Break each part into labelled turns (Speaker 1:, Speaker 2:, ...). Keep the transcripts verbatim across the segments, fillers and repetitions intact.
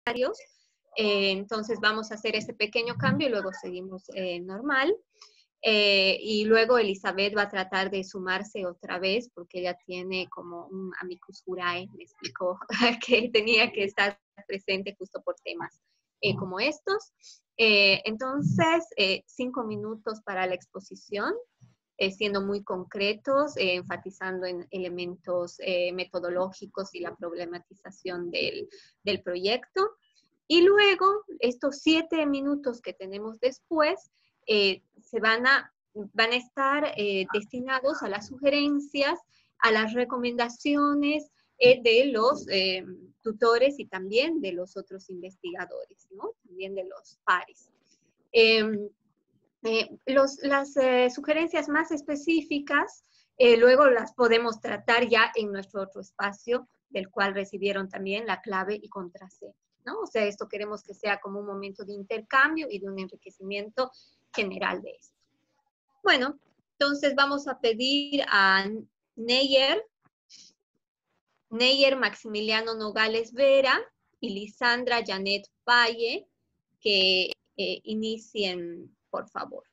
Speaker 1: Eh, entonces vamos a hacer ese pequeño cambio y luego seguimos eh, normal. Eh, y luego Elizabeth va a tratar de sumarse otra vez porque ella tiene como un amicus curiae, me explicó que tenía que estar presente justo por temas eh, como estos. Eh, entonces, eh, cinco minutos para la exposición, eh, siendo muy concretos, eh, enfatizando en elementos eh, metodológicos y la problematización del, del proyecto. Y luego, estos siete minutos que tenemos después, eh, se van a, van a estar eh, destinados a las sugerencias, a las recomendaciones eh, de los eh, tutores y también de los otros investigadores, ¿no? También de los pares. Eh, eh, los, las eh, sugerencias más específicas, eh, luego las podemos tratar ya en nuestro otro espacio, del cual recibieron también la clave y contraseña, ¿no? O sea, esto queremos que sea como un momento de intercambio y de un enriquecimiento general de esto. Bueno, entonces vamos a pedir a Neyer, Neyer Maximiliano Nogales Vera y Lisandra Janet Valle que eh, inicien, por favor.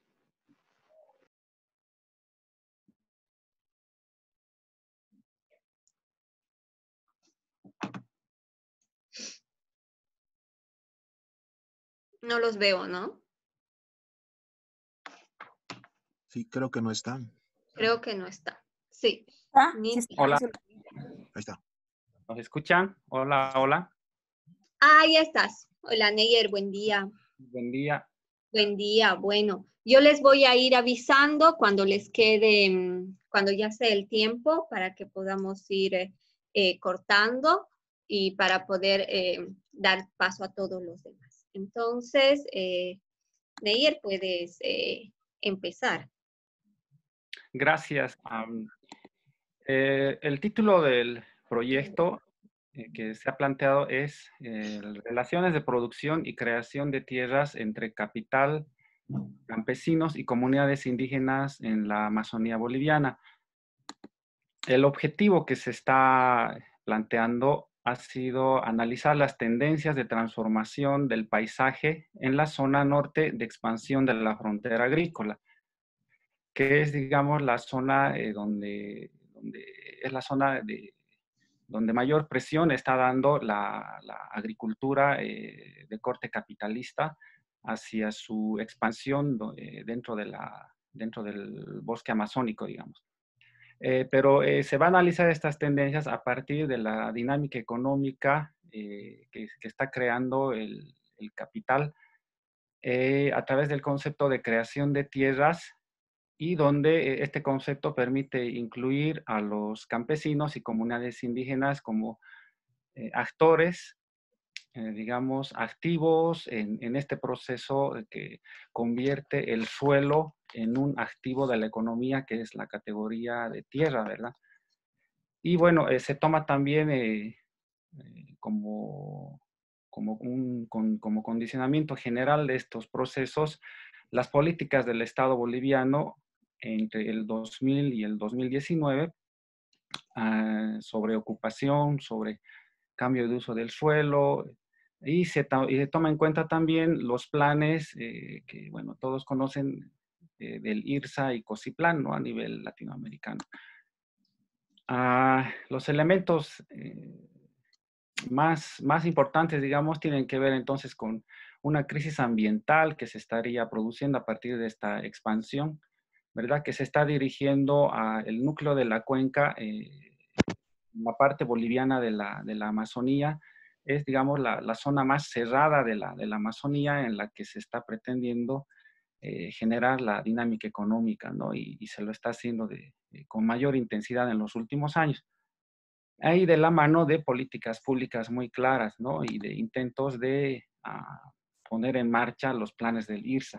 Speaker 1: No los veo, ¿no?
Speaker 2: Sí, creo que no están.
Speaker 1: Creo que no está. Sí.
Speaker 3: ¿Ah?
Speaker 1: Ni...
Speaker 3: Sí,
Speaker 4: Hola.
Speaker 2: Ahí está.
Speaker 4: ¿Nos escuchan? Hola, hola.
Speaker 1: Ah, ya estás. Hola, Neyer, buen día.
Speaker 4: Buen día.
Speaker 1: Buen día, bueno. Yo les voy a ir avisando cuando les quede, cuando ya sea el tiempo, para que podamos ir eh, eh, cortando y para poder eh, dar paso a todos los demás. Entonces, eh, Neyer, puedes eh, empezar.
Speaker 4: Gracias. Um, eh, el título del proyecto eh, que se ha planteado es eh, Relaciones de producción y creación de tierras entre capital, campesinos y comunidades indígenas en la Amazonía boliviana. El objetivo que se está planteando ha sido analizar las tendencias de transformación del paisaje en la zona norte de expansión de la frontera agrícola, que es, digamos, la zona eh, donde, donde es la zona de, donde mayor presión está dando la, la agricultura eh, de corte capitalista hacia su expansión eh, dentro, de la, dentro del bosque amazónico, digamos. Eh, pero eh, se va a analizar estas tendencias a partir de la dinámica económica eh, que, que está creando el, el capital eh, a través del concepto de creación de tierras y donde este concepto permite incluir a los campesinos y comunidades indígenas como eh, actores, eh, digamos, activos en, en este proceso que convierte el suelo en un activo de la economía, que es la categoría de tierra, ¿verdad? Y bueno, eh, se toma también eh, eh, como, como, un, con, como condicionamiento general de estos procesos las políticas del Estado boliviano entre el dos mil y el dos mil diecinueve uh, sobre ocupación, sobre cambio de uso del suelo, y se, y se toma en cuenta también los planes eh, que, bueno, todos conocen eh, del IRSA y COSIPLAN, ¿no? A nivel latinoamericano. Uh, los elementos eh, más, más importantes, digamos, tienen que ver entonces con una crisis ambiental que se estaría produciendo a partir de esta expansión, ¿verdad? Que se está dirigiendo al núcleo de la cuenca, eh, la parte boliviana de la, de la Amazonía, es, digamos, la, la zona más cerrada de la, de la Amazonía en la que se está pretendiendo eh, generar la dinámica económica, ¿no? Y, y se lo está haciendo de, de, con mayor intensidad en los últimos años. Ahí de la mano de políticas públicas muy claras, ¿no? Y de intentos de uh, poner en marcha los planes del IRSA.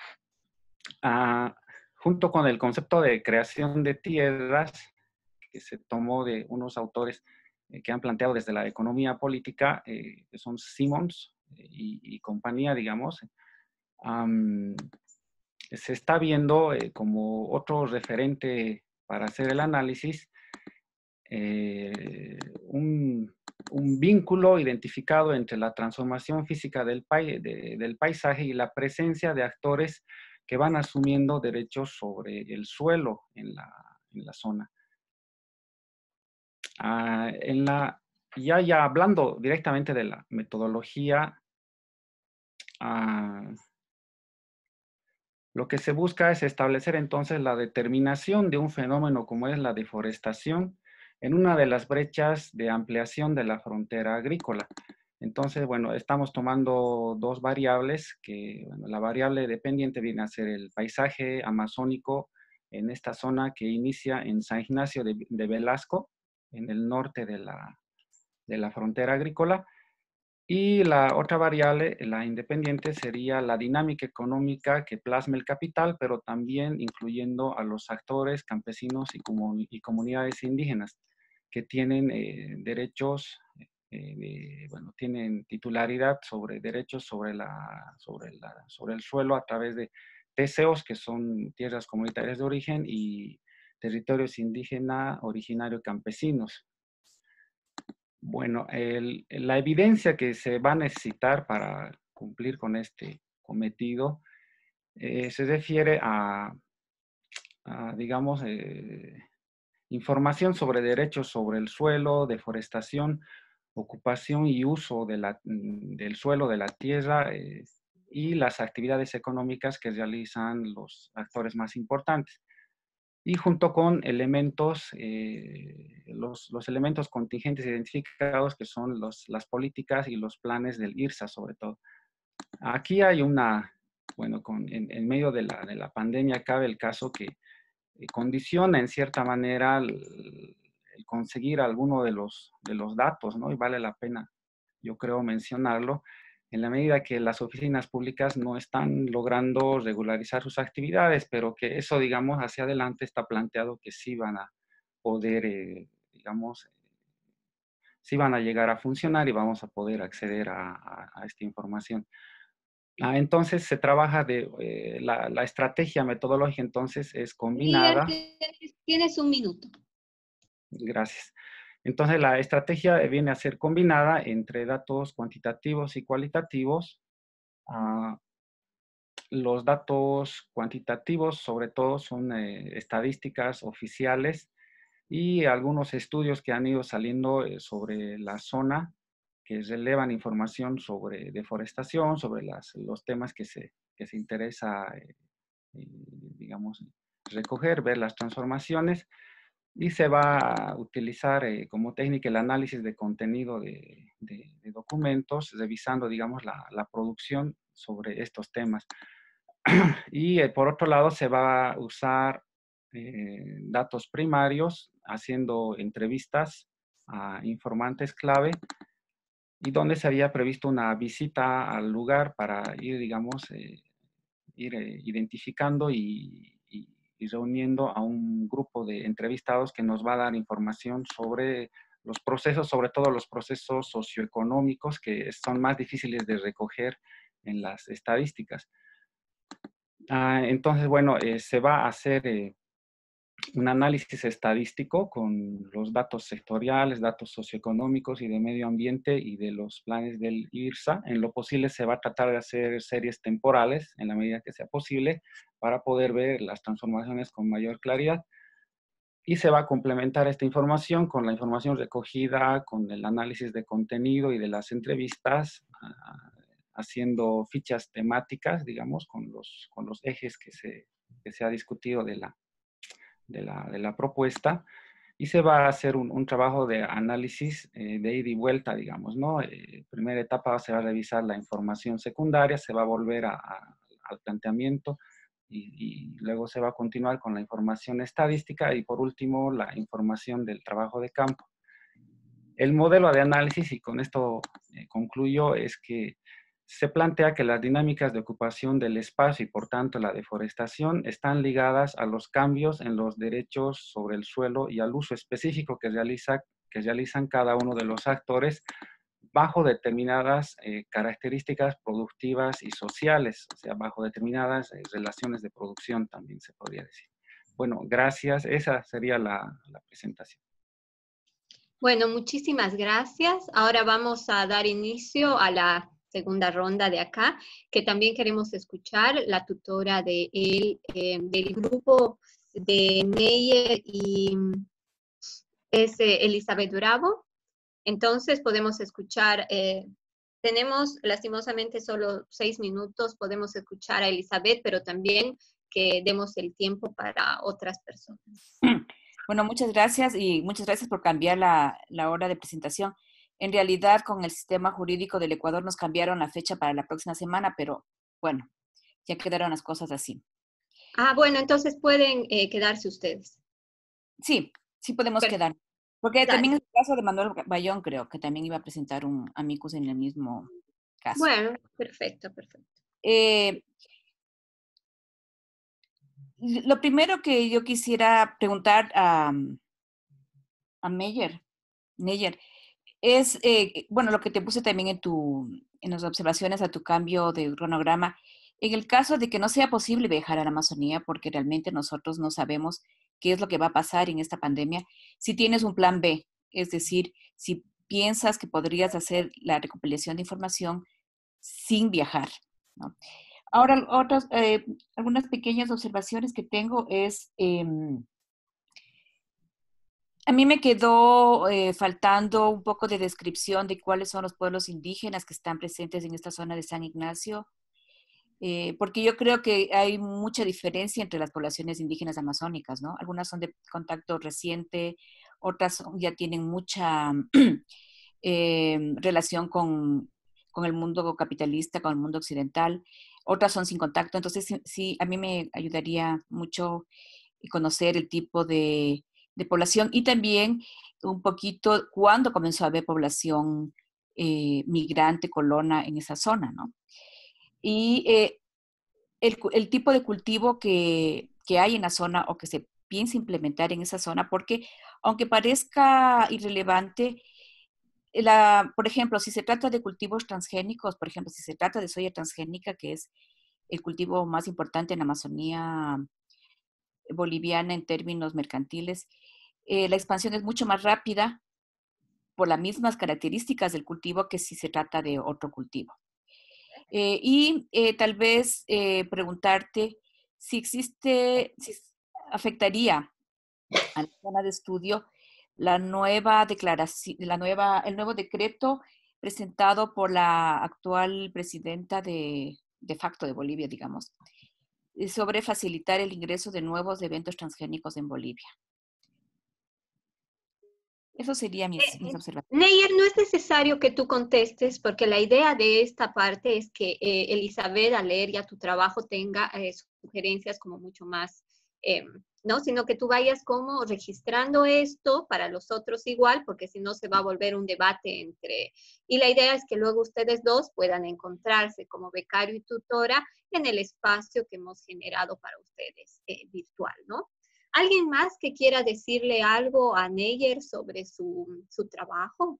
Speaker 4: Uh, junto con el concepto de creación de tierras, que se tomó de unos autores eh, que han planteado desde la economía política, eh, que son Simons eh, y, y compañía, digamos, um, se está viendo eh, como otro referente para hacer el análisis, Eh, un, un vínculo identificado entre la transformación física del, pai de, del paisaje y la presencia de actores que van asumiendo derechos sobre el suelo en la, en la zona. Ah, en la, ya, ya hablando directamente de la metodología, ah, lo que se busca es establecer entonces la determinación de un fenómeno como es la deforestación en una de las brechas de ampliación de la frontera agrícola. Entonces, bueno, estamos tomando dos variables, que bueno, la variable dependiente viene a ser el paisaje amazónico en esta zona que inicia en San Ignacio de, de Velasco, en el norte de la, de la frontera agrícola. Y la otra variable, la independiente, sería la dinámica económica que plasma el capital, pero también incluyendo a los actores campesinos y, comun y comunidades indígenas que tienen eh, derechos, eh, de, bueno, tienen titularidad sobre derechos sobre, la, sobre, la, sobre el suelo a través de T C Os, que son tierras comunitarias de origen, y territorios indígenas originarios campesinos. Bueno, el, la evidencia que se va a necesitar para cumplir con este cometido eh, se refiere a, a digamos, eh, información sobre derechos sobre el suelo, deforestación, ocupación y uso de la, del suelo, de la tierra eh, y las actividades económicas que realizan los actores más importantes. Y junto con elementos, eh, los, los elementos contingentes identificados que son los, las políticas y los planes del I R S A sobre todo. Aquí hay una, bueno, con, en, en medio de la, de la pandemia cabe el caso que eh, condiciona en cierta manera el, el conseguir alguno de los, de los datos, ¿no? Y vale la pena, yo creo, mencionarlo, en la medida que las oficinas públicas no están logrando regularizar sus actividades, pero que eso, digamos, hacia adelante está planteado que sí van a poder, eh, digamos, sí van a llegar a funcionar y vamos a poder acceder a, a, a esta información. Ah, entonces se trabaja de, eh, la, la estrategia metodológica entonces es combinada.
Speaker 1: Tienes, tienes un minuto.
Speaker 4: Gracias. Entonces, la estrategia viene a ser combinada entre datos cuantitativos y cualitativos. Uh, los datos cuantitativos, sobre todo, son eh, estadísticas oficiales y algunos estudios que han ido saliendo eh, sobre la zona, que relevan información sobre deforestación, sobre las, los temas que se, que se interesa, eh, eh, digamos, recoger, ver las transformaciones. Y se va a utilizar eh, como técnica el análisis de contenido de, de, de documentos, revisando, digamos, la, la, producción sobre estos temas. Y eh, por otro lado, se va a usar eh, datos primarios, haciendo entrevistas a informantes clave, y donde se había previsto una visita al lugar para ir, digamos, eh, ir eh, identificando y, y y reuniendo a un grupo de entrevistados que nos va a dar información sobre los procesos, sobre todo los procesos socioeconómicos que son más difíciles de recoger en las estadísticas. Ah, entonces, bueno, eh, se va a hacer eh, un análisis estadístico con los datos sectoriales, datos socioeconómicos y de medio ambiente y de los planes del I R S A. En lo posible se va a tratar de hacer series temporales en la medida que sea posible para poder ver las transformaciones con mayor claridad. Y se va a complementar esta información con la información recogida, con el análisis de contenido y de las entrevistas, uh, haciendo fichas temáticas, digamos, con los, con los ejes que se, que se ha discutido de la, de la, de la propuesta, y se va a hacer un, un trabajo de análisis eh, de ida y vuelta, digamos, ¿no? Eh, primera etapa se va a revisar la información secundaria, se va a volver a, a, al planteamiento, y, y luego se va a continuar con la información estadística, y por último, la información del trabajo de campo. El modelo de análisis, y con esto eh, concluyo, es que se plantea que las dinámicas de ocupación del espacio y por tanto la deforestación están ligadas a los cambios en los derechos sobre el suelo y al uso específico que, realiza, que realizan cada uno de los actores bajo determinadas eh, características productivas y sociales, o sea, bajo determinadas eh, relaciones de producción también se podría decir. Bueno, gracias. Esa sería la, la presentación.
Speaker 1: Bueno, muchísimas gracias. Ahora vamos a dar inicio a la segunda ronda de acá, que también queremos escuchar la tutora de el, eh, del grupo de Neyer y es eh, Elizabeth Bravo. Entonces podemos escuchar, eh, tenemos lastimosamente solo seis minutos, podemos escuchar a Elizabeth, pero también que demos el tiempo para otras personas.
Speaker 3: Bueno, muchas gracias y muchas gracias por cambiar la, la hora de presentación. En realidad, con el sistema jurídico del Ecuador nos cambiaron la fecha para la próxima semana, pero bueno, ya quedaron las cosas así.
Speaker 1: Ah, bueno, entonces pueden eh, quedarse ustedes.
Speaker 3: Sí, sí podemos
Speaker 1: Perfecto.
Speaker 3: quedar. Porque
Speaker 1: Dale.
Speaker 3: también es el caso de Manuel Bayón, creo, que también iba a presentar un amicus en el mismo caso.
Speaker 1: Bueno, perfecto, perfecto.
Speaker 3: Eh, lo primero que yo quisiera preguntar a, a Meyer, Neyer, es, eh, bueno, lo que te puse también en, tu, en las observaciones a tu cambio de cronograma. En el caso de que no sea posible viajar a la Amazonía, porque realmente nosotros no sabemos qué es lo que va a pasar en esta pandemia, si tienes un plan B, es decir, si piensas que podrías hacer la recopilación de información sin viajar, ¿no? Ahora, otras, eh, algunas pequeñas observaciones que tengo es... Eh, A mí me quedó eh, faltando un poco de descripción de cuáles son los pueblos indígenas que están presentes en esta zona de San Ignacio, eh, porque yo creo que hay mucha diferencia entre las poblaciones indígenas amazónicas, ¿no? Algunas son de contacto reciente, otras ya tienen mucha eh, relación con, con el mundo capitalista, con el mundo occidental, otras son sin contacto. Entonces, sí, sí, a mí me ayudaría mucho conocer el tipo de de población y también un poquito cuándo comenzó a haber población eh, migrante, colona en esa zona, ¿no? Y eh, el, el, tipo de cultivo que, que hay en la zona o que se piensa implementar en esa zona, porque aunque parezca irrelevante, la, por ejemplo, si se trata de cultivos transgénicos, por ejemplo, si se trata de soya transgénica, que es el cultivo más importante en la Amazonía boliviana en términos mercantiles, eh, la expansión es mucho más rápida por las mismas características del cultivo que si se trata de otro cultivo. Eh, y eh, tal vez eh, preguntarte si existe, si afectaría a la zona de estudio la nueva declaración, la nueva, el nuevo decreto presentado por la actual presidenta de, de facto de Bolivia, digamos, sobre facilitar el ingreso de nuevos eventos transgénicos en Bolivia. Eso sería mis, mis observaciones.
Speaker 1: Neyer, no es necesario que tú contestes, porque la idea de esta parte es que eh, Elizabeth, al leer ya tu trabajo, tenga eh, sugerencias como mucho más, eh, ¿no? Sino que tú vayas como registrando esto para los otros igual, porque si no se va a volver un debate entre... Y la idea es que luego ustedes dos puedan encontrarse como becario y tutora en el espacio que hemos generado para ustedes eh, virtual, ¿no? ¿Alguien más que quiera decirle algo a Neyer sobre su, su trabajo?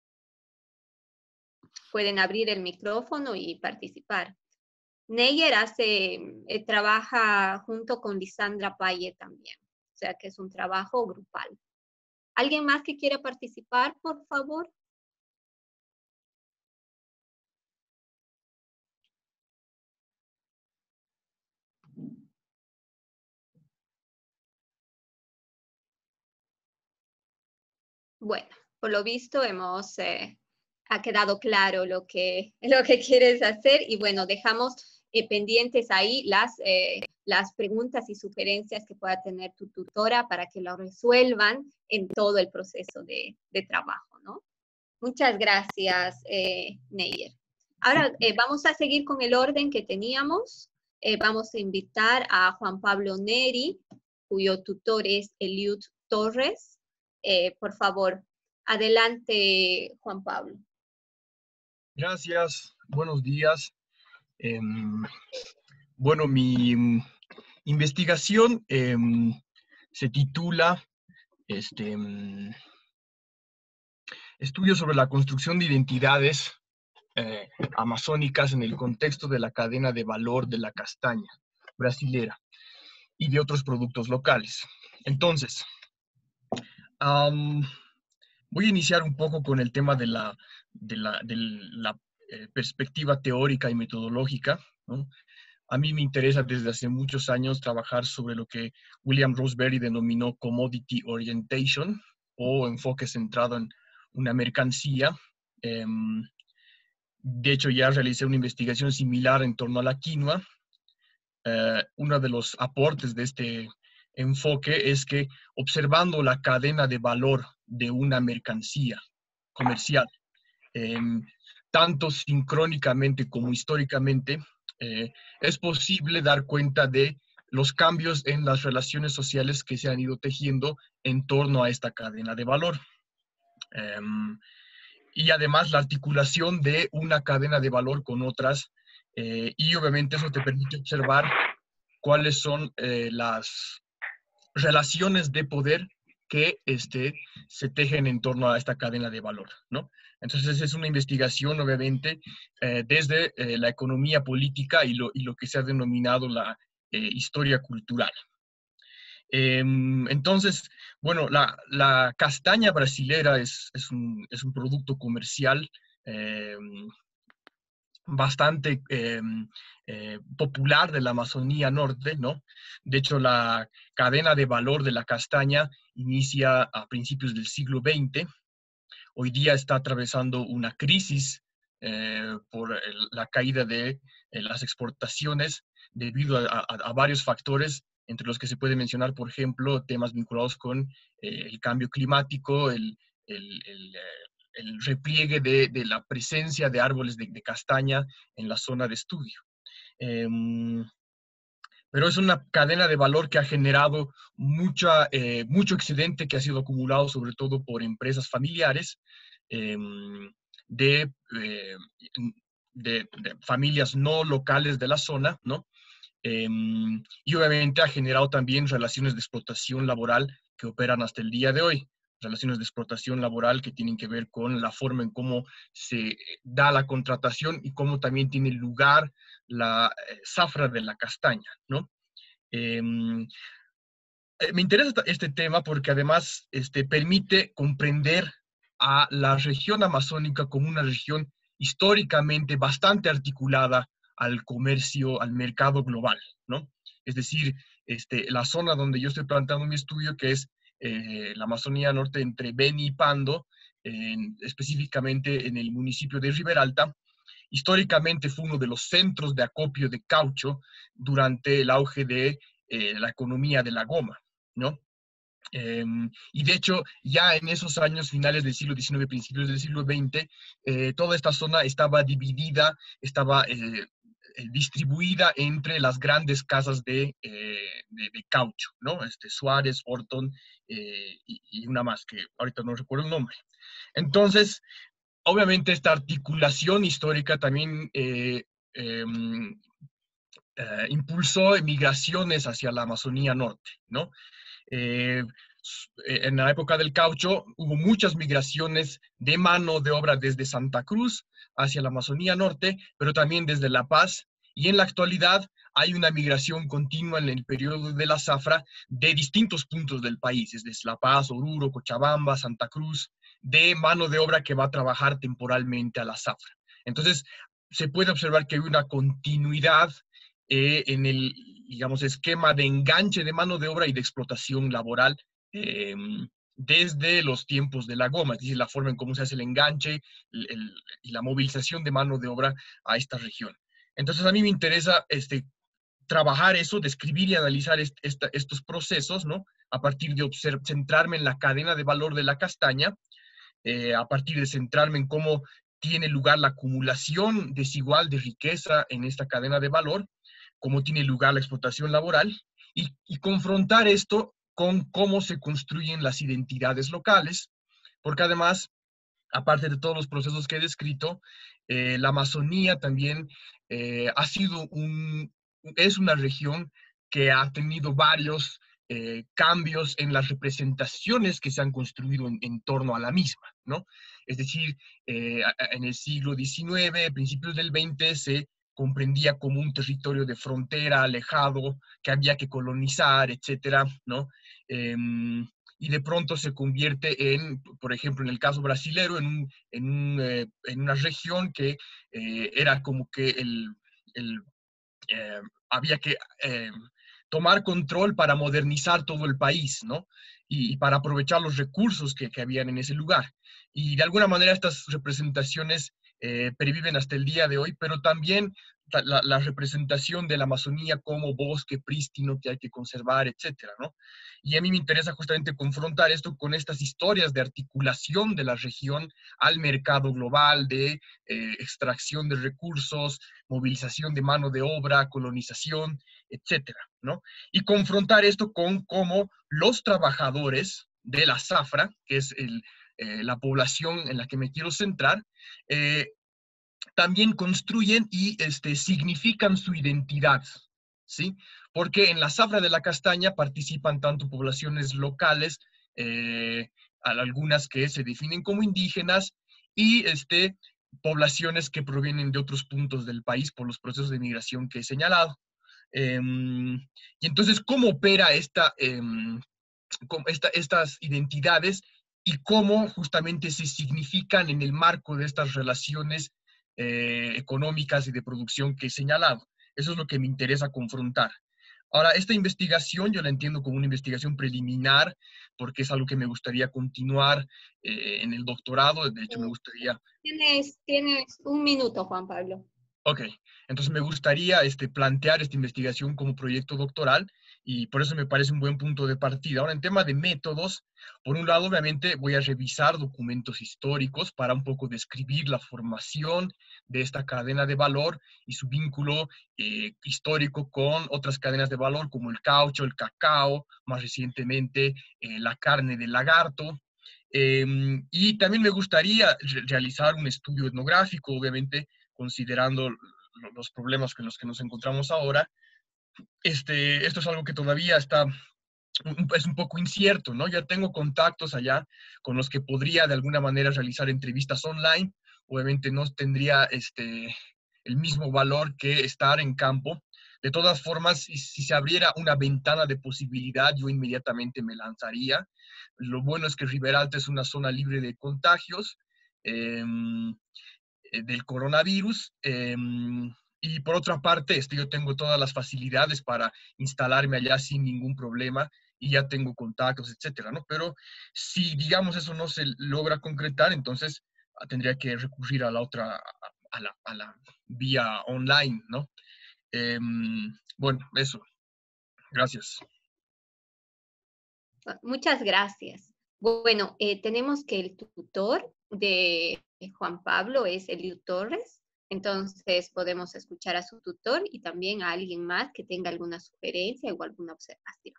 Speaker 1: Pueden abrir el micrófono y participar. Neyer hace, eh, trabaja junto con Lisandra Paye también, o sea que es un trabajo grupal. ¿Alguien más que quiera participar, por favor? Bueno, por lo visto hemos, eh, ha quedado claro lo que, lo que quieres hacer y bueno, dejamos eh, pendientes ahí las, eh, las preguntas y sugerencias que pueda tener tu tutora para que lo resuelvan en todo el proceso de, de trabajo, ¿no? Muchas gracias, eh, Neyer. Ahora eh, vamos a seguir con el orden que teníamos. Eh, vamos a invitar a Juan Pablo Neri, cuyo tutor es Eliud Torres. Eh, por favor, adelante, Juan Pablo.
Speaker 5: Gracias, buenos días. Eh, bueno, mi investigación eh, se titula este, Estudio sobre la construcción de identidades eh, amazónicas en el contexto de la cadena de valor de la castaña brasilera y de otros productos locales. Entonces, um, voy a iniciar un poco con el tema de la, de la, de la eh, perspectiva teórica y metodológica, ¿no? A mí me interesa desde hace muchos años trabajar sobre lo que William Roseberry denominó commodity orientation, o enfoque centrado en una mercancía. Eh, de hecho, ya realicé una investigación similar en torno a la quinoa. Eh, uno de los aportes de este enfoque es que, observando la cadena de valor de una mercancía comercial, eh, tanto sincrónicamente como históricamente, eh, es posible dar cuenta de los cambios en las relaciones sociales que se han ido tejiendo en torno a esta cadena de valor. Eh, y además la articulación de una cadena de valor con otras, eh, y obviamente eso te permite observar cuáles son eh, las relaciones de poder que este, se tejen en torno a esta cadena de valor, ¿no? Entonces es una investigación, obviamente, eh, desde eh, la economía política y lo, y lo que se ha denominado la eh, historia cultural. Eh, entonces, bueno, la, la castaña brasilera es, es, un, es un producto comercial eh, bastante eh, eh, popular de la Amazonía Norte, ¿no? De hecho, la cadena de valor de la castaña inicia a principios del siglo veinte. Hoy día está atravesando una crisis eh, por el, la caída de eh, las exportaciones debido a, a, a varios factores, entre los que se puede mencionar, por ejemplo, temas vinculados con eh, el cambio climático, el, el, el, el repliegue de, de la presencia de árboles de, de castaña en la zona de estudio. Eh, pero es una cadena de valor que ha generado mucha, eh, mucho excedente que ha sido acumulado sobre todo por empresas familiares eh, de, eh, de, de familias no locales de la zona, ¿no? Eh, y obviamente ha generado también relaciones de explotación laboral que operan hasta el día de hoy. Relaciones de explotación laboral que tienen que ver con la forma en cómo se da la contratación y cómo también tiene lugar la eh, zafra de la castaña, ¿no? Eh, me interesa este tema porque además este, permite comprender a la región amazónica como una región históricamente bastante articulada al comercio, al mercado global, ¿no? Es decir, este, la zona donde yo estoy planteando mi estudio, que es eh, la Amazonía Norte entre Beni y Pando, en, específicamente en el municipio de Riberalta, históricamente fue uno de los centros de acopio de caucho durante el auge de eh, la economía de la goma, ¿no? Eh, y de hecho, ya en esos años finales del siglo diecinueve, principios del siglo veinte, eh, toda esta zona estaba dividida, estaba eh, distribuida entre las grandes casas de, eh, de, de caucho, ¿no? Este, Suárez, Orton eh, y, y una más que ahorita no recuerdo el nombre. Entonces, obviamente esta articulación histórica también eh, eh, eh, impulsó migraciones hacia la Amazonía Norte, ¿no? Eh, en la época del caucho hubo muchas migraciones de mano de obra desde Santa Cruz hacia la Amazonía Norte, pero también desde La Paz, y en la actualidad hay una migración continua en el periodo de la zafra de distintos puntos del país, desde La Paz, Oruro, Cochabamba, Santa Cruz, de mano de obra que va a trabajar temporalmente a la zafra. Entonces, se puede observar que hay una continuidad eh, en el, digamos, esquema de enganche de mano de obra y de explotación laboral eh, desde los tiempos de la goma, es decir, la forma en cómo se hace el enganche el, el, y la movilización de mano de obra a esta región. Entonces, a mí me interesa este, trabajar eso, describir y analizar est, esta, estos procesos, ¿no? A partir de centrarme en la cadena de valor de la castaña, eh, a partir de centrarme en cómo tiene lugar la acumulación desigual de riqueza en esta cadena de valor, cómo tiene lugar la explotación laboral, y, y confrontar esto con cómo se construyen las identidades locales, porque además, aparte de todos los procesos que he descrito, eh, la Amazonía también eh, ha sido un, es una región que ha tenido varios eh, cambios en las representaciones que se han construido en, en torno a la misma, ¿no? Es decir, eh, en el siglo diecinueve, principios del veinte, se comprendía como un territorio de frontera alejado, que había que colonizar, etcétera, ¿no? Eh, y de pronto se convierte en, por ejemplo, en el caso brasilero, en, un, en, un, eh, en una región que eh, era como que el, el eh, había que eh, tomar control para modernizar todo el país, ¿no? Y, y para aprovechar los recursos que, que habían en ese lugar. Y de alguna manera estas representaciones eh, perviven hasta el día de hoy, pero también la, la, representación de la Amazonía como bosque prístino que hay que conservar, etcétera, ¿no? Y a mí me interesa justamente confrontar esto con estas historias de articulación de la región al mercado global, de eh, extracción de recursos, movilización de mano de obra, colonización, etcétera, ¿no? Y confrontar esto con cómo los trabajadores de la zafra, que es el, eh, la población en la que me quiero centrar, eh, también construyen y este, significan su identidad, ¿sí? Porque en la zafra de la castaña participan tanto poblaciones locales, eh, algunas que se definen como indígenas, y este, poblaciones que provienen de otros puntos del país por los procesos de migración que he señalado. Eh, y entonces, ¿cómo opera esta, eh, esta, estas identidades y cómo justamente se significan en el marco de estas relaciones eh, económicas y de producción que he señalado? Eso es lo que me interesa confrontar. Ahora, esta investigación yo la entiendo como una investigación preliminar, porque es algo que me gustaría continuar eh, en el doctorado. De hecho, me gustaría...
Speaker 1: Tienes, tienes un minuto, Juan Pablo.
Speaker 5: Ok, entonces me gustaría este, plantear esta investigación como proyecto doctoral y por eso me parece un buen punto de partida. Ahora, en tema de métodos, por un lado, obviamente voy a revisar documentos históricos para un poco describir la formación de esta cadena de valor y su vínculo eh, histórico con otras cadenas de valor como el caucho, el cacao, más recientemente eh, la carne del lagarto. Eh, y también me gustaría re realizar un estudio etnográfico, obviamente, considerando los problemas con los que nos encontramos ahora. Este, esto es algo que todavía está, es un poco incierto, ¿no? Ya tengo contactos allá con los que podría de alguna manera realizar entrevistas online. Obviamente no tendría este, el mismo valor que estar en campo. De todas formas, si, si se abriera una ventana de posibilidad, yo inmediatamente me lanzaría. Lo bueno es que Riberalta es una zona libre de contagios. Eh, del coronavirus. Eh, y por otra parte, este, yo tengo todas las facilidades para instalarme allá sin ningún problema y ya tengo contactos, etcétera, ¿no? Pero si, digamos, eso no se logra concretar, entonces tendría que recurrir a la otra, a la, a la vía online, ¿no? Eh, bueno, eso. Gracias.
Speaker 1: Muchas gracias. Bueno, eh, tenemos que el tutor de Juan Pablo es Eliud Torres, entonces podemos escuchar a su tutor y también a alguien más que tenga alguna sugerencia o alguna observación.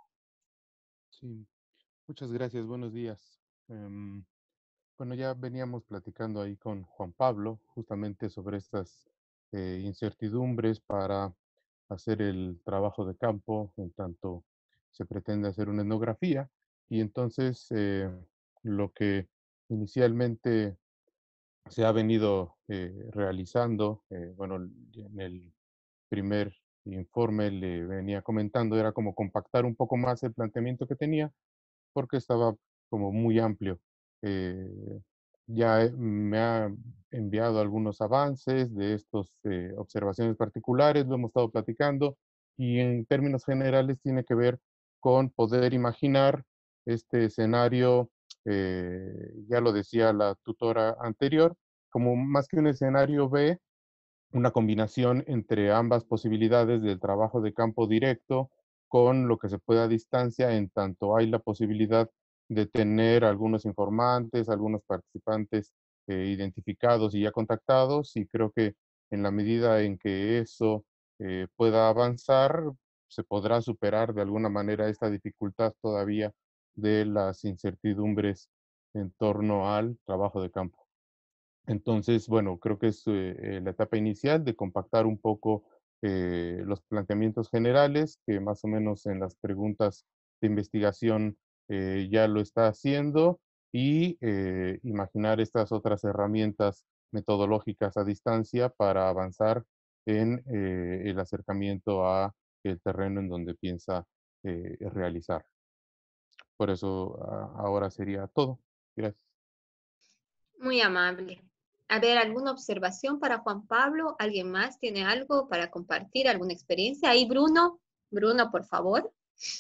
Speaker 6: Sí, muchas gracias, buenos días. Um, bueno, ya veníamos platicando ahí con Juan Pablo justamente sobre estas eh, incertidumbres para hacer el trabajo de campo en tanto se pretende hacer una etnografía. Y entonces eh, lo que inicialmente se ha venido eh, realizando, eh, bueno, en el primer informe le venía comentando, era como compactar un poco más el planteamiento que tenía, porque estaba como muy amplio. Eh, ya eh, me ha enviado algunos avances de estas eh, observaciones particulares, lo hemos estado platicando, y en términos generales tiene que ver con poder imaginar este escenario, eh, ya lo decía la tutora anterior, como más que un escenario B, una combinación entre ambas posibilidades del trabajo de campo directo con lo que se puede a distancia, en tanto hay la posibilidad de tener algunos informantes, algunos participantes eh, identificados y ya contactados, y creo que en la medida en que eso eh, pueda avanzar, se podrá superar de alguna manera esta dificultad todavía de las incertidumbres en torno al trabajo de campo. Entonces, bueno, creo que es eh, eh, la etapa inicial de compactar un poco eh, los planteamientos generales, que más o menos en las preguntas de investigación eh, ya lo está haciendo, y eh, imaginar estas otras herramientas metodológicas a distancia para avanzar en eh, el acercamiento a el terreno en donde piensa eh, realizar. por eso a- ahora sería todo. Gracias.
Speaker 1: Muy amable. A ver, ¿alguna observación para Juan Pablo? ¿Alguien más tiene algo para compartir, alguna experiencia? Ahí, Bruno. Bruno, por favor.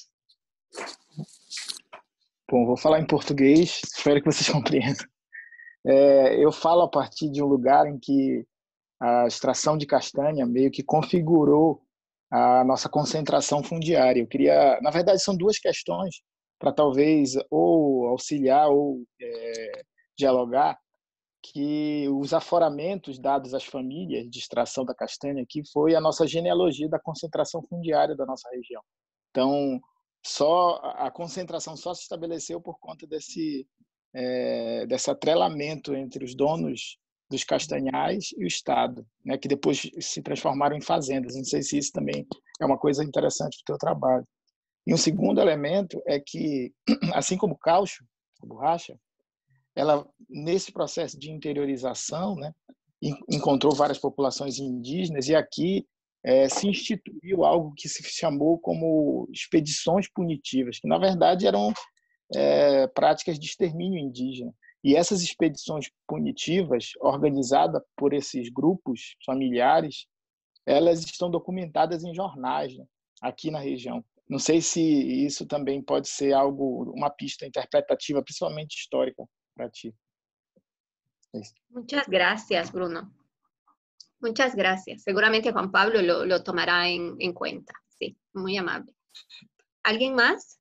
Speaker 7: Bom, vou falar em português, espero que vocês compreendam. É, eu falo a partir de um lugar em que a extração de castanha meio que configurou a nossa concentração fundiária. Eu queria, na verdade, são duas questões para talvez ou auxiliar ou é, dialogar, que os aforamentos dados às famílias de extração da castanha aqui foi a nossa genealogia da concentração fundiária da nossa região. Então, só a concentração só se estabeleceu por conta desse é, desse atrelamento entre os donos dos castanhais e o Estado, né, que depois se transformaram em fazendas. Não sei se isso também é uma coisa interessante do teu trabalho. E um segundo elemento é que, assim como o caucho, a borracha, ela, nesse processo de interiorização, né, encontrou várias populações indígenas e aqui é, se instituiu algo que se chamou como expedições punitivas, que, na verdade, eram é, práticas de extermínio indígena. E essas expedições punitivas, organizadas por esses grupos familiares, elas estão documentadas em jornais, né, aqui na região. Não sei se isso também pode ser algo, uma pista interpretativa, principalmente histórica, para ti.
Speaker 1: Muchas gracias, Bruno. Muchas gracias. Seguramente Juan Pablo lo, lo tomará en, en cuenta. Sí, muy amable. ¿Alguien más?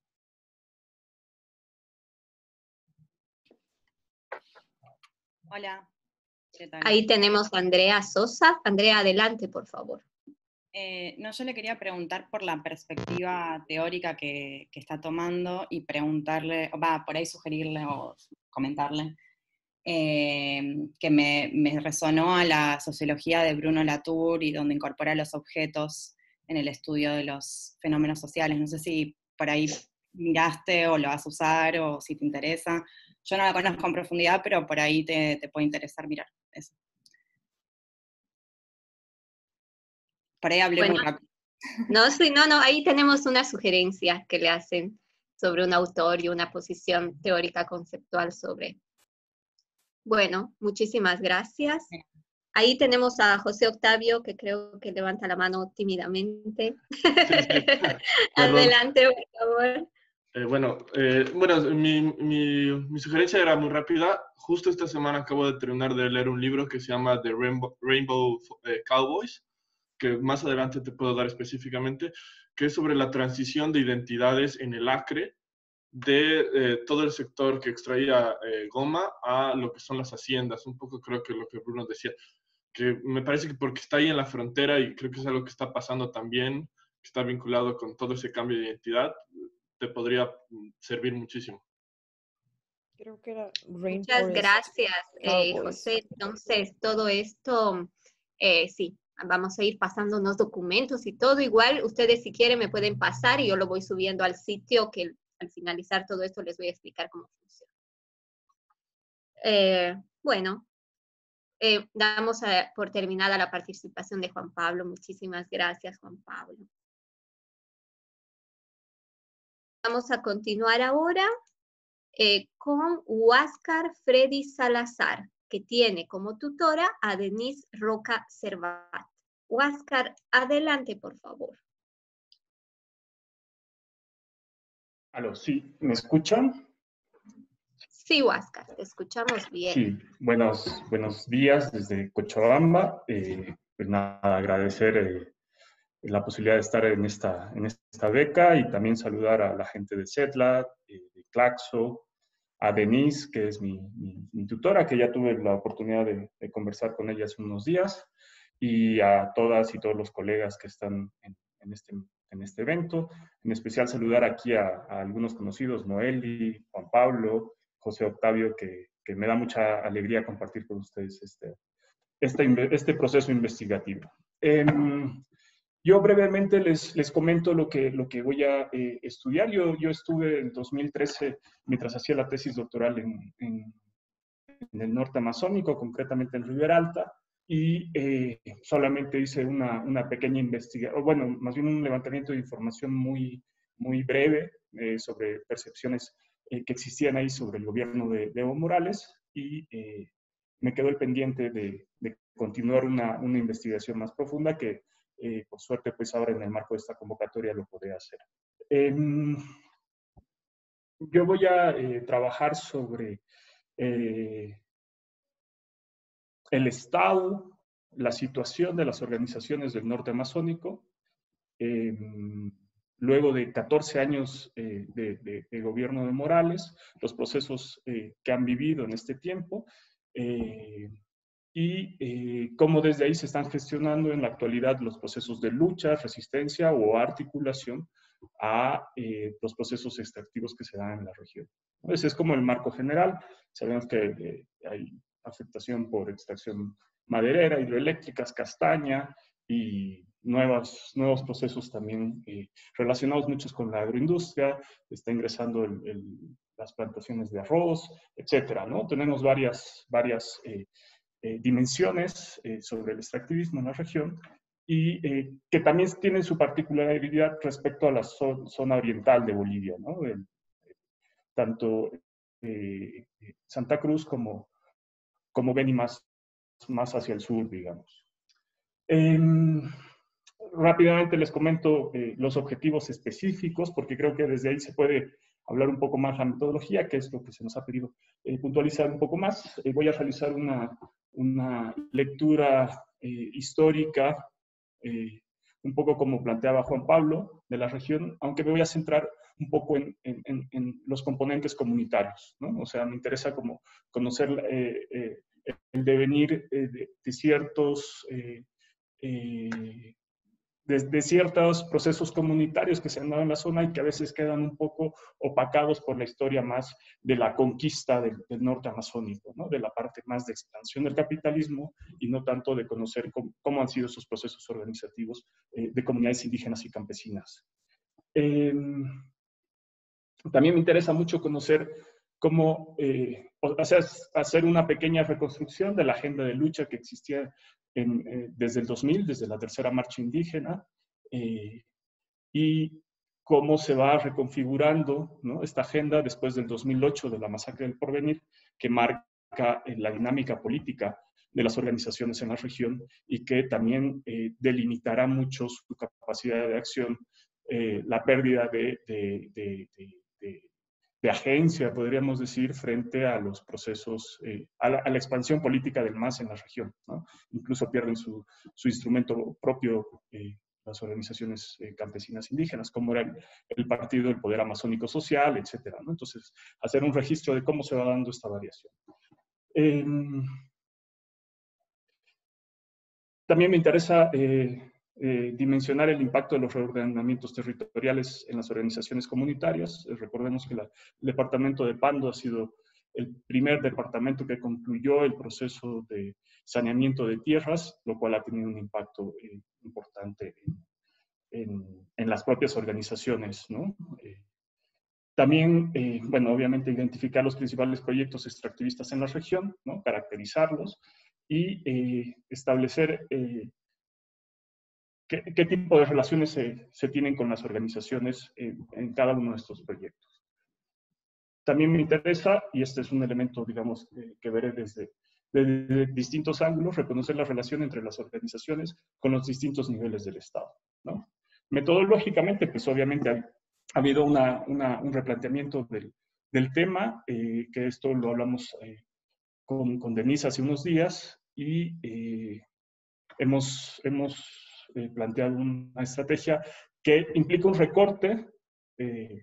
Speaker 8: Hola, ¿qué tal?
Speaker 1: Ahí tenemos a Andrea Sosa. Andrea, adelante, por favor.
Speaker 8: Eh, no, yo le quería preguntar por la perspectiva teórica que, que está tomando y preguntarle, va, por ahí sugerirle o comentarle, eh, que me, me resonó a la sociología de Bruno Latour y donde incorpora los objetos en el estudio de los fenómenos sociales. No sé si por ahí miraste o lo vas a usar o si te interesa. Yo no la conozco en profundidad, pero por ahí te, te puede interesar mirar eso. Por ahí hablé
Speaker 1: Bueno,
Speaker 8: muy rápido.
Speaker 1: No, sí, no, no, ahí tenemos una sugerencia que le hacen sobre un autor y una posición teórica conceptual sobre. Bueno, muchísimas gracias. Ahí tenemos a José Octavio, que creo que levanta la mano tímidamente.
Speaker 9: Sí, sí.
Speaker 1: Adelante, por favor.
Speaker 9: Eh, bueno, eh, bueno mi, mi, mi sugerencia era muy rápida. Justo esta semana acabo de terminar de leer un libro que se llama The Rainbow, Rainbow eh, Cowboys, que más adelante te puedo dar específicamente, que es sobre la transición de identidades en el Acre, de eh, todo el sector que extraía eh, goma a lo que son las haciendas. Un poco creo que lo que Bruno decía, que me parece que porque está ahí en la frontera y creo que es algo que está pasando también, que está vinculado con todo ese cambio de identidad, te podría servir muchísimo.
Speaker 10: Creo que era
Speaker 1: Muchas gracias, eh, José. Entonces, todo esto, eh, sí, vamos a ir pasando unos documentos y todo. Igual, ustedes si quieren me pueden pasar y yo lo voy subiendo al sitio, que al finalizar todo esto les voy a explicar cómo funciona. Eh, bueno, eh, damos a, por terminada la participación de Juan Pablo. Muchísimas gracias, Juan Pablo. Vamos a continuar ahora eh, con Huáscar Freddy Salazar, que tiene como tutora a Denise Roca Cervat. Huáscar, adelante, por favor.
Speaker 11: Aló, sí, ¿me escuchan?
Speaker 1: Sí, Huáscar, te escuchamos bien.
Speaker 11: Sí, buenos, buenos días desde Cochabamba. Eh, pues nada, agradecer eh, la posibilidad de estar en esta, en esta beca y también saludar a la gente de CETLA, eh, de Claxo, a Denise, que es mi, mi, mi tutora, que ya tuve la oportunidad de, de conversar con ella hace unos días, y a todas y todos los colegas que están en, en, este, en este evento. En especial saludar aquí a, a algunos conocidos, Noeli, Juan Pablo, José Octavio, que, que me da mucha alegría compartir con ustedes este, este, este proceso investigativo. Eh, yo brevemente les, les comento lo que, lo que voy a eh, estudiar. Yo, yo estuve en dos mil trece, mientras hacía la tesis doctoral en, en, en el norte amazónico, concretamente en Ribera Alta, y eh, solamente hice una, una pequeña investigación, o bueno, más bien un levantamiento de información muy, muy breve eh, sobre percepciones eh, que existían ahí sobre el gobierno de, de Evo Morales, y eh, me quedó el pendiente de, de continuar una, una investigación más profunda que, eh, por suerte, pues ahora en el marco de esta convocatoria lo podré hacer. Eh, yo voy a eh, trabajar sobre eh, el estado, la situación de las organizaciones del norte amazónico, eh, luego de catorce años eh, de, de, de gobierno de Morales, los procesos eh, que han vivido en este tiempo, eh, y eh, cómo desde ahí se están gestionando en la actualidad los procesos de lucha, resistencia o articulación a eh, los procesos extractivos que se dan en la región. Ese es como el marco general. Sabemos que eh, hay afectación por extracción maderera, hidroeléctricas, castaña y nuevas, nuevos procesos también eh, relacionados muchos con la agroindustria. Está ingresando el, el, las plantaciones de arroz, etcétera, ¿no? Tenemos varias, varias eh, eh, dimensiones eh, sobre el extractivismo en la región, y eh, que también tienen su particularidad respecto a la zo zona oriental de Bolivia, ¿no? El, tanto eh, Santa Cruz como, como Beni más, más hacia el sur, digamos. Eh, rápidamente les comento eh, los objetivos específicos, porque creo que desde ahí se puede hablar un poco más la metodología, que es lo que se nos ha pedido eh, puntualizar un poco más. Eh, voy a realizar una, una lectura eh, histórica, eh, un poco como planteaba Juan Pablo, de la región, aunque me voy a centrar un poco en, en, en los componentes comunitarios, ¿no? O sea, me interesa como conocer eh, eh, el devenir eh, de, de ciertos... Eh, eh, de, de ciertos procesos comunitarios que se han dado en la zona y que a veces quedan un poco opacados por la historia más de la conquista del, del norte amazónico, ¿no? De la parte más de expansión del capitalismo y no tanto de conocer cómo, cómo han sido esos procesos organizativos eh, de comunidades indígenas y campesinas. Eh, también me interesa mucho conocer cómo eh, o sea, hacer una pequeña reconstrucción de la agenda de lucha que existía en, eh, desde el dos mil, desde la tercera marcha indígena, eh, y cómo se va reconfigurando, ¿no?, esta agenda después del dos mil ocho, de la masacre del Porvenir, que marca eh, la dinámica política de las organizaciones en la región y que también eh, delimitará mucho su capacidad de acción, eh, la pérdida de, de, de, de, de de agencia, podríamos decir, frente a los procesos, eh, a, la, a la expansión política del M A S en la región, ¿no? Incluso pierden su, su instrumento propio, eh, las organizaciones eh, campesinas indígenas, como era el, el Partido del Poder Amazónico Social, etcétera, ¿no? Entonces, hacer un registro de cómo se va dando esta variación. Eh, también me interesa eh, Eh, dimensionar el impacto de los reordenamientos territoriales en las organizaciones comunitarias. Eh, recordemos que la, el departamento de Pando ha sido el primer departamento que concluyó el proceso de saneamiento de tierras, lo cual ha tenido un impacto eh, importante en, en, en las propias organizaciones, ¿no? Eh, también, eh, bueno, obviamente identificar los principales proyectos extractivistas en la región, ¿no?, caracterizarlos y eh, establecer eh, ¿Qué, ¿Qué tipo de relaciones se, se tienen con las organizaciones en, en cada uno de estos proyectos? También me interesa, y este es un elemento, digamos, que, que veré desde, desde distintos ángulos, reconocer la relación entre las organizaciones con los distintos niveles del Estado, ¿no? Metodológicamente, pues obviamente ha, ha habido una, una, un replanteamiento del, del tema, eh, que esto lo hablamos eh, con, con Denise hace unos días, y eh, hemos... hemos Eh, planteado una estrategia que implica un recorte eh,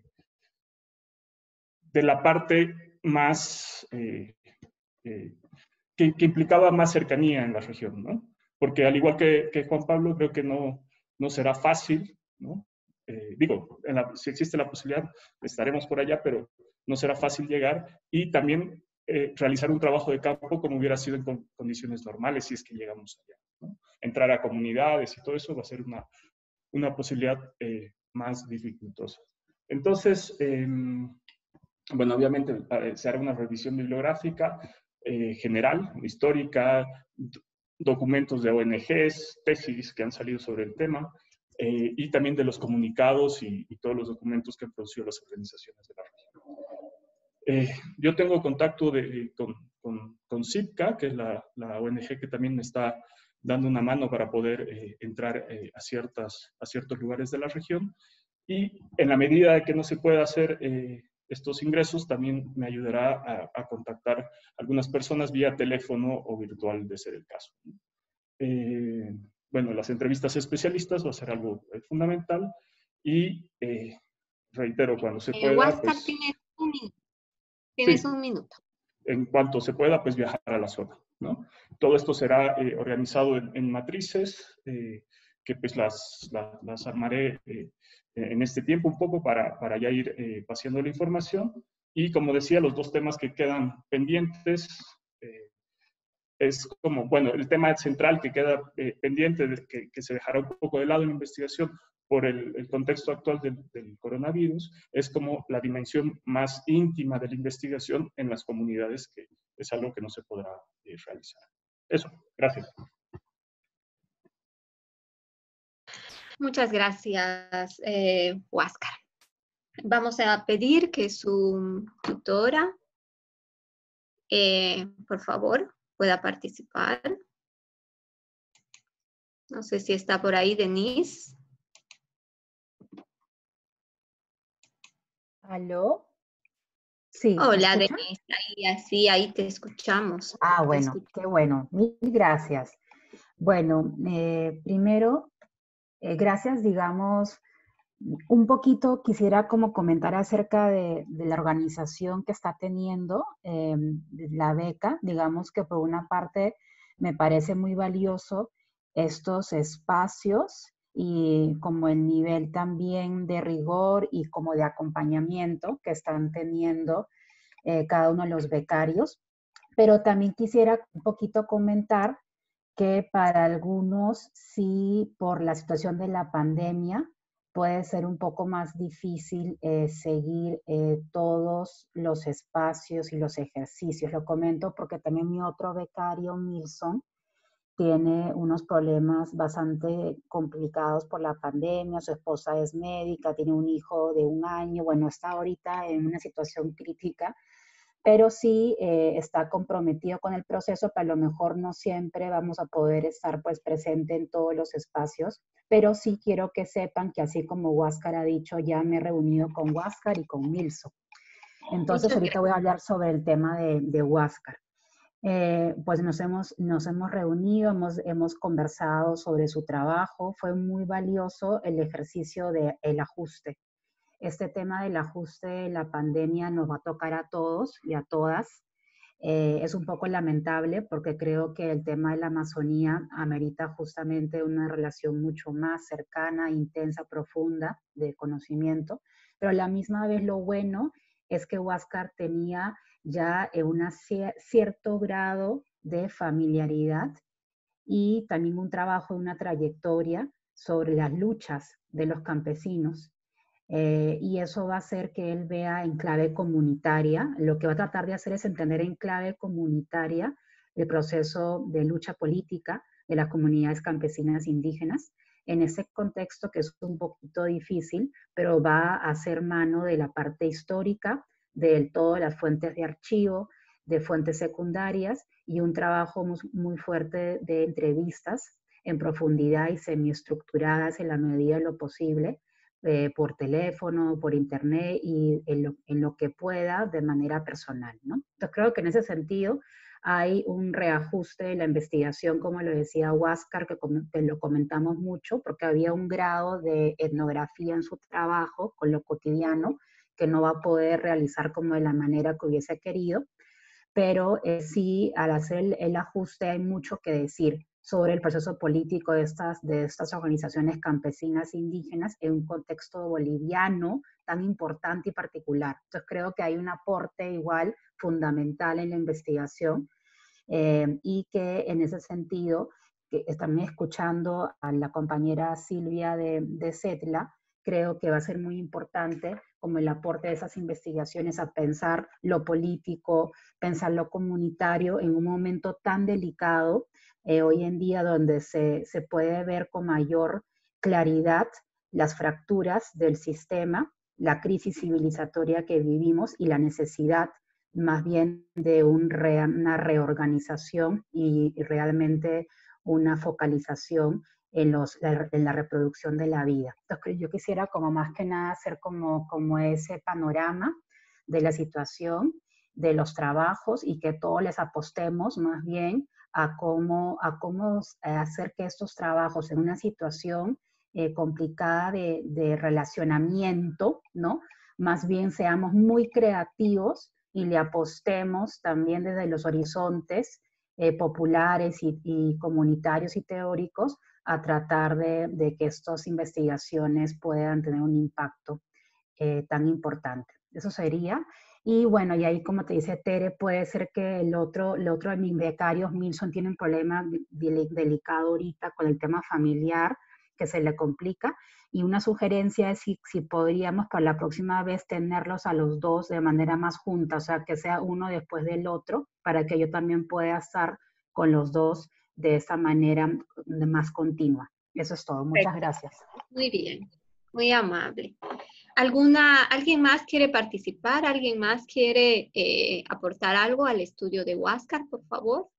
Speaker 11: de la parte más, eh, eh, que, que implicaba más cercanía en la región, ¿no? Porque al igual que, que Juan Pablo, creo que no, no será fácil, ¿no? Eh, digo, en la, si existe la posibilidad, estaremos por allá, pero no será fácil llegar, y también eh, realizar un trabajo de campo como hubiera sido en con, condiciones normales, si es que llegamos allá, ¿no? Entrar a comunidades y todo eso va a ser una, una posibilidad eh, más dificultosa. Entonces, eh, bueno, obviamente eh, se hará una revisión bibliográfica eh, general, histórica, documentos de O N Ges, tesis que han salido sobre el tema, eh, y también de los comunicados y, y todos los documentos que han producido las organizaciones de la región. Eh, yo tengo contacto de, con, con, con SIPCA, que es la, la O N G que también me está dando una mano para poder eh, entrar eh, a, ciertas, a ciertos lugares de la región. Y en la medida de que no se pueda hacer eh, estos ingresos, también me ayudará a, a contactar a algunas personas vía teléfono o virtual, de ser el caso. Eh, bueno, las entrevistas especialistas va a ser algo eh, fundamental y eh, reitero, cuando se
Speaker 1: Eh,
Speaker 11: pueda,
Speaker 1: Huáscar,
Speaker 11: pues,
Speaker 1: tienes un minuto. Tienes
Speaker 11: sí,
Speaker 1: un minuto.
Speaker 11: en cuanto se pueda, pues viajar a la zona, ¿no? Todo esto será eh, organizado en, en matrices, eh, que pues las, las, las armaré eh, en este tiempo un poco para, para ya ir eh, paseando la información. Y como decía, los dos temas que quedan pendientes, eh, es como, bueno, el tema central que queda eh, pendiente, de, que, que se dejará un poco de lado en la investigación por el, el contexto actual del, del coronavirus, es como la dimensión más íntima de la investigación en las comunidades, que es algo que no se podrá eh, realizar. Eso, gracias.
Speaker 1: Muchas gracias, eh, Huáscar. Vamos a pedir que su tutora, eh, por favor, pueda participar. No sé si está por ahí Denise.
Speaker 12: ¿Aló? Sí, ¿me
Speaker 1: Hola,
Speaker 12: escuchan?
Speaker 1: Denise, ahí, así, ahí te escuchamos.
Speaker 12: Ah,
Speaker 1: Te
Speaker 12: bueno,
Speaker 1: escucho.
Speaker 12: qué bueno. Mil gracias. Bueno, eh, primero, eh, gracias, digamos, un poquito quisiera como comentar acerca de, de la organización que está teniendo eh, la beca. Digamos que por una parte me parece muy valioso estos espacios y como el nivel también de rigor y como de acompañamiento que están teniendo eh, cada uno de los becarios. Pero también quisiera un poquito comentar que para algunos sí, por la situación de la pandemia, puede ser un poco más difícil eh, seguir eh, todos los espacios y los ejercicios. Lo comento porque también mi otro becario, Milson, tiene unos problemas bastante complicados por la pandemia. Su esposa es médica, tiene un hijo de un año, bueno, está ahorita en una situación crítica, pero sí eh, está comprometido con el proceso, pero a lo mejor no siempre vamos a poder estar pues presente en todos los espacios, pero sí quiero que sepan que así como Huáscar ha dicho, ya me he reunido con Huáscar y con Milson. Entonces
Speaker 1: Muchas
Speaker 12: ahorita voy a hablar sobre el tema de, de Huáscar. Eh, pues nos hemos, nos hemos reunido, hemos, hemos conversado sobre su trabajo, fue muy valioso el ejercicio del ajuste. Este tema del ajuste de la pandemia nos va a tocar a todos y a todas. Eh, es un poco lamentable porque creo que el tema de la Amazonía amerita justamente una relación mucho más cercana, intensa, profunda de conocimiento, pero a la misma vez lo bueno es que Huáscar tenía ya un cierto grado de familiaridad y también un trabajo, una trayectoria sobre las luchas de los campesinos. Eh, y eso va a hacer que él vea en clave comunitaria. Lo que va a tratar de hacer es entender en clave comunitaria el proceso de lucha política de las comunidades campesinas indígenas. En ese contexto que es un poquito difícil, pero va a hacer mano de la parte histórica, de todas las fuentes de archivo, de fuentes secundarias y un trabajo muy, muy fuerte de entrevistas en profundidad y semiestructuradas en la medida de lo posible, Eh, por teléfono, por internet y en lo, en lo que pueda de manera personal, ¿no? Entonces creo que en ese sentido hay un reajuste de la investigación, como lo decía Huáscar, que, que lo comentamos mucho, porque había un grado de etnografía en su trabajo con lo cotidiano que no va a poder realizar como de la manera que hubiese querido, pero eh, sí, al hacer el, el ajuste hay mucho que decir sobre el proceso político de estas, de estas organizaciones campesinas indígenas en un contexto boliviano tan importante y particular. Entonces creo que hay un aporte igual fundamental en la investigación eh, y que en ese sentido, que también escuchando a la compañera Silvia de, de CETLA, creo que va a ser muy importante como el aporte de esas investigaciones a pensar lo político, pensar lo comunitario en un momento tan delicado eh, hoy en día donde se, se puede ver con mayor claridad las fracturas del sistema la crisis civilizatoria que vivimos y la necesidad más bien de un re, una reorganización y, y realmente una focalización en, los, en la reproducción de la vida. Entonces yo quisiera como más que nada hacer como, como ese panorama de la situación, de los trabajos y que todos les apostemos más bien a cómo, a cómo hacer que estos trabajos en una situación eh, complicada de, de relacionamiento, ¿no? Más bien seamos muy creativos y le apostemos también desde los horizontes eh, populares y, y comunitarios y teóricos a tratar de, de que estas investigaciones puedan tener un impacto eh, tan importante. Eso sería. Y bueno, y ahí como te dice Tere, puede ser que el otro, el otro de mis becarios, Milson, tiene un problema de, delicado ahorita con el tema familiar, que se le complica. Y una sugerencia es si, si podríamos para la próxima vez tenerlos a los dos de manera más junta, o sea, que sea uno después del otro, para que yo también pueda estar con los dos de esta manera más continua. Eso es todo. Muchas gracias.
Speaker 1: Muy bien, muy amable. ¿Alguna, ¿Alguien más quiere participar? ¿Alguien más quiere eh, aportar algo al estudio de Huáscar, por favor?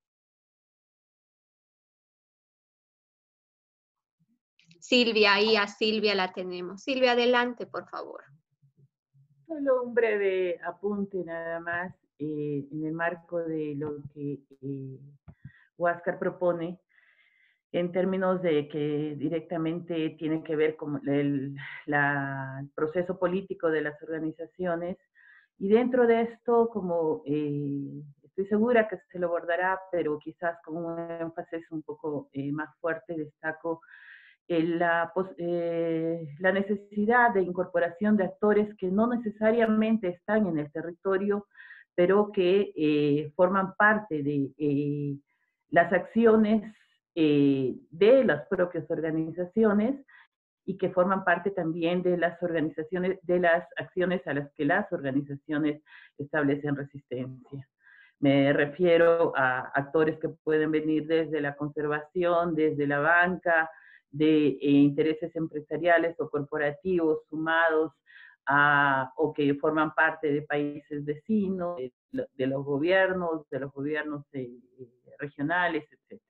Speaker 1: Silvia, ahí a Silvia la tenemos. Silvia, adelante, por favor.
Speaker 13: Solo un breve apunte nada más eh, en el marco de lo que eh, Huáscar propone, en términos de que directamente tiene que ver con el, la, el proceso político de las organizaciones. Y dentro de esto, como eh, estoy segura que se lo abordará, pero quizás con un énfasis un poco eh, más fuerte, destaco eh, la, eh, la necesidad de incorporación de actores que no necesariamente están en el territorio, pero que eh, forman parte de eh, las acciones eh, de las propias organizaciones y que forman parte también de las organizaciones, de las acciones a las que las organizaciones establecen resistencia. Me refiero a actores que pueden venir desde la conservación, desde la banca, de eh, intereses empresariales o corporativos sumados a, o que forman parte de países vecinos, de, de los gobiernos, de los gobiernos eh, regionales, etcétera.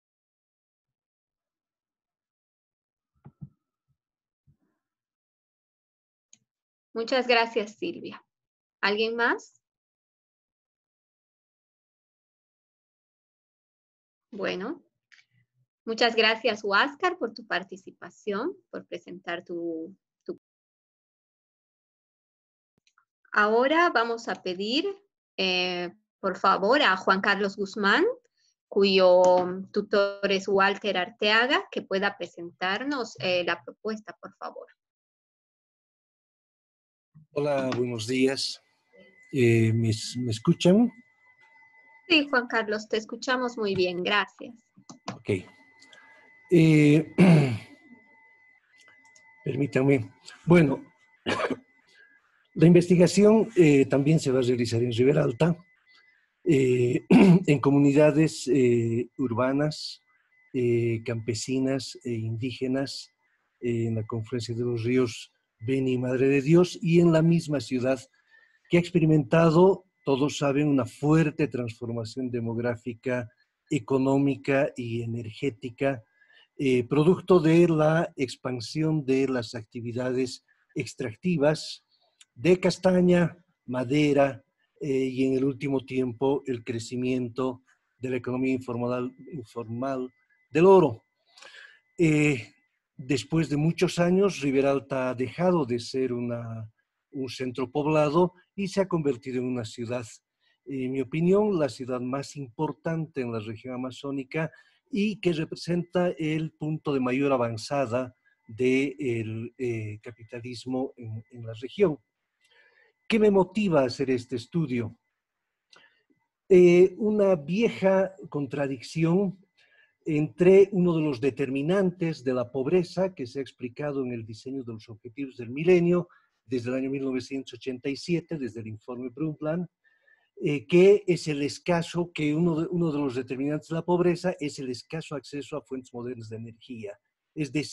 Speaker 1: Muchas gracias, Silvia. ¿Alguien más? Bueno, muchas gracias, Huáscar, por tu participación, por presentar tu, tu... Ahora vamos a pedir, eh, por favor, a Juan Carlos Guzmán, cuyo tutor es Walter Arteaga, que pueda presentarnos eh, la propuesta, por favor.
Speaker 14: Hola, buenos días. Eh, ¿me, ¿Me escuchan?
Speaker 1: Sí, Juan Carlos, te escuchamos muy bien, gracias.
Speaker 14: Ok. Eh, permítanme. Bueno, la investigación eh, también se va a realizar en Riberalta, eh, en comunidades eh, urbanas, eh, campesinas e indígenas, eh, en la confluencia de los ríos Beni y Madre de Dios, y en la misma ciudad que ha experimentado, todos saben, una fuerte transformación demográfica, económica y energética, eh, producto de la expansión de las actividades extractivas de castaña, madera, eh, y en el último tiempo el crecimiento de la economía informal, informal del oro. Eh, después de muchos años, Riberalta ha dejado de ser una, un centro poblado y se ha convertido en una ciudad, en mi opinión, la ciudad más importante en la región amazónica y que representa el punto de mayor avanzada del eh, capitalismo en, en la región. ¿Qué me motiva a hacer este estudio? Eh, una vieja contradicción entre uno de los determinantes de la pobreza que se ha explicado en el diseño de los objetivos del milenio desde el año mil novecientos ochenta y siete, desde el informe Brundtland, eh, que es el escaso, que uno de, uno de los determinantes de la pobreza es el escaso acceso a fuentes modernas de energía, es decir,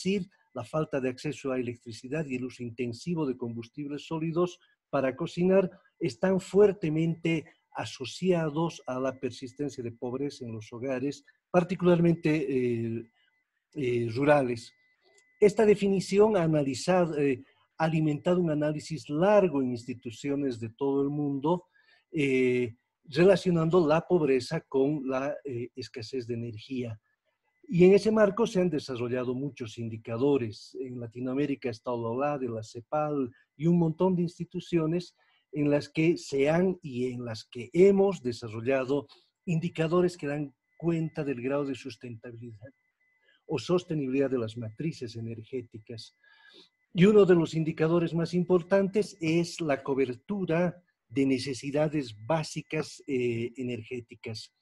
Speaker 14: la falta de acceso a electricidad y el uso intensivo de combustibles sólidos para cocinar están fuertemente asociados a la persistencia de pobreza en los hogares, particularmente eh, eh, rurales. Esta definición ha analizado, eh, ha alimentado un análisis largo en instituciones de todo el mundo, eh, relacionando la pobreza con la eh, escasez de energía. Y en ese marco se han desarrollado muchos indicadores. En Latinoamérica está la OLADE, la CEPAL y un montón de instituciones en las que se han y en las que hemos desarrollado indicadores que dan cuenta del grado de sustentabilidad o sostenibilidad de las matrices energéticas. Y uno de los indicadores más importantes es la cobertura de necesidades básicas eh, energéticas.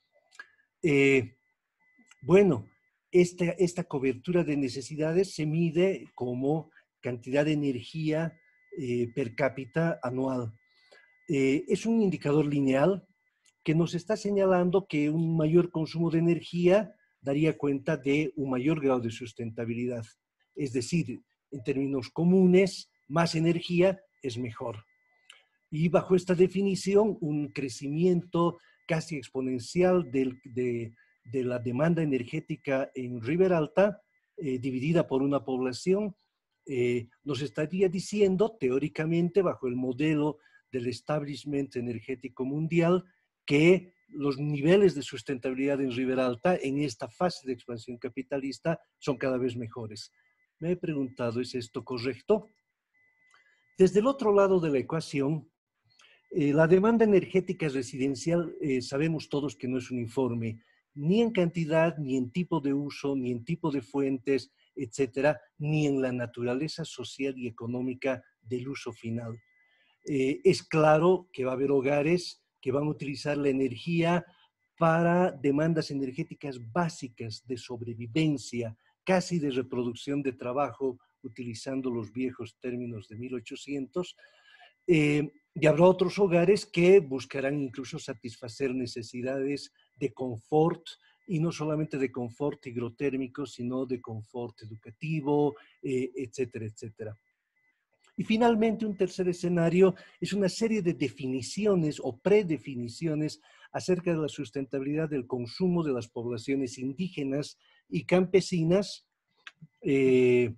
Speaker 14: Eh, bueno, esta, esta cobertura de necesidades se mide como cantidad de energía eh, per cápita anual. Eh, es un indicador lineal que nos está señalando que un mayor consumo de energía daría cuenta de un mayor grado de sustentabilidad. Es decir, en términos comunes, más energía es mejor. Y bajo esta definición, un crecimiento casi exponencial del, de, de la demanda energética en Riberalta, eh, dividida por una población, eh, nos estaría diciendo, teóricamente, bajo el modelo del establishment energético mundial, que los niveles de sustentabilidad en Riberalta, en esta fase de expansión capitalista, son cada vez mejores. Me he preguntado, ¿es esto correcto? Desde el otro lado de la ecuación, eh, la demanda energética residencial, eh, sabemos todos que no es uniforme, ni en cantidad, ni en tipo de uso, ni en tipo de fuentes, etcétera, ni en la naturaleza social y económica del uso final. Eh, es claro que va a haber hogares que van a utilizar la energía para demandas energéticas básicas de sobrevivencia, casi de reproducción de trabajo, utilizando los viejos términos de mil ochocientos, eh, y habrá otros hogares que buscarán incluso satisfacer necesidades de confort, y no solamente de confort higrotérmico, sino de confort educativo, eh, etcétera, etcétera. Y finalmente, un tercer escenario es una serie de definiciones o predefiniciones acerca de la sustentabilidad del consumo de las poblaciones indígenas y campesinas, eh,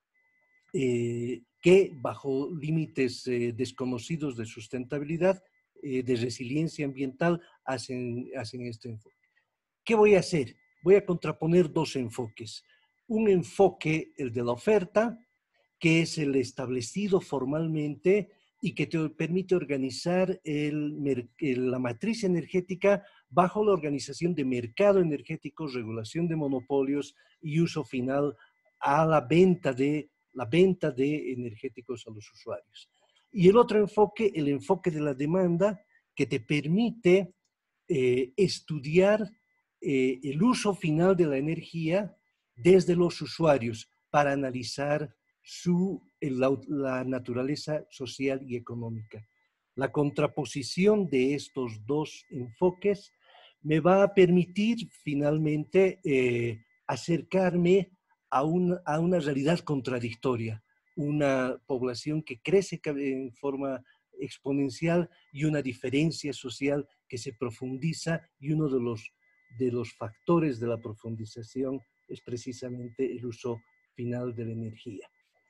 Speaker 14: eh, que bajo límites eh, desconocidos de sustentabilidad, eh, de resiliencia ambiental, hacen, hacen este enfoque. ¿Qué voy a hacer? Voy a contraponer dos enfoques. Un enfoque, el de la oferta, que es el establecido formalmente y que te permite organizar el, el, la matriz energética bajo la organización de mercado energético, regulación de monopolios y uso final a la venta de, la venta de energéticos a los usuarios. Y el otro enfoque, el enfoque de la demanda, que te permite eh, estudiar eh, el uso final de la energía desde los usuarios para analizar Su, la, la naturaleza social y económica. La contraposición de estos dos enfoques me va a permitir finalmente eh, acercarme a, un, a una realidad contradictoria, una población que crece en forma exponencial y una diferencia social que se profundiza, y uno de los, de los factores de la profundización es precisamente el uso final de la energía.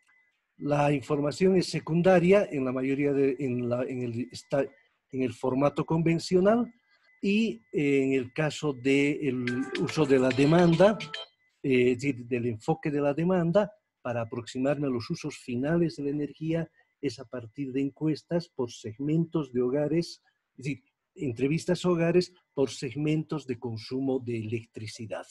Speaker 14: La información es secundaria en la mayoría de, en, la, en, el, está, en el formato convencional, y eh, en el caso del uso de la demanda, eh, es decir, del enfoque de la demanda, para aproximarme a los usos finales de la energía, es a partir de encuestas por segmentos de hogares, es decir, entrevistas a hogares por segmentos de consumo de electricidad.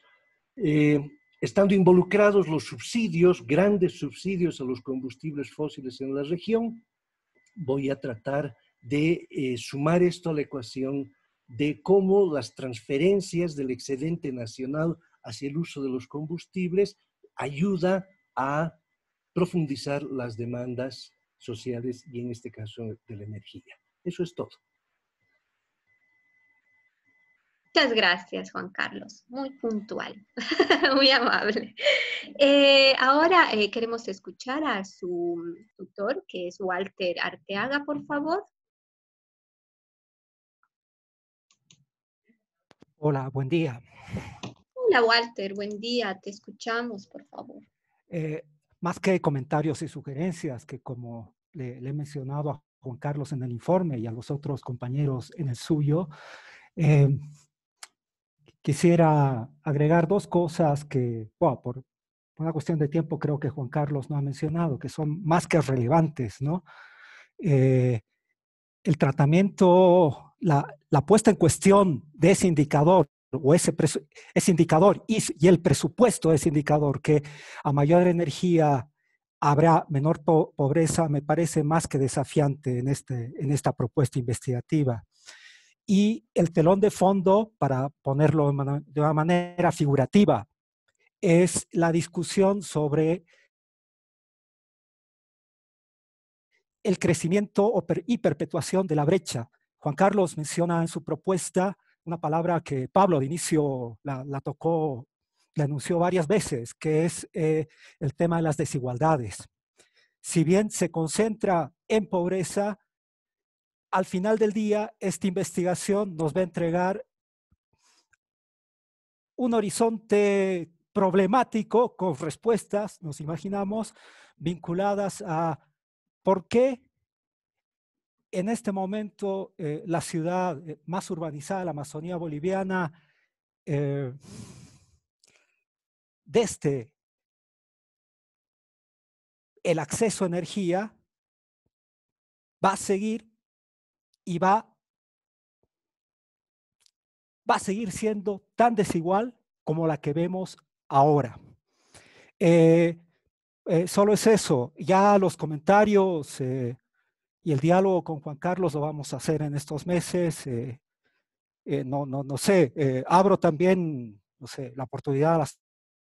Speaker 14: Eh, Estando involucrados los subsidios, grandes subsidios a los combustibles fósiles en la región, voy a tratar de eh, sumar esto a la ecuación de cómo las transferencias del excedente nacional hacia el uso de los combustibles ayuda a profundizar las demandas sociales y en este caso de la energía. Eso es todo.
Speaker 1: Muchas gracias, Juan Carlos. Muy puntual, muy amable. Eh, ahora eh, queremos escuchar a su tutor, que es Walter Arteaga, por favor.
Speaker 15: Hola, buen día.
Speaker 1: Hola, Walter, buen día. Te escuchamos, por favor.
Speaker 15: Eh, más que comentarios y sugerencias, que como le, le he mencionado a Juan Carlos en el informe y a los otros compañeros en el suyo, eh, quisiera agregar dos cosas que, bueno, por una cuestión de tiempo creo que Juan Carlos no ha mencionado, que son más que relevantes, ¿no? Eh, el tratamiento, la, la puesta en cuestión de ese indicador, o ese, ese indicador y, y el presupuesto de ese indicador, que a mayor energía habrá menor po pobreza, me parece más que desafiante en, este, en esta propuesta investigativa. Y el telón de fondo, para ponerlo de una manera figurativa, es la discusión sobre el crecimiento y perpetuación de la brecha. Juan Carlos menciona en su propuesta una palabra que Pablo de inicio la, la tocó, la anunció varias veces, que es eh, el tema de las desigualdades. Si bien se concentra en pobreza, al final del día esta investigación nos va a entregar un horizonte problemático con respuestas, nos imaginamos, vinculadas a por qué en este momento eh, la ciudad más urbanizada, la Amazonía boliviana, eh, desde el acceso a energía, va a seguir y va, va a seguir siendo tan desigual como la que vemos ahora. Eh, eh, solo es eso, ya los comentarios eh, y el diálogo con Juan Carlos lo vamos a hacer en estos meses. Eh, eh, no, no, no sé, eh, abro también, no sé, la oportunidad a las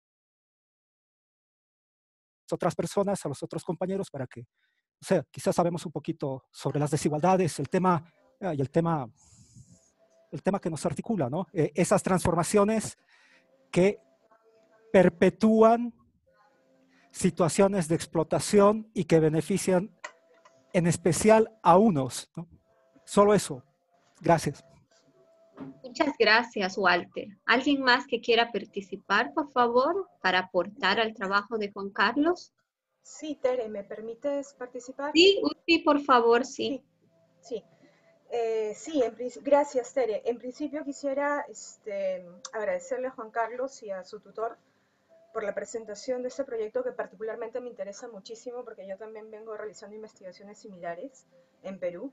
Speaker 15: otras personas, a los otros compañeros, para que, o sea, quizás sabemos un poquito sobre las desigualdades, el tema, eh, y el tema, el tema que nos articula, ¿no? Eh, esas transformaciones que perpetúan situaciones de explotación y que benefician en especial a unos, ¿no? Solo eso. Gracias.
Speaker 1: Muchas gracias, Walter. ¿Alguien más que quiera participar, por favor, para aportar al trabajo de Juan Carlos?
Speaker 10: Sí, Tere, ¿me permites participar?
Speaker 1: Sí, sí, por favor, sí.
Speaker 10: Sí, sí. Eh, sí, en, gracias, Tere. En principio quisiera este, agradecerle a Juan Carlos y a su tutor por la presentación de este proyecto que particularmente me interesa muchísimo porque yo también vengo realizando investigaciones similares en Perú.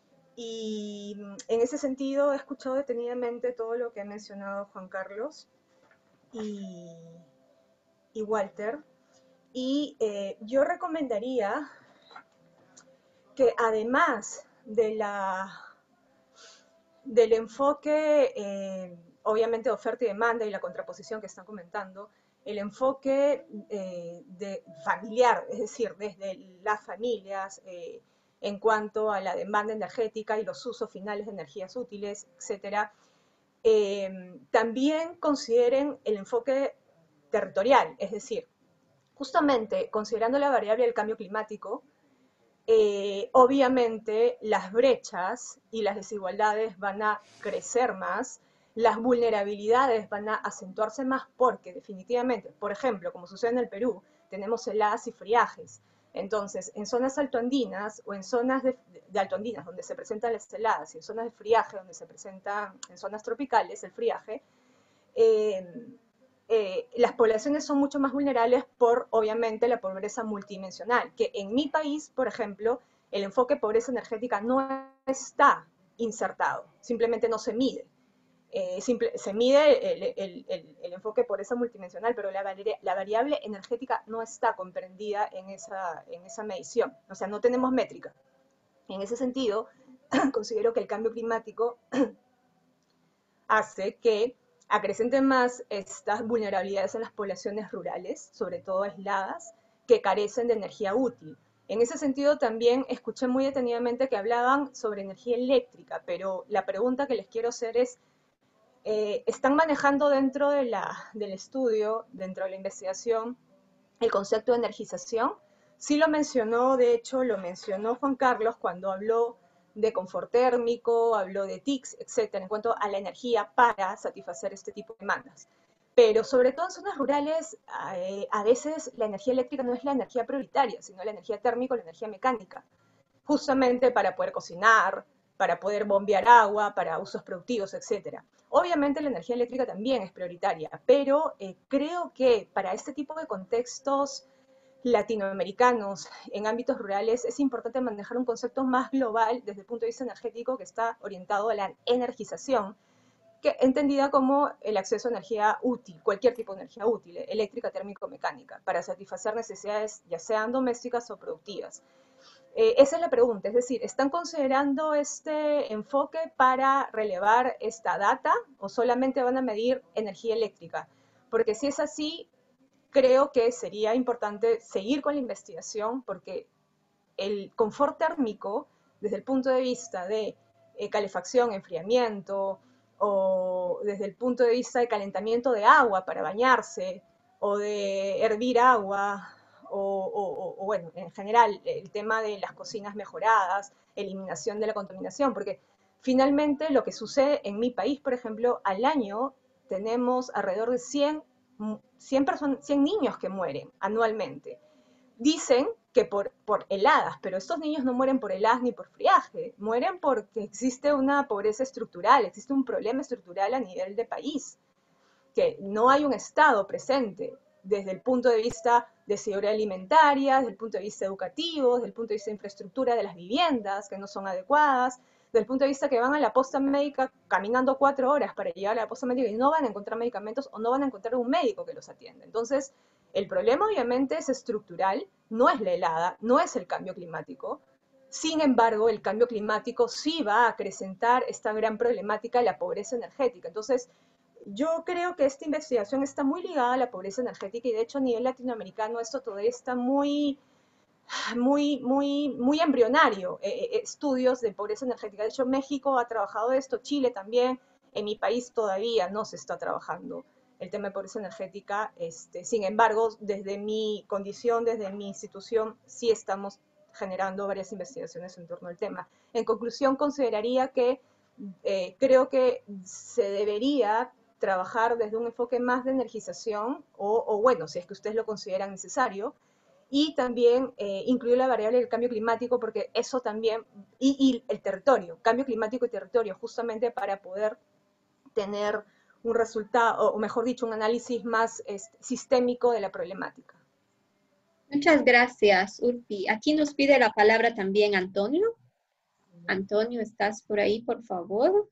Speaker 10: Y en ese sentido he escuchado detenidamente todo lo que ha mencionado Juan Carlos y, y Walter. Y eh, yo recomendaría que además de la, del enfoque, eh, obviamente, de oferta y demanda y la contraposición que están comentando, el enfoque eh, de familiar, es decir, desde las familias, eh, en cuanto a la demanda energética y los usos finales de energías útiles, etcétera, eh, también consideren el enfoque territorial, es decir, justamente considerando la variable del cambio climático, eh, obviamente las brechas y las desigualdades van a crecer más, las vulnerabilidades van a acentuarse más porque definitivamente, por ejemplo, como sucede en el Perú, tenemos heladas y friajes. Entonces, en zonas altoandinas o en zonas de, de altoandinas donde se presentan las heladas y en zonas de friaje donde se presenta, en zonas tropicales, el friaje, eh, eh, las poblaciones son mucho más vulnerables por, obviamente, la pobreza multidimensional, que en mi país, por ejemplo, el enfoque pobreza energética no está insertado, simplemente no se mide. Eh, simple, se mide el, el, el, el enfoque pobreza multidimensional, pero la, la variable energética no está comprendida en esa, en esa medición, o sea, no tenemos métrica. En ese sentido, considero que el cambio climático hace que acrecenten más estas vulnerabilidades en las poblaciones rurales, sobre todo aisladas, que carecen de energía útil. En ese sentido también escuché muy detenidamente que hablaban sobre energía eléctrica, pero la pregunta que les quiero hacer es, eh, están manejando dentro de la, del estudio, dentro de la investigación, el concepto de energización. Sí lo mencionó, de hecho, lo mencionó Juan Carlos cuando habló de confort térmico, habló de T I Cs, etcétera, en cuanto a la energía para satisfacer este tipo de demandas. Pero sobre todo en zonas rurales, eh, a veces la energía eléctrica no es la energía prioritaria, sino la energía térmica o la energía mecánica, justamente para poder cocinar, para poder bombear agua, para usos productivos, etcétera. Obviamente la energía eléctrica también es prioritaria, pero eh, creo que para este tipo de contextos latinoamericanos en ámbitos rurales es importante manejar un concepto más global desde el punto de vista energético que está orientado a la energización, que, entendida como el acceso a energía útil, cualquier tipo de energía útil, eléctrica, térmico, mecánica, para satisfacer necesidades ya sean domésticas o productivas. Eh, esa es la pregunta, es decir, ¿están considerando este enfoque para relevar esta data o solamente van a medir energía eléctrica? Porque si es así, creo que sería importante seguir con la investigación porque el confort térmico, desde el punto de vista de eh, calefacción, enfriamiento, o desde el punto de vista de calentamiento de agua para bañarse, o de hervir agua, o, o, o bueno, en general, el tema de las cocinas mejoradas, eliminación de la contaminación, porque finalmente lo que sucede en mi país, por ejemplo, al año tenemos alrededor de cien, cien, personas, cien niños que mueren anualmente. Dicen que por, por heladas, pero estos niños no mueren por heladas ni por friaje, mueren porque existe una pobreza estructural, existe un problema estructural a nivel de país, que no hay un Estado presente desde el punto de vista de seguridad alimentaria, desde el punto de vista educativo, desde el punto de vista de infraestructura de las viviendas que no son adecuadas, desde el punto de vista que van a la posta médica caminando cuatro horas para llegar a la posta médica y no van a encontrar medicamentos o no van a encontrar un médico que los atienda. Entonces, el problema obviamente es estructural, no es la helada, no es el cambio climático. Sin embargo, el cambio climático sí va a acrecentar esta gran problemática de la pobreza energética. Entonces, yo creo que esta investigación está muy ligada a la pobreza energética y de hecho a nivel latinoamericano esto todavía está muy, muy, muy, muy embrionario, eh, estudios de pobreza energética. De hecho, México ha trabajado esto, Chile también, en mi país todavía no se está trabajando el tema de pobreza energética. Este, sin embargo, desde mi condición, desde mi institución, sí estamos generando varias investigaciones en torno al tema. En conclusión, consideraría que eh, creo que se debería trabajar desde un enfoque más de energización, o, o bueno, si es que ustedes lo consideran necesario, y también eh, incluir la variable del cambio climático, porque eso también, y, y el territorio, cambio climático y territorio, justamente para poder tener un resultado, o mejor dicho, un análisis más este, sistémico de la problemática.
Speaker 1: Muchas gracias, Urpi. Aquí nos pide la palabra también Antonio. Antonio, ¿estás por ahí, por favor?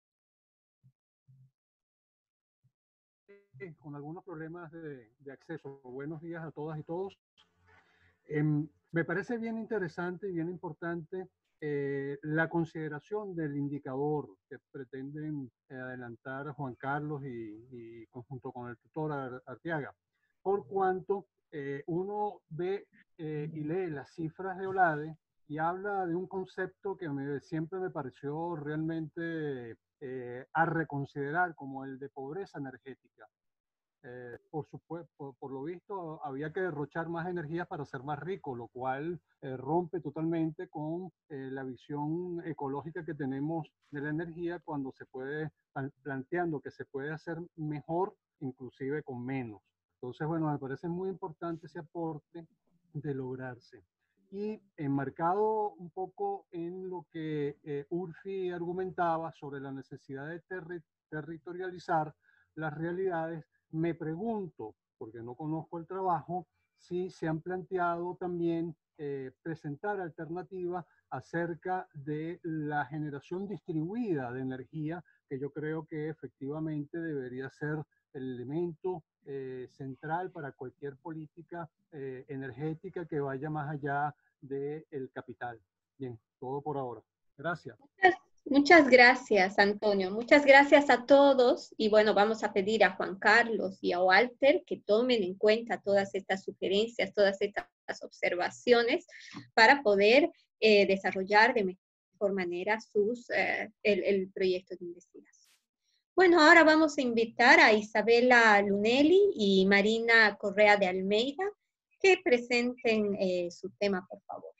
Speaker 16: Sí, con algunos problemas de, de acceso. Buenos días a todas y todos. Eh, me parece bien interesante y bien importante eh, la consideración del indicador que pretenden eh, adelantar Juan Carlos y, y junto con el tutor Arteaga, por cuanto eh, uno ve eh, y lee las cifras de OLADE y habla de un concepto que me, siempre me pareció realmente eh, a reconsiderar, como el de pobreza energética. Eh, por, supuesto, por, por lo visto, había que derrochar más energía para ser más rico, lo cual eh, rompe totalmente con eh, la visión ecológica que tenemos de la energía cuando se puede, planteando que se puede hacer mejor, inclusive con menos. Entonces, bueno, me parece muy importante ese aporte de lograrse. Y enmarcado un poco en lo que eh, Urfi argumentaba sobre la necesidad de terri territorializar las realidades, me pregunto, porque no conozco el trabajo, si se han planteado también eh, presentar alternativas acerca de la generación distribuida de energía, que yo creo que efectivamente debería ser el elemento eh, central para cualquier política eh, energética que vaya más allá del capital. Bien, todo por ahora. Gracias.
Speaker 1: Muchas gracias, Antonio. Muchas gracias a todos. Y bueno, vamos a pedir a Juan Carlos y a Walter que tomen en cuenta todas estas sugerencias, todas estas observaciones para poder eh, desarrollar de mejor manera sus, eh, el, el proyecto de investigación. Bueno, ahora vamos a invitar a Isabela Lunelli y Marina Correa de Almeida que presenten eh, su tema, por favor.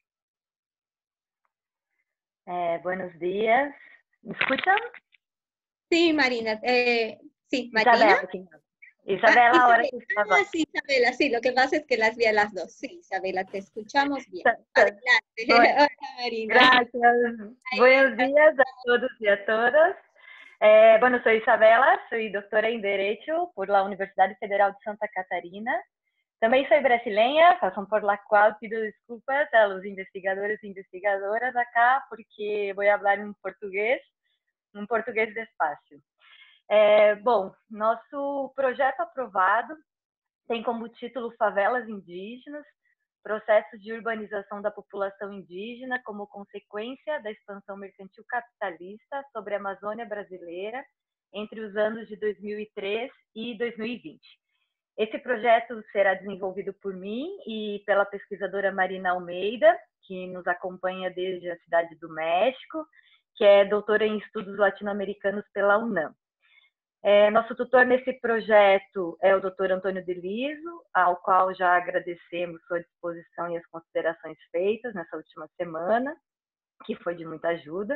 Speaker 17: Eh, buenos días. ¿Me escuchan?
Speaker 1: Sí, Marina. Eh, sí, Marina.
Speaker 17: Isabela, ¿quién habla? Isabela,
Speaker 1: ah,
Speaker 17: ahora
Speaker 1: Isabela.
Speaker 17: que estás
Speaker 1: Ah, sí, Isabela, sí, lo que pasa es que las vi a las dos. Sí, Isabela, te escuchamos bien. Adelante.
Speaker 17: Bueno,
Speaker 1: Hola, Marina.
Speaker 17: gracias. Buenos días a todos y a todas. Eh, bueno, soy Isabela, soy doctora en Derecho por la Universidad Federal de Santa Catarina. Também soy brasileña, razón por la cual pido desculpas a los investigadores e investigadoras acá, porque voy a hablar en português, um português despacio. É, bom, nosso projeto aprovado tem como título Favelas Indígenas, processos de urbanização da população indígena como consequência da expansão mercantil capitalista sobre a Amazônia brasileira entre os anos de dois mil e três e dois mil e vinte. Esse projeto será desenvolvido por mim e pela pesquisadora Marina Almeida, que nos acompanha desde a Cidade do México, que é doutora em estudos latino-americanos pela UNAM. É, nosso tutor nesse projeto é o doutor Antônio Deliso, ao qual já agradecemos sua disposição e as considerações feitas nessa última semana, que foi de muita ajuda.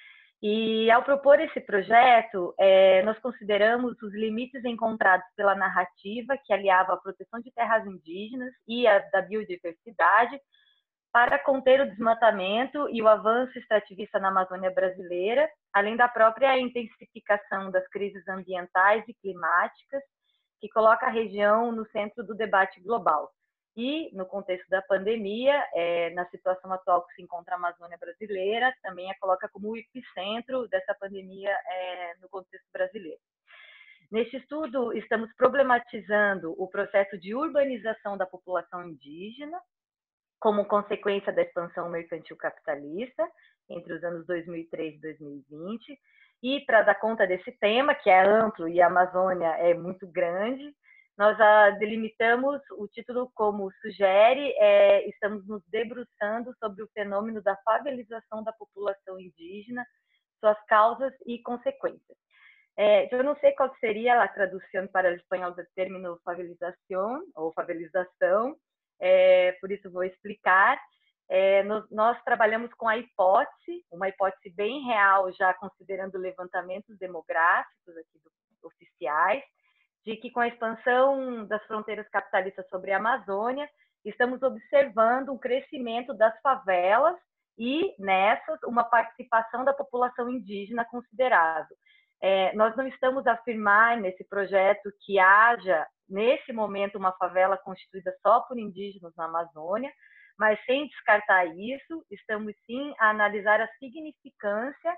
Speaker 17: E, ao propor esse projeto, é, nós consideramos os limites encontrados pela narrativa que aliava a proteção de terras indígenas e a da biodiversidade para conter o desmatamento e o avanço extrativista na Amazônia brasileira, além da própria intensificação das crises ambientais e climáticas, que coloca a região no centro do debate global. E, no contexto da pandemia, é, na situação atual que se encontra a Amazônia brasileira, também a coloca como o epicentro dessa pandemia é, no contexto brasileiro. Neste estudo, estamos problematizando o processo de urbanização da população indígena, como consequência da expansão mercantil capitalista entre os anos dois mil e três e dois mil e vinte. E, para dar conta desse tema, que é amplo e a Amazônia é muito grande, nós a delimitamos o título como sugere, é, estamos nos debruçando sobre o fenômeno da favelização da população indígena, suas causas e consequências. É, eu não sei qual seria a tradução para o espanhol do termo favelização ou favelização, é, por isso vou explicar. É, nós, nós trabalhamos com a hipótese, uma hipótese bem real, já considerando levantamentos demográficos aqui do, oficiais, de que com a expansão das fronteiras capitalistas sobre a Amazônia, estamos observando um crescimento das favelas e, nessas, uma participação da população indígena considerável. É, nós não estamos a afirmar nesse projeto que haja, nesse momento, uma favela constituída só por indígenas na Amazônia, mas sem descartar isso, estamos sim a analisar a significância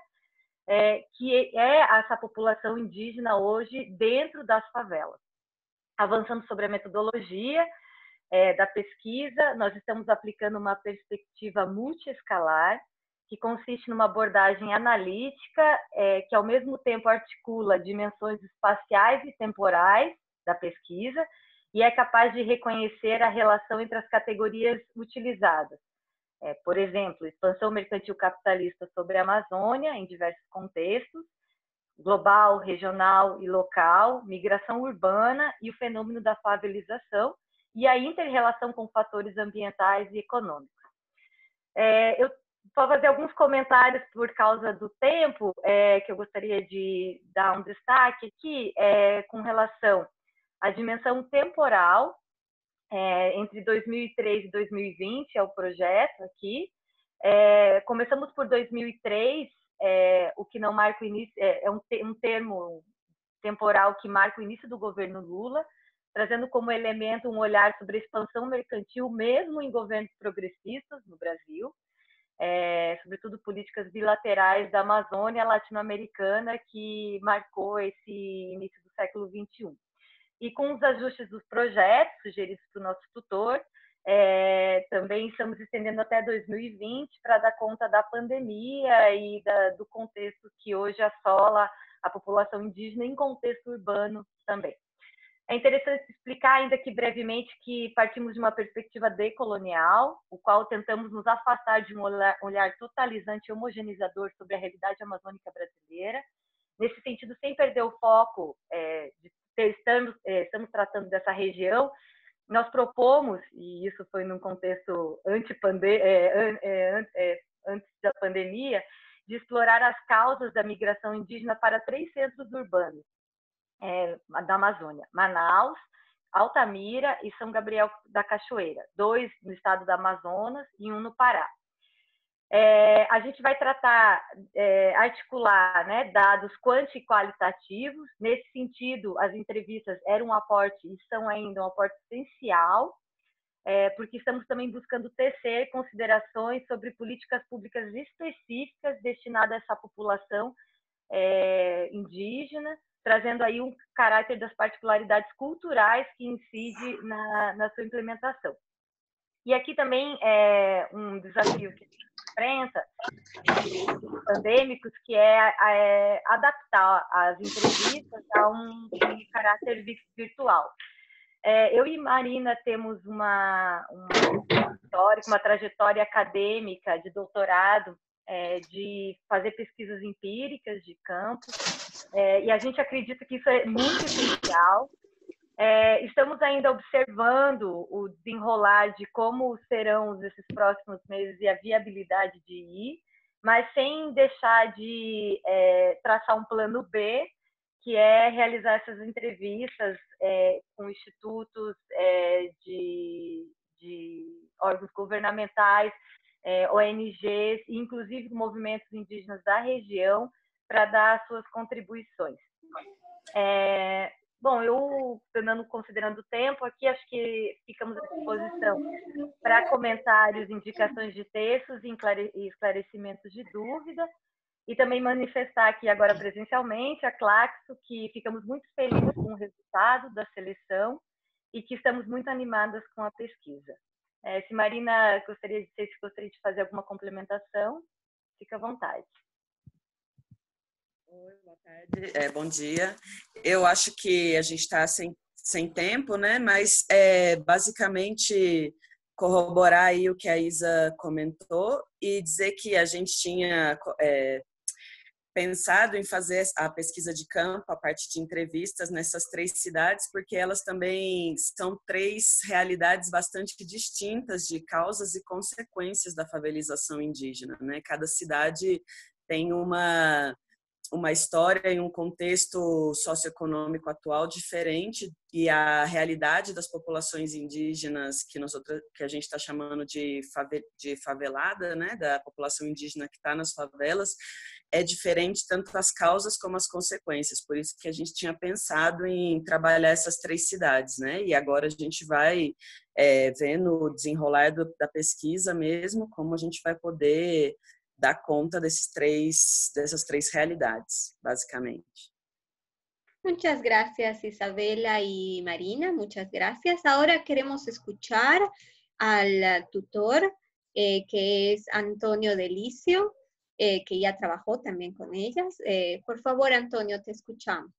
Speaker 17: é, que é essa população indígena hoje dentro das favelas. Avançando sobre a metodologia é, da pesquisa, nós estamos aplicando uma perspectiva multiescalar, que consiste numa abordagem analítica, é, que ao mesmo tempo articula dimensões espaciais e temporais da pesquisa, e é capaz de reconhecer a relação entre as categorias utilizadas. É, por exemplo, expansão mercantil capitalista sobre a Amazônia, em diversos contextos, global, regional e local, migração urbana e o fenômeno da favelização, e a inter-relação com fatores ambientais e econômicos. É, eu vou fazer alguns comentários por causa do tempo, é, que eu gostaria de dar um destaque aqui, é, com relação à dimensão temporal, é, entre dois mil e três e dois mil e vinte, é o projeto aqui. É, começamos por dois mil e três, é, o que não marca o início, é, é um, te, um termo temporal que marca o início do governo Lula, trazendo como elemento um olhar sobre a expansão mercantil, mesmo em governos progressistas no Brasil, é, sobretudo políticas bilaterais da Amazônia latino-americana, que marcou esse início do século vinte e um. E com os ajustes dos projetos sugeridos para o nosso tutor, é, também estamos estendendo até dois mil e vinte para dar conta da pandemia e da, do contexto que hoje assola a população indígena em contexto urbano também. É interessante explicar, ainda que brevemente, que partimos de uma perspectiva decolonial, o qual tentamos nos afastar de um olhar, olhar totalizante e homogeneizador sobre a realidade amazônica brasileira, nesse sentido, sem perder o foco é, de ter, estamos, é, estamos tratando dessa região, nós propomos, e isso foi num contexto antipande é, é, é, antes da pandemia, de explorar as causas da migração indígena para três centros urbanos é, da Amazônia: Manaus, Altamira e São Gabriel da Cachoeira, dois no estado do Amazonas e um no Pará. É, a gente vai tratar, é, articular, né, dados quanti e qualitativos. Nesse sentido, as entrevistas eram um aporte e são ainda um aporte essencial, é, porque estamos também buscando tecer considerações sobre políticas públicas específicas destinadas a essa população é, indígena, trazendo aí um caráter das particularidades culturais que incide na, na sua implementação. E aqui também é um desafio que enfrenta pandêmicos, que é, é adaptar as entrevistas a um, um caráter virtual. É, eu e Marina temos uma, uma história, uma trajetória acadêmica de doutorado, é, de fazer pesquisas empíricas de campo, é, e a gente acredita que isso é muito essencial. É, estamos ainda observando o desenrolar de como serão esses próximos meses e a viabilidade de ir, mas sem deixar de é, traçar um plano B, que é realizar essas entrevistas é, com institutos é, de, de órgãos governamentais, é, O N Gs, inclusive movimentos indígenas da região, para dar suas contribuições. É, Bom, eu, Fernando, considerando o tempo aqui, acho que ficamos à disposição para comentários, indicações de textos e esclarecimentos de dúvida, e também manifestar aqui agora presencialmente a Claxo, que ficamos muito felizes com o resultado da seleção e que estamos muito animadas com a pesquisa. É, se Marina gostaria de, se gostaria de fazer alguma complementação, fica à vontade.
Speaker 18: Oi, boa tarde, é, bom dia. Eu acho que a gente está sem, sem tempo, né? Mas é, basicamente corroborar aí o que a Isa comentou e dizer que a gente tinha é, pensado em fazer a pesquisa de campo a partir de entrevistas nessas três cidades, porque elas também são três realidades bastante distintas de causas e consequências da favelização indígena, né? Cada cidade tem uma uma história e um contexto socioeconômico atual diferente, e a realidade das populações indígenas que nós outra, que a gente está chamando de, fave, de favelada, né, da população indígena que está nas favelas, é diferente tanto as causas como as consequências. Por isso que a gente tinha pensado em trabalhar essas três cidades, né? E agora a gente vai é, vendo o desenrolar do, da pesquisa mesmo, como a gente vai poder dar conta desses três, dessas três realidades, basicamente.
Speaker 1: Muchas gracias, Isabela y Marina, muchas gracias. Ahora queremos escuchar al tutor, eh, que es Antonio Delicio, eh, que ya trabajó también con ellas. Eh, por favor, Antonio, te escuchamos.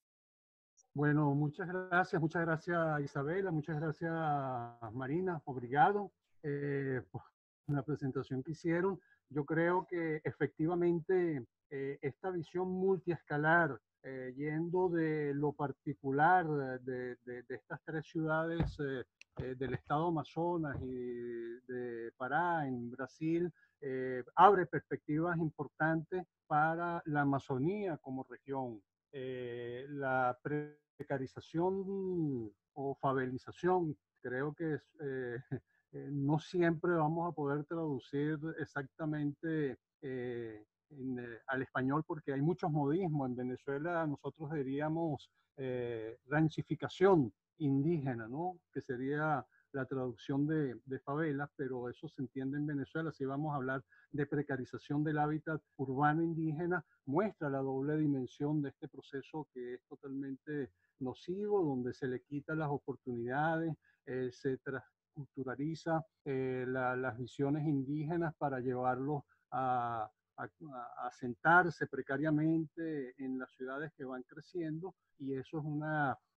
Speaker 16: Bueno, muchas gracias, muchas gracias, Isabela, muchas gracias, Marina, obrigado eh, por la presentación que hicieron. Yo creo que efectivamente eh, esta visión multiescalar, eh, yendo de lo particular de, de, de estas tres ciudades eh, eh, del estado Amazonas y de Pará, en Brasil, eh, abre perspectivas importantes para la Amazonía como región. Eh, la precarización o favelización, creo que es... Eh, Eh, no siempre vamos a poder traducir exactamente eh, en, eh, al español porque hay muchos modismos. En Venezuela nosotros diríamos eh, rancificación indígena, ¿no? Que sería la traducción de, de favelas, pero eso se entiende en Venezuela. Si vamos a hablar de precarización del hábitat urbano indígena, muestra la doble dimensión de este proceso que es totalmente nocivo, donde se le quitan las oportunidades, eh, se tras culturaliza eh, la, las visiones indígenas para llevarlos a, a, a sentarse precariamente en las ciudades que van creciendo, y eso es una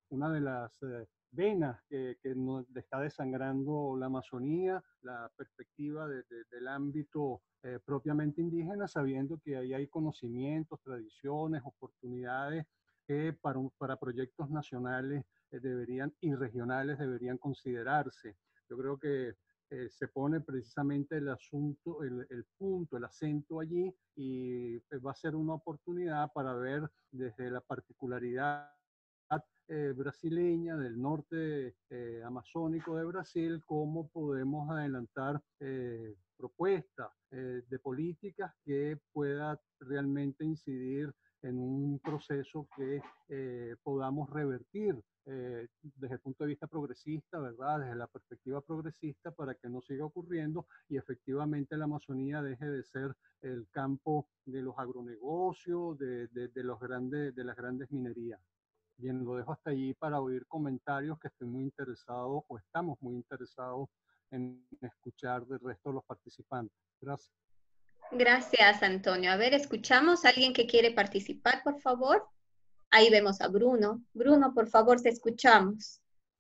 Speaker 16: una de las eh, venas que, que nos está desangrando la Amazonía, la perspectiva de, de, del ámbito eh, propiamente indígena, sabiendo que ahí hay conocimientos, tradiciones, oportunidades que para, un, para proyectos nacionales eh, deberían y regionales deberían considerarse. Yo creo que eh, se pone precisamente el asunto, el, el punto, el acento allí, y va a ser una oportunidad para ver desde la particularidad eh, brasileña del norte eh, amazónico de Brasil cómo podemos adelantar eh, propuestas eh, de políticas que pueda realmente incidir en un proceso que eh, podamos revertir eh, desde el punto de vista progresista, ¿verdad? Desde la perspectiva progresista, para que no siga ocurriendo y efectivamente la Amazonía deje de ser el campo de los agronegocios, de, de, de, los grandes, de las grandes minerías. Bien, lo dejo hasta allí para oír comentarios, que estoy muy interesado o estamos muy interesados en escuchar del resto de los participantes. Gracias.
Speaker 1: Gracias, Antonio. A ver, escuchamos a alguien que quiere participar, por favor. Ahí vemos a Bruno. Bruno, por favor, te escuchamos.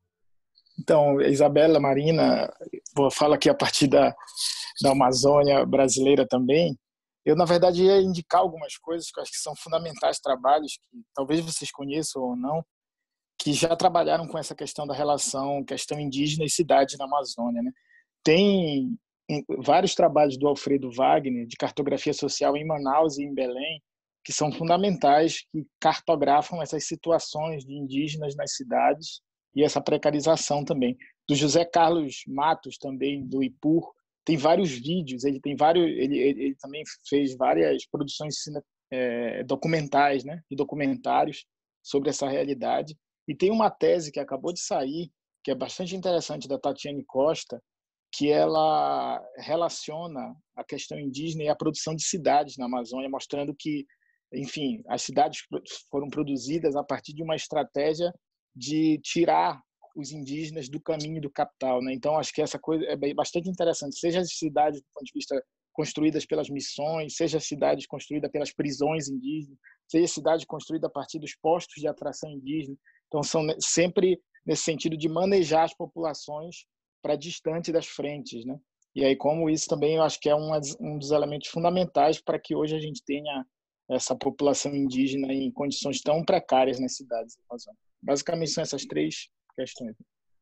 Speaker 7: Então, Isabela, Marina, vou falar aqui a partir da, da Amazônia brasileira também. Eu, na verdade, ia indicar algumas coisas que eu acho que são fundamentais, trabalhos que talvez vocês conheçam ou não, que já trabalharam com essa questão da relação, questão indígena e cidade na Amazônia, né? Tem vários trabalhos do Alfredo Wagner, de cartografia social em Manaus e em Belém, que são fundamentais, que cartografam essas situações de indígenas nas cidades e essa precarização também. Do José Carlos Matos, também, do I P U R, tem vários vídeos, ele tem vários, ele, ele, ele também fez várias produções é, documentais, né, e documentários sobre essa realidade. E tem uma tese que acabou de sair, que é bastante interessante, da Tatiane Costa, que ela relaciona a questão indígena e a produção de cidades na Amazônia, mostrando que, enfim, as cidades foram produzidas a partir de uma estratégia de tirar os indígenas do caminho do capital, né? Então, acho que essa coisa é bastante interessante, seja as cidades do ponto de vista construídas pelas missões, seja as cidades construídas pelas prisões indígenas, seja cidade construída a partir dos postos de atração indígena. Então, são sempre nesse sentido de manejar as populações para distante das frentes, né? E aí, como isso também, eu acho que é um, um dos elementos fundamentais para que hoje a gente tenha essa população indígena em condições tão precárias nas cidades da Amazônia. Basicamente, são essas três questões.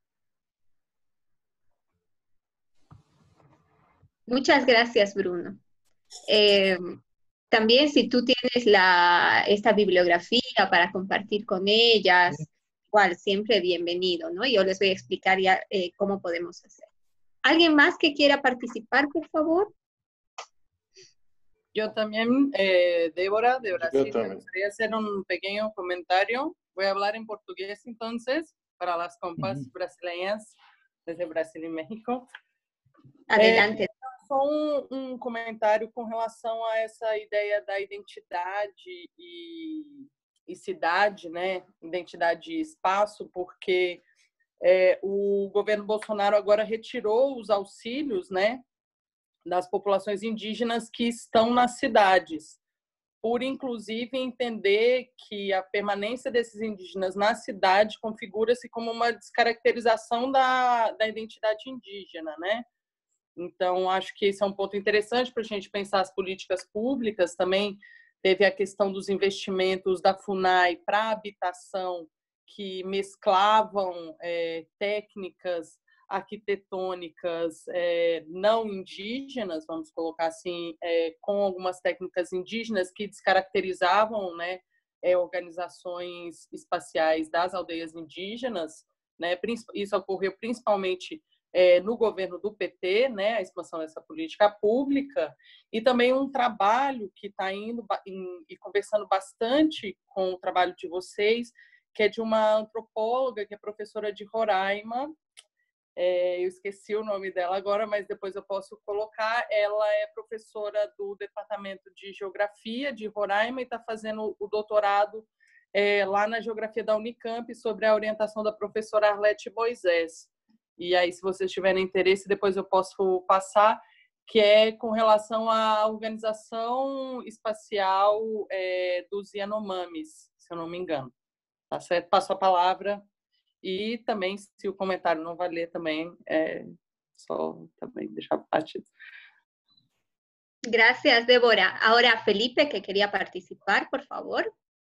Speaker 1: Muchas gracias, Bruno. Eh, también, si tú tienes la, esta bibliografía para compartir con ellas, igual, siempre bienvenido, ¿no? Yo les voy a explicar ya eh, cómo podemos hacer. ¿Alguien más que quiera participar, por favor?
Speaker 19: Yo también, eh, Débora, de Brasil, me gustaría hacer un pequeño comentario. Voy a hablar en portugués, entonces, para las compas uh-huh. brasileñas desde Brasil y México.
Speaker 1: Adelante.
Speaker 19: É, só um, um comentário com relação a essa ideia da identidade e, e cidade, né? Identidade e espaço, porque é, o governo Bolsonaro agora retirou os auxílios, né, das populações indígenas que estão nas cidades, por inclusive entender que a permanência desses indígenas na cidade configura-se como uma descaracterização da, da identidade indígena, né? Então, acho que esse é um ponto interessante para a gente pensar as políticas públicas. Também teve a questão dos investimentos da FUNAI para habitação, que mesclavam é, técnicas arquitetônicas é, não indígenas, vamos colocar assim, é, com algumas técnicas indígenas que descaracterizavam, né, é, organizações espaciais das aldeias indígenas, né? Isso ocorreu principalmente é, no governo do P T, né, a expansão dessa política pública, e também um trabalho que está indo em, e conversando bastante com o trabalho de vocês, que é de uma antropóloga que é professora de Roraima. É, eu esqueci o nome dela agora, mas depois eu posso colocar. Ela é professora do Departamento de Geografia de Roraima e está fazendo o doutorado é, lá na Geografia da Unicamp sobre a orientação da professora Arlete Moisés. E aí, se vocês tiverem interesse, depois eu posso passar, que é com relação à organização espacial é, dos Yanomamis, se eu não me engano. Tá certo? Passo a palavra E também, se o comentário não valer, também é só também deixar parte.
Speaker 1: Gracias, Débora. Ahora Felipe, que quería participar, por favor.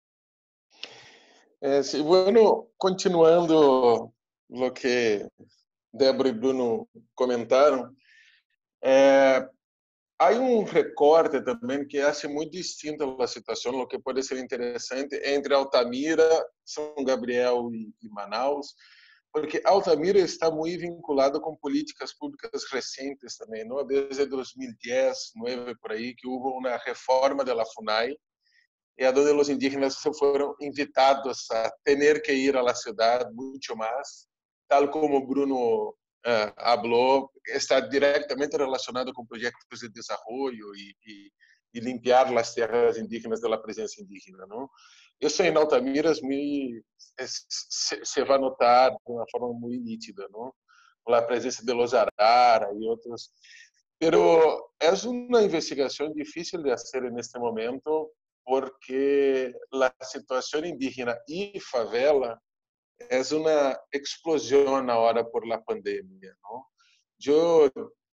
Speaker 20: Eh, sí, bueno, continuando lo que Débora y Bruno comentaron, eh, hay un recorte también que hace muy distinta la situación, lo que puede ser interesante entre Altamira, São Gabriel y, y Manaus, porque Altamira está muy vinculado con políticas públicas recientes también, ¿no? Desde dos mil diez, nueve por ahí, que hubo una reforma de la FUNAI, y a donde los indígenas se fueron invitados a tener que ir a la ciudad mucho más, tal como Bruno uh, habló, está directamente relacionado con proyectos de desarrollo y, y, y limpiar las tierras indígenas de la presencia indígena, ¿no? Eso en Altamira es muy, es, se, se va a notar de una forma muy nítida, ¿no? La presencia de los arara y otros. Pero es una investigación difícil de hacer en este momento, porque la situación indígena y favela es una explosión ahora por la pandemia, ¿no? Yo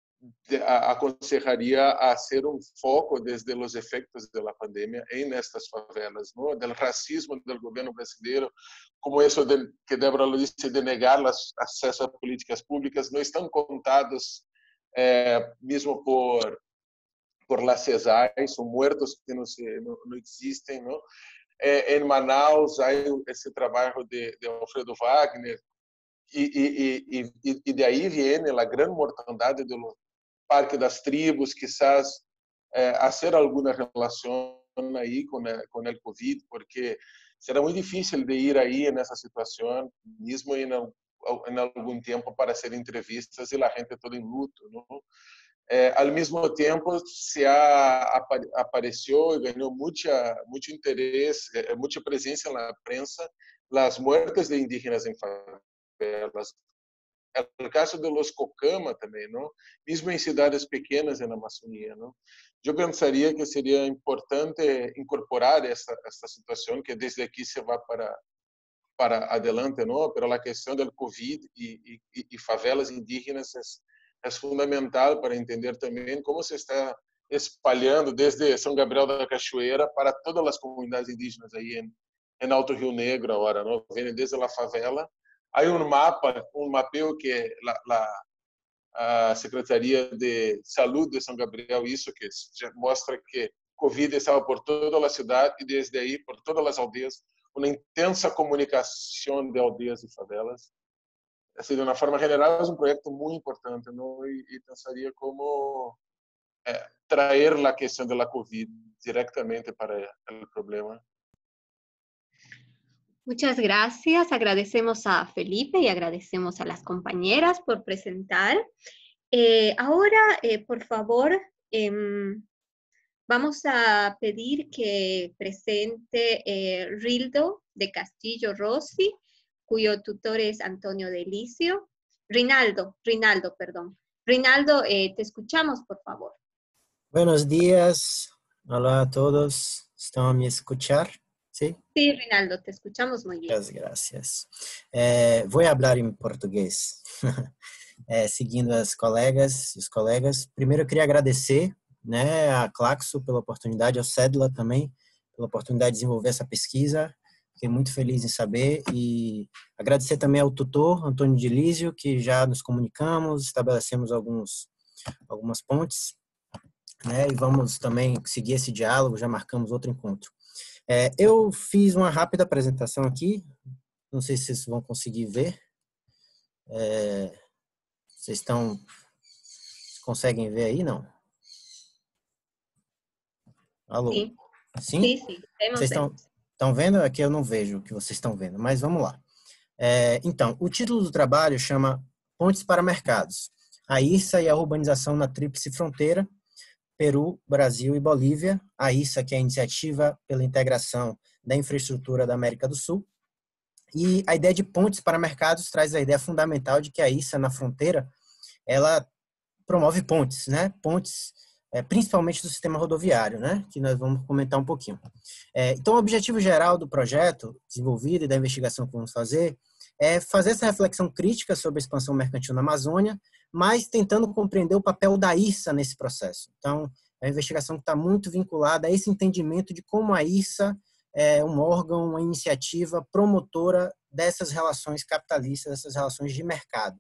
Speaker 20: aconsejaría hacer un foco desde los efectos de la pandemia en estas favelas, ¿no? Del racismo del gobierno brasileño, como eso de, que Débora lo dice, de negar las acceso a políticas públicas, no están contados eh, mismo por por las C E S A I, son muertos que no, se, no, no existen, ¿no? Eh, en Manaus hay ese trabajo de, de Alfredo Wagner y, y, y, y de ahí viene la gran mortandad de los parques de las tribus, quizás eh, hacer alguna relación ahí con el, con el COVID, porque será muy difícil de ir ahí en esa situación, mismo en, en algún tiempo para hacer entrevistas y la gente toda en luto, ¿no? Eh, al mismo tiempo se ha, apareció y ganó mucha, mucho interés, eh, mucha presencia en la prensa, las muertes de indígenas en favelas. El caso de los Cocama también, ¿no? Mismo en ciudades pequeñas en la Amazonía, ¿no? Yo pensaría que sería importante incorporar esta, esta situación que desde aquí se va para, para adelante, ¿no? Pero la cuestión del COVID y, y, y favelas indígenas es es fundamental para entender también cómo se está espalhando desde São Gabriel da Cachoeira para todas las comunidades indígenas ahí en, en Alto Rio Negro ahora, ¿no? Vienen desde la favela. Hay un mapa, un mapeo que la, la a Secretaría de Salud de São Gabriel hizo, que muestra que COVID estaba por toda la ciudad y desde ahí, por todas las aldeas, una intensa comunicación de aldeas y favelas. Así, de una forma general, es un proyecto muy importante, ¿no? Y, y pensaría cómo eh, traer la cuestión de la COVID directamente para el problema.
Speaker 1: Muchas gracias. Agradecemos a Felipe y agradecemos a las compañeras por presentar. Eh, ahora, eh, por favor, eh, vamos a pedir que presente eh, Rildo de Castillo Rossi, cuyo tutor es Antonio Delicio. Rinaldo, Rinaldo, perdón. Rinaldo, eh, te escuchamos, por favor.
Speaker 21: Buenos días. Hola a todos. ¿Están a me escuchar? ¿Sí?
Speaker 1: Sí, Rinaldo, te escuchamos muy bien.
Speaker 21: Muchas gracias. Eh, voy a hablar en portugués. eh, seguindo as colegas e os colegas. Primeiro, eu queria agradecer, né, a Claxo pela oportunidade, ao Cédula também, pela oportunidade de desenvolver essa pesquisa. Fiquei muito feliz em saber e agradecer também ao tutor, Antônio Delicio, que já nos comunicamos, estabelecemos alguns, algumas pontes, né, e vamos também seguir esse diálogo, já marcamos outro encontro. É, eu fiz uma rápida apresentação aqui, não sei se vocês vão conseguir ver. É, vocês estão, conseguem ver aí, não? Alô?
Speaker 1: Sim.
Speaker 21: Sim?
Speaker 1: Sim, sim.
Speaker 21: Vocês estão... Estão vendo? Aqui eu não vejo o que vocês estão vendo, mas vamos lá. É, então, o título do trabalho chama Pontes para Mercados. A I R S A e a urbanização na Tríplice Fronteira, Peru, Brasil e Bolívia. A I R S A, que é a Iniciativa pela Integração da Infraestrutura da América do Sul. E a ideia de pontes para mercados traz a ideia fundamental de que a I R S A na fronteira, ela promove pontes, né? Pontes É, principalmente do sistema rodoviário, né, que nós vamos comentar um pouquinho. É, então, o objetivo geral do projeto desenvolvido e da investigação que vamos fazer é fazer essa reflexão crítica sobre a expansão mercantil na Amazônia, mas tentando compreender o papel da I R S A nesse processo. Então, é uma investigação que está muito vinculada a esse entendimento de como a I R S A é um órgão, uma iniciativa promotora dessas relações capitalistas, dessas relações de mercado.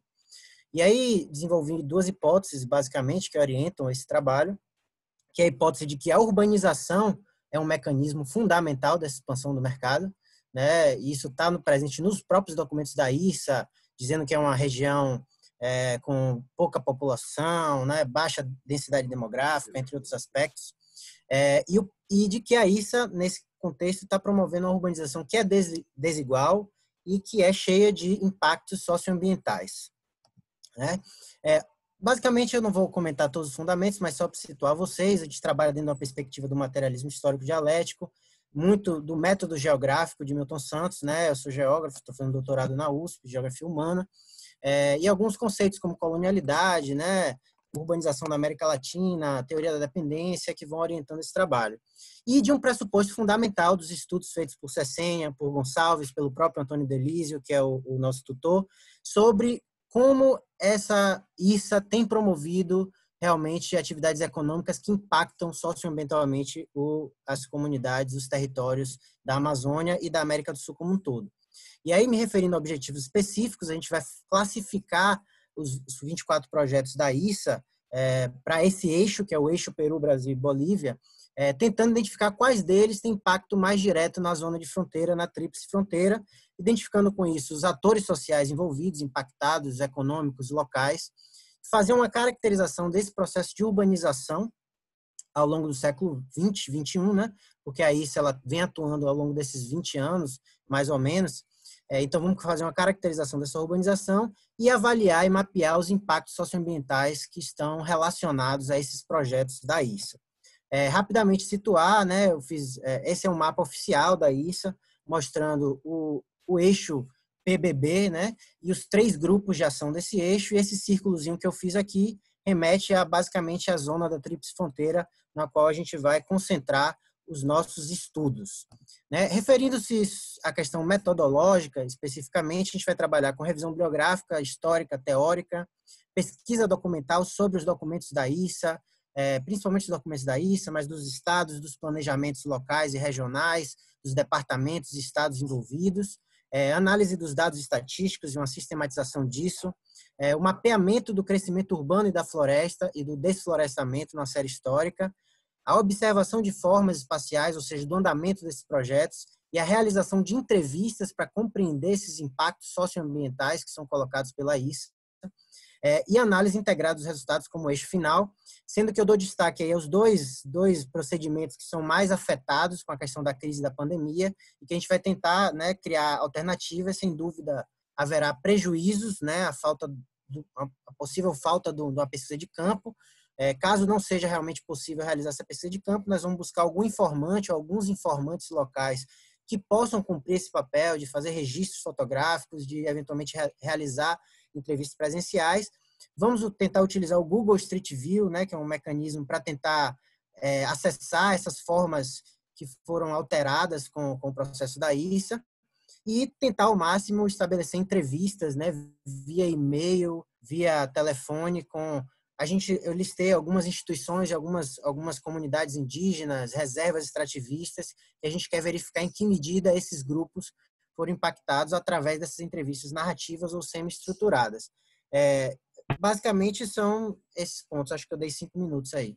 Speaker 21: E aí, desenvolvi duas hipóteses, basicamente, que orientam esse trabalho, que é a hipótese de que a urbanização é um mecanismo fundamental dessa expansão do mercado, né? E isso está presente nos próprios documentos da I R S A, dizendo que é uma região é, com pouca população, né? Baixa densidade demográfica, entre outros aspectos, é, e, e de que a I R S A, nesse contexto, está promovendo uma urbanização que é des, desigual e que é cheia de impactos socioambientais. Né? É, basicamente, eu não vou comentar todos os fundamentos, mas só para situar vocês, a gente trabalha dentro de uma perspectiva do materialismo histórico dialético, muito do método geográfico de Milton Santos, né? Eu sou geógrafo, estou fazendo doutorado na U S P, geografia humana, é, e alguns conceitos como colonialidade, né? Urbanização da América Latina, teoria da dependência, que vão orientando esse trabalho. E de um pressuposto fundamental dos estudos feitos por Cessenha, por Gonçalves, pelo próprio Antônio Delísio, que é o, o nosso tutor, sobre como essa I R S A tem promovido realmente atividades econômicas que impactam socioambientalmente o, as comunidades, os territórios da Amazônia e da América do Sul como um todo. E aí, me referindo a objetivos específicos, a gente vai classificar os, os vinte e quatro projetos da I R S A é, para esse eixo, que é o eixo Peru, Brasil e Bolívia, é, tentando identificar quais deles têm impacto mais direto na zona de fronteira, na tríplice fronteira, identificando com isso os atores sociais envolvidos, impactados, econômicos, locais, fazer uma caracterização desse processo de urbanização ao longo do século vinte, vinte e um, né? Porque a I R S A ela vem atuando ao longo desses vinte anos, mais ou menos. É, então, vamos fazer uma caracterização dessa urbanização e avaliar e mapear os impactos socioambientais que estão relacionados a esses projetos da I R S A. É, rapidamente situar, né? Eu fiz, é, esse é um mapa oficial da I R S A, mostrando o, o eixo P B B, né? E os três grupos de ação desse eixo, e esse círculozinho que eu fiz aqui remete a basicamente a zona da tríplice fronteira, na qual a gente vai concentrar os nossos estudos. Né? Referindo-se à questão metodológica, especificamente, a gente vai trabalhar com revisão bibliográfica, histórica, teórica, pesquisa documental sobre os documentos da I R S A, é, principalmente os documentos da I R S A, mas dos estados, dos planejamentos locais e regionais, dos departamentos e estados envolvidos, é, análise dos dados estatísticos e uma sistematização disso, é, o mapeamento do crescimento urbano e da floresta e do desflorestamento na série histórica, a observação de formas espaciais, ou seja, do andamento desses projetos, e a realização de entrevistas para compreender esses impactos socioambientais que são colocados pela I R S A, é, e análise integrada dos resultados como eixo final, sendo que eu dou destaque aí aos dois, dois procedimentos que são mais afetados com a questão da crise da pandemia, e que a gente vai tentar, né, criar alternativas. Sem dúvida, haverá prejuízos, né, a, falta do, a possível falta de uma pesquisa de campo. É, caso não seja realmente possível realizar essa pesquisa de campo, nós vamos buscar algum informante ou alguns informantes locais que possam cumprir esse papel de fazer registros fotográficos, de eventualmente re realizar entrevistas presenciais. Vamos tentar utilizar o Google Street View, né, que é um mecanismo para tentar é, acessar essas formas que foram alteradas com, com o processo da I R S A e tentar ao máximo estabelecer entrevistas, né, via e-mail, via telefone com... A gente, eu listei algumas instituições, algumas, algumas comunidades indígenas, reservas extrativistas, e a gente quer verificar em que medida esses grupos foram impactados através dessas entrevistas narrativas ou semi-estruturadas. É, basicamente, são esses pontos. Acho que eu dei cinco minutos aí.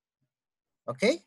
Speaker 21: Ok?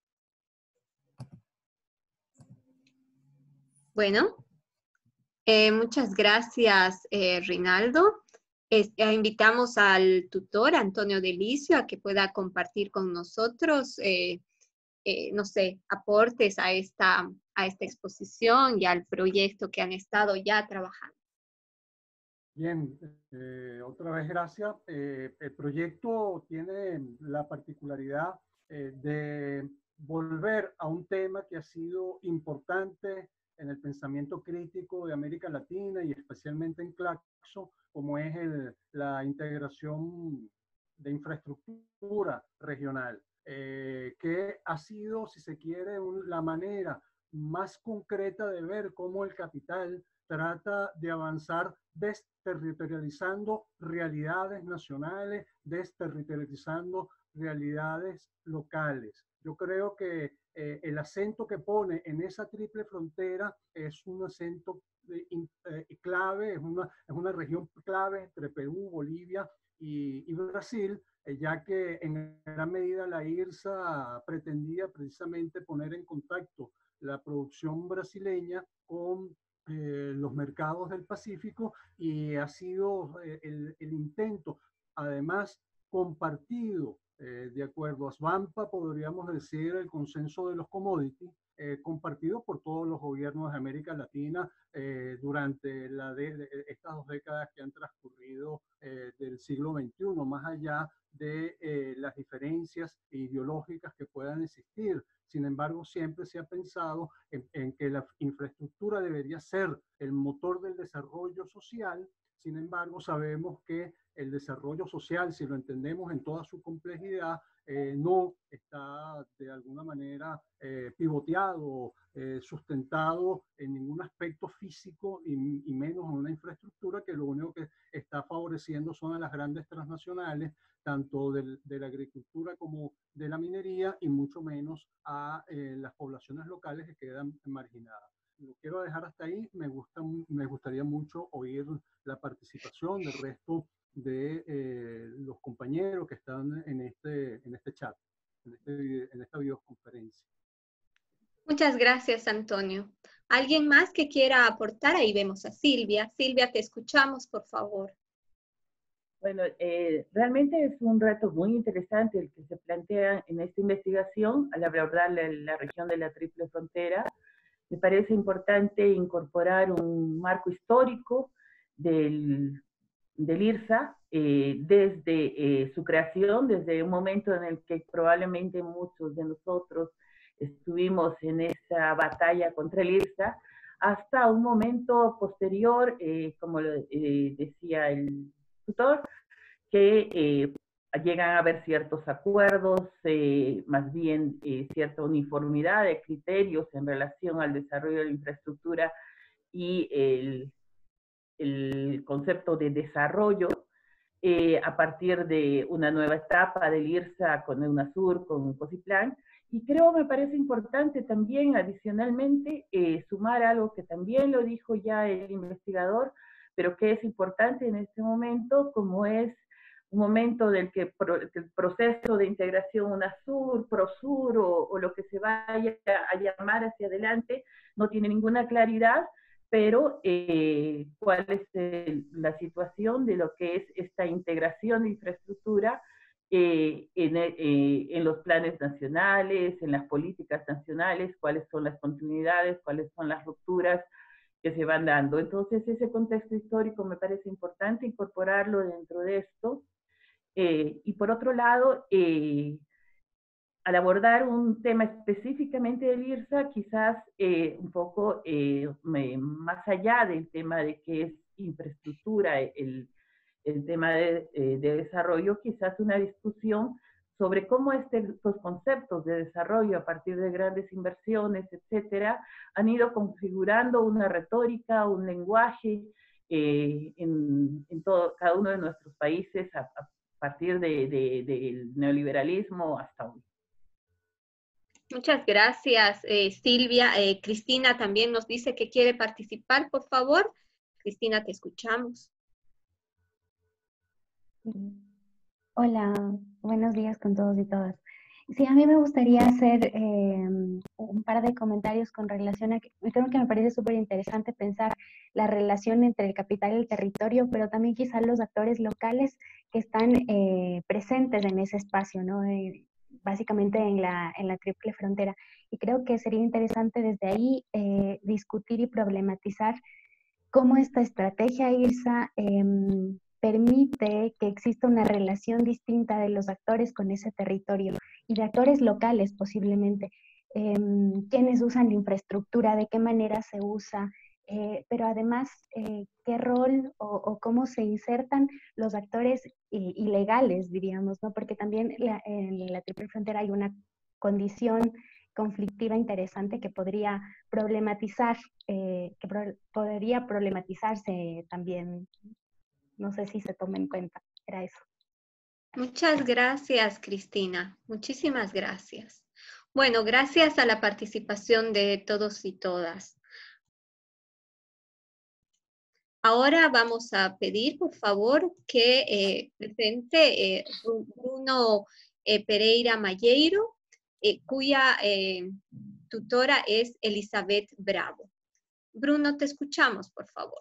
Speaker 1: Bueno, eh, muchas gracias, eh, Reinaldo. Es, eh, invitamos al tutor Antonio Delísio a que pueda compartir con nosotros, eh, eh, no sé, aportes a esta, a esta exposición y al proyecto que han estado ya trabajando.
Speaker 16: Bien, eh, otra vez gracias. Eh, el proyecto tiene la particularidad eh, de volver a un tema que ha sido importante en el pensamiento crítico de América Latina y especialmente en Claxo, como es el, la integración de infraestructura regional, eh, que ha sido, si se quiere, un, la manera más concreta de ver cómo el capital trata de avanzar desterritorializando realidades nacionales, desterritorializando realidades locales. Yo creo que eh, el acento que pone en esa triple frontera es un acento eh, eh, clave, es una, es una región clave entre Perú, Bolivia y, y Brasil, eh, ya que en gran medida la IRSA pretendía precisamente poner en contacto la producción brasileña con eh, los mercados del Pacífico, y ha sido eh, el, el intento, además compartido, eh, de acuerdo a SVAMPA, podríamos decir el consenso de los commodities, eh, compartido por todos los gobiernos de América Latina eh, durante la de, de estas dos décadas que han transcurrido eh, del siglo veintiuno, más allá de eh, las diferencias ideológicas que puedan existir. Sin embargo, siempre se ha pensado en, en que la infraestructura debería ser el motor del desarrollo social. Sin embargo, sabemos que el desarrollo social, si lo entendemos en toda su complejidad, eh, no está de alguna manera eh, pivoteado, eh, sustentado en ningún aspecto físico y, y menos en una infraestructura que lo único que está favoreciendo son a las grandes transnacionales, tanto del, de la agricultura como de la minería, y mucho menos a eh, las poblaciones locales que quedan marginadas. Lo quiero dejar hasta ahí. Me, gusta, me gustaría mucho oír la participación del resto de eh, los compañeros que están en este, en este chat, en, este, en esta videoconferencia.
Speaker 1: Muchas gracias, Antonio. ¿Alguien más que quiera aportar? Ahí vemos a Silvia. Silvia, te escuchamos, por favor.
Speaker 13: Bueno, eh, realmente es un reto muy interesante el que se plantea en esta investigación al abordar la, la región de la Triple Frontera. Me parece importante incorporar un marco histórico del, del IRSA eh, desde eh, su creación, desde un momento en el que probablemente muchos de nosotros estuvimos en esa batalla contra el IRSA, hasta un momento posterior, eh, como lo, eh, decía el tutor, que eh, llegan a haber ciertos acuerdos, eh, más bien eh, cierta uniformidad de criterios en relación al desarrollo de la infraestructura y el, el concepto de desarrollo eh, a partir de una nueva etapa del IRSA con UNASUR, con COSIPLAN. Y creo, me parece importante también, adicionalmente, eh, sumar algo que también lo dijo ya el investigador, pero que es importante en este momento, como es un momento del que, pro, que el proceso de integración UNASUR, PROSUR o, o lo que se vaya a llamar hacia adelante no tiene ninguna claridad, pero eh, cuál es el, la situación de lo que es esta integración de infraestructura eh, en, eh, en los planes nacionales, en las políticas nacionales, cuáles son las continuidades, cuáles son las rupturas que se van dando. Entonces, ese contexto histórico me parece importante incorporarlo dentro de esto. Eh, y por otro lado, eh, al abordar un tema específicamente del IRSA, quizás eh, un poco eh, me, más allá del tema de qué es infraestructura, el, el tema de, eh, de desarrollo, quizás una discusión sobre cómo este, estos conceptos de desarrollo a partir de grandes inversiones, etcétera, han ido configurando una retórica, un lenguaje eh, en, en todo, cada uno de nuestros países a, a partir de, de, del neoliberalismo hasta hoy.
Speaker 1: Muchas gracias, eh, Silvia. Eh, Cristina también nos dice que quiere participar, por favor. Cristina, te escuchamos.
Speaker 2: Hola, buenos días con todos y todas. Sí, a mí me gustaría hacer eh, un par de comentarios con relación a que creo que me parece súper interesante pensar la relación entre el capital y el territorio, pero también quizás los actores locales que están eh, presentes en ese espacio, ¿no? Eh, básicamente en la, en la triple frontera. Y creo que sería interesante desde ahí eh, discutir y problematizar cómo esta estrategia IRSA eh, permite que exista una relación distinta de los actores con ese territorio y de actores locales posiblemente, eh, quienes usan la infraestructura, de qué manera se usa, eh, pero además eh, qué rol o, o cómo se insertan los actores eh, ilegales, diríamos, ¿no? Porque también la, en la triple frontera hay una condición conflictiva interesante que podría problematizar, eh, que pro podría problematizarse también. No sé si se toma en cuenta. Era eso.
Speaker 1: Muchas gracias, Cristina. Muchísimas gracias. Bueno, gracias a la participación de todos y todas. Ahora vamos a pedir, por favor, que eh, presente eh, Bruno eh, Pereira Malleiro, eh, cuya eh, tutora es Elizabeth Bravo. Bruno, te escuchamos, por favor.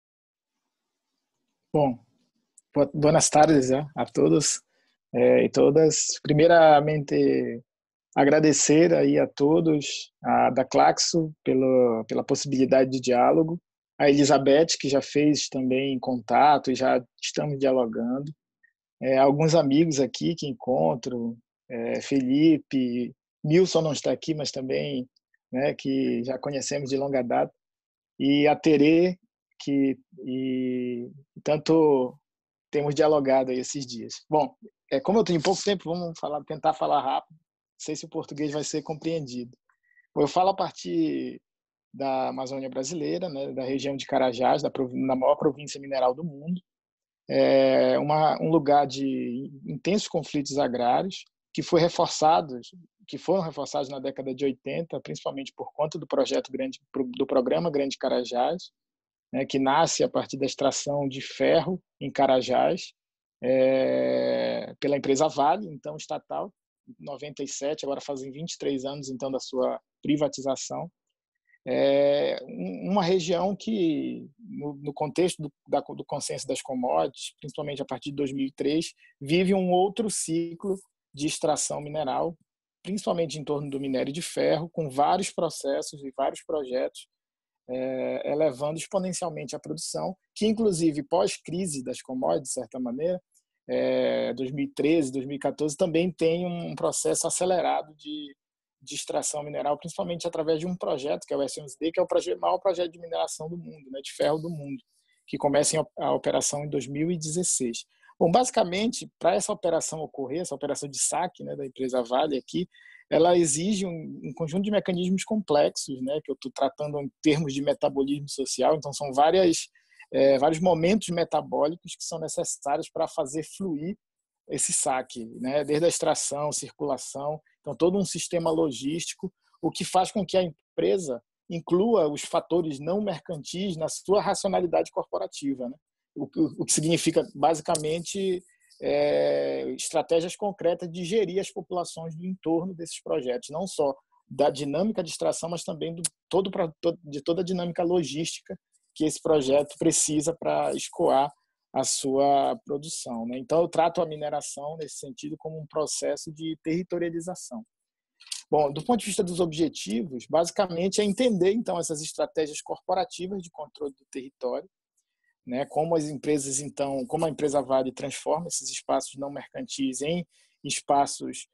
Speaker 7: Bom, buenas tardes já, a todos eh, e todas. Primeiramente, agradecer aí a todos, a da Claxo, pela, pela possibilidade de diálogo, a Elizabeth, que já fez também contato e já estamos dialogando, é, alguns amigos aqui que encontro, é, Felipe, Nilson não está aqui, mas também, né, que já conhecemos de longa data, e a Terê, que e, tanto temos dialogado aí esses dias. Bom, é, como eu tenho pouco tempo, vamos falar, tentar falar rápido, não sei se o português vai ser compreendido. Bom, eu falo a partir da Amazônia brasileira, né, da região de Carajás, da, na maior província mineral do mundo, é uma, um lugar de intensos conflitos agrários que foi reforçado, que foram reforçados na década de oitenta, principalmente por conta do projeto grande, do programa Grande Carajás, né, que nasce a partir da extração de ferro em Carajás é, pela empresa Vale, então estatal, em noventa e sete, agora fazem vinte e três anos então da sua privatização. É uma região que, no, no contexto do, da, do consenso das commodities, principalmente a partir de dois mil e três, vive um outro ciclo de extração mineral, principalmente em torno do minério de ferro, com vários processos e vários projetos é, elevando exponencialmente a produção, que inclusive pós-crise das commodities, de certa maneira, é, dois mil e treze, dois mil e quatorze, também tem um processo acelerado de de extração mineral, principalmente através de um projeto, que é o S M D, que é o projeto, maior projeto de mineração do mundo, né, de ferro do mundo, que começa a operação em dois mil e dezesseis. Bom, basicamente, para essa operação ocorrer, essa operação de saque, né, da empresa Vale aqui, ela exige um, um conjunto de mecanismos complexos, né, que eu estou tratando em termos de metabolismo social, então são várias, é, vários momentos metabólicos que são necessários para fazer fluir esse saque, né, desde a extração, circulação, então todo um sistema logístico, o que faz com que a empresa inclua os fatores não mercantis na sua racionalidade corporativa, né? o, o, o que significa basicamente é, estratégias concretas de gerir as populações do entorno desses projetos, não só da dinâmica de extração, mas também do, todo, de toda a dinâmica logística que esse projeto precisa para escoar a sua produção, né? Então, eu trato a mineração, nesse sentido, como um processo de territorialização. Bom, do ponto de vista dos objetivos, basicamente é entender, então, essas estratégias corporativas de controle do território, né? Como as empresas, então, como a empresa Vale transforma esses espaços não mercantis em espaços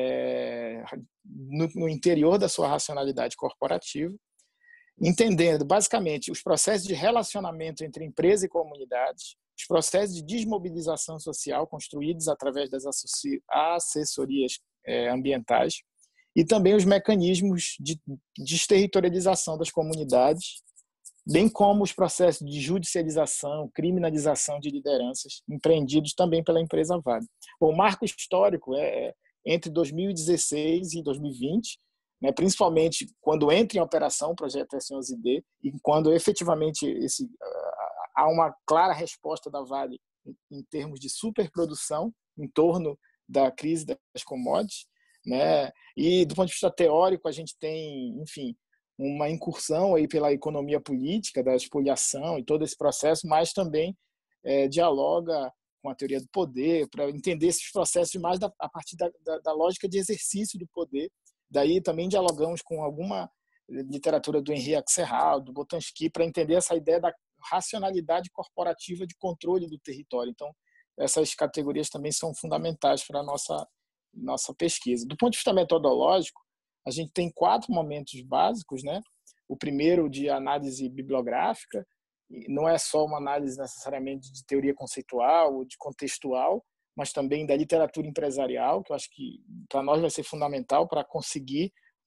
Speaker 7: é, no, no interior da sua racionalidade corporativa, entendendo, basicamente, os processos de relacionamento entre empresa e comunidades, os processos de desmobilização social construídos através das assessorias ambientais e também os mecanismos de desterritorialização das comunidades, bem como os processos de judicialização, criminalização de lideranças empreendidos também pela empresa Vale. Bom, o marco histórico é entre dois mil e dezesseis e dois mil e vinte, né, principalmente quando entra em operação o projeto S onze D e quando efetivamente esse há uma clara resposta da Vale em termos de superprodução em torno da crise das commodities, né? E do ponto de vista teórico a gente tem, enfim, uma incursão aí pela economia política da expoliação e todo esse processo, mas também é, dialoga com a teoria do poder para entender esses processos mais da, a partir da, da, da lógica de exercício do poder. Daí também dialogamos com alguma literatura do Henri Axelrod, do Boltanski, para entender essa ideia da racionalidade corporativa de controle do território. Então, essas categorias também são fundamentais para a nossa, nossa pesquisa. Do ponto de vista metodológico, a gente tem quatro momentos básicos, né? O primeiro de análise bibliográfica, não é só uma análise necessariamente de teoria conceitual ou de contextual, mas também da literatura empresarial, que eu acho que para nós vai ser fundamental para conseguir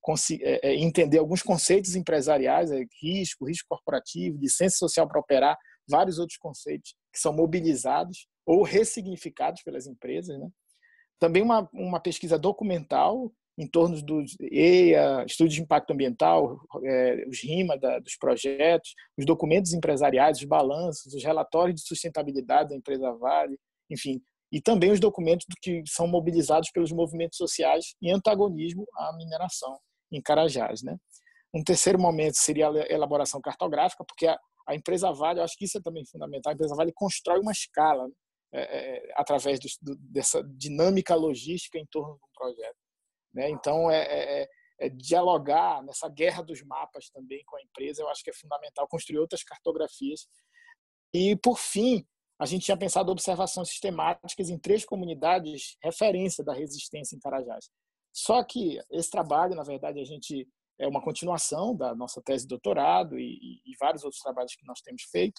Speaker 7: entender alguns conceitos empresariais, risco, risco corporativo, licença social para operar, vários outros conceitos que são mobilizados ou ressignificados pelas empresas, né? Também uma, uma pesquisa documental em torno dos E I A, estudos de impacto ambiental, é, os RIMA da, dos projetos, os documentos empresariais, os balanços, os relatórios de sustentabilidade da empresa Vale, enfim, e também os documentos que são mobilizados pelos movimentos sociais em antagonismo à mineração em Carajás, né? Um terceiro momento seria a elaboração cartográfica, porque a, a empresa Vale, eu acho que isso é também fundamental, a empresa Vale constrói uma escala, né? é, é, através do, do, dessa dinâmica logística em torno de um projeto, né? Então, é, é, é dialogar nessa guerra dos mapas também com a empresa, eu acho que é fundamental construir outras cartografias. E, por fim, a gente tinha pensado observações sistemáticas em três comunidades referência da resistência em Carajás. Só que esse trabalho, na verdade, a gente é uma continuação da nossa tese de doutorado e, e, e vários outros trabalhos que nós temos feito.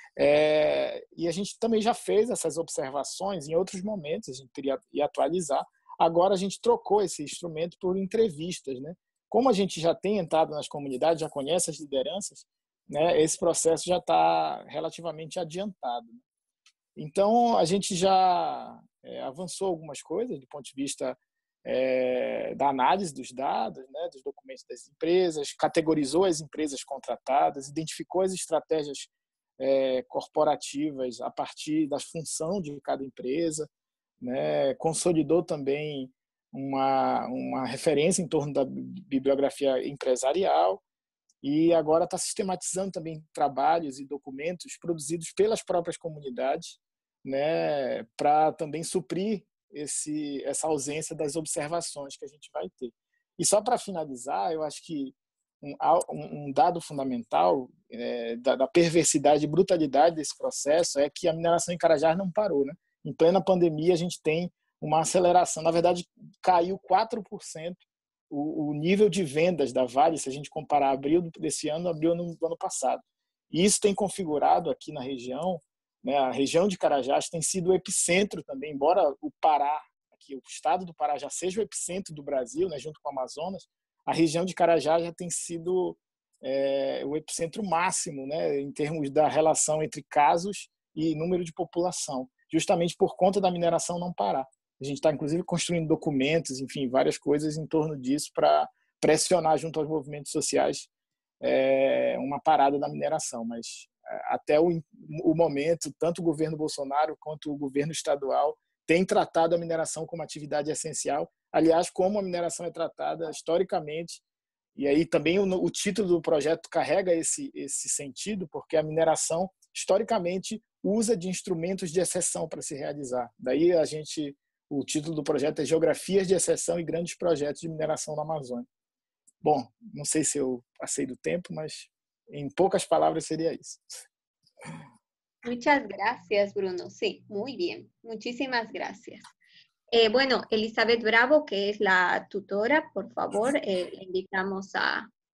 Speaker 7: É, e a gente também já fez essas observações em outros momentos, a gente queria ir atualizar. Agora a gente trocou esse instrumento por entrevistas, né? Como a gente já tem entrado nas comunidades, já conhece as lideranças, né? Esse processo já está relativamente adiantado. Então, a gente já é, avançou algumas coisas do ponto de vista é, da análise dos dados, né, dos documentos das empresas, categorizou as empresas contratadas, identificou as estratégias é, corporativas a partir da função de cada empresa, né, consolidou também uma, uma referência em torno da bibliografia empresarial e agora está sistematizando também trabalhos e documentos produzidos pelas próprias comunidades, né, para também suprir esse, essa ausência das observações que a gente vai ter. E só para finalizar, eu acho que um, um dado fundamental é, da, da perversidade e brutalidade desse processo é que a mineração em Carajás não parou, né? Em plena pandemia, a gente tem uma aceleração. Na verdade, caiu quatro por cento o, o nível de vendas da Vale, se a gente comparar abril desse ano, abril do ano passado. E isso tem configurado aqui na região, né, a região de Carajás tem sido o epicentro também, embora o Pará, aqui, o estado do Pará já seja o epicentro do Brasil, né, junto com o Amazonas, a região de Carajás já tem sido é, o epicentro máximo, né, em termos da relação entre casos e número de população, justamente por conta da mineração não parar. A gente está, inclusive, construindo documentos, enfim, várias coisas em torno disso para pressionar junto aos movimentos sociais é, uma parada da mineração, mas até o, o momento, tanto o governo Bolsonaro quanto o governo estadual têm tratado a mineração como atividade essencial. Aliás, como a mineração é tratada historicamente, e aí também o, o título do projeto carrega esse, esse sentido, porque a mineração, historicamente, usa de instrumentos de exceção para se realizar. Daí a gente, o título do projeto é Geografias de Exceção e Grandes Projetos de Mineração na Amazônia. Bom, não sei se eu passei do tempo, mas en pocas palabras sería eso.
Speaker 1: Muchas gracias, Bruno. Sí, muy bien. Muchísimas gracias. Eh, bueno, Elizabeth Bravo, que es la tutora, por favor, eh, le invitamos a,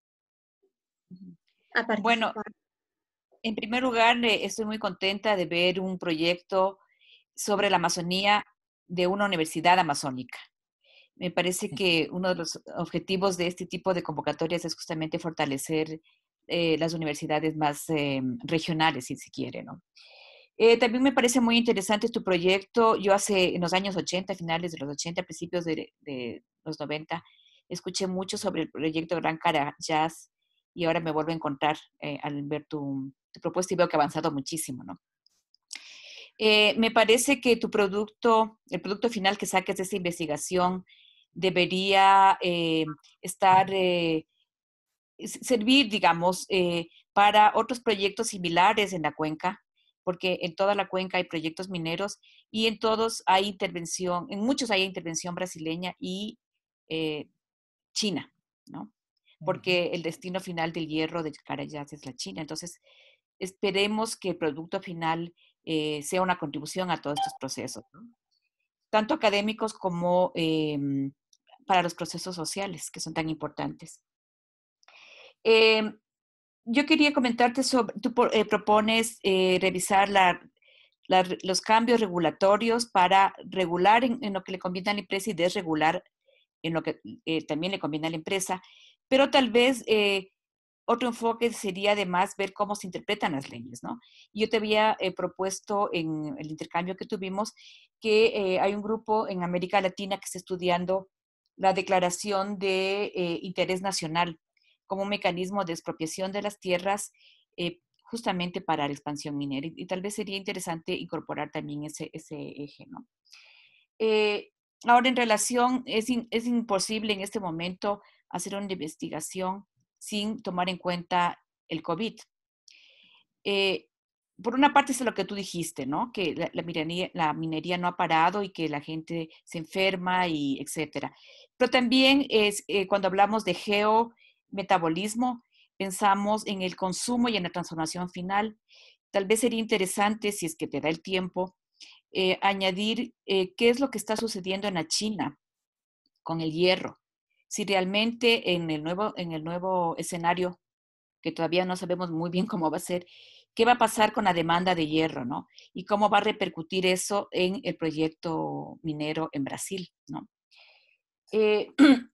Speaker 1: a participar.
Speaker 3: Bueno, en primer lugar, eh, estoy muy contenta de ver un proyecto sobre la Amazonía de una universidad amazónica. Me parece que uno de los objetivos de este tipo de convocatorias es justamente fortalecer eh, las universidades más eh, regionales, si se quiere, ¿no? Eh, también me parece muy interesante tu proyecto. Yo hace, en los años ochenta, finales de los ochenta, principios de, de los noventa, escuché mucho sobre el proyecto Gran Carajás y ahora me vuelvo a encontrar eh, al ver tu, tu propuesta y veo que ha avanzado muchísimo, ¿no? Eh, me parece que tu producto, el producto final que saques de esta investigación debería eh, estar, eh, servir, digamos, eh, para otros proyectos similares en la cuenca, porque en toda la cuenca hay proyectos mineros y en todos hay intervención, en muchos hay intervención brasileña y eh, China, ¿no? Porque el destino final del hierro de Carajás es la China. Entonces, esperemos que el producto final eh, sea una contribución a todos estos procesos, ¿no? Tanto académicos como eh, para los procesos sociales, que son tan importantes. Eh, yo quería comentarte sobre, tú eh, propones eh, revisar la, la, los cambios regulatorios para regular en, en lo que le conviene a la empresa y desregular en lo que eh, también le conviene a la empresa, pero tal vez eh, otro enfoque sería además ver cómo se interpretan las leyes, ¿no? Yo te había eh, propuesto en el intercambio que tuvimos que eh, hay un grupo en América Latina que está estudiando la declaración de eh, interés nacional como un mecanismo de expropiación de las tierras eh, justamente para la expansión minera. Y, y tal vez sería interesante incorporar también ese, ese eje, ¿no? Eh, ahora, en relación, es, in, es imposible en este momento hacer una investigación sin tomar en cuenta el COVID. Eh, por una parte es lo que tú dijiste, ¿no? Que la, la, minería, la minería no ha parado y que la gente se enferma y etcétera. Pero también es eh, cuando hablamos de geometabolismo, pensamos en el consumo y en la transformación final. Tal vez sería interesante, si es que te da el tiempo, eh, añadir eh, qué es lo que está sucediendo en la China con el hierro. Si realmente en el nuevo, en el nuevo escenario, que todavía no sabemos muy bien cómo va a ser, qué va a pasar con la demanda de hierro, ¿no? Y cómo va a repercutir eso en el proyecto minero en Brasil, ¿no? Eh,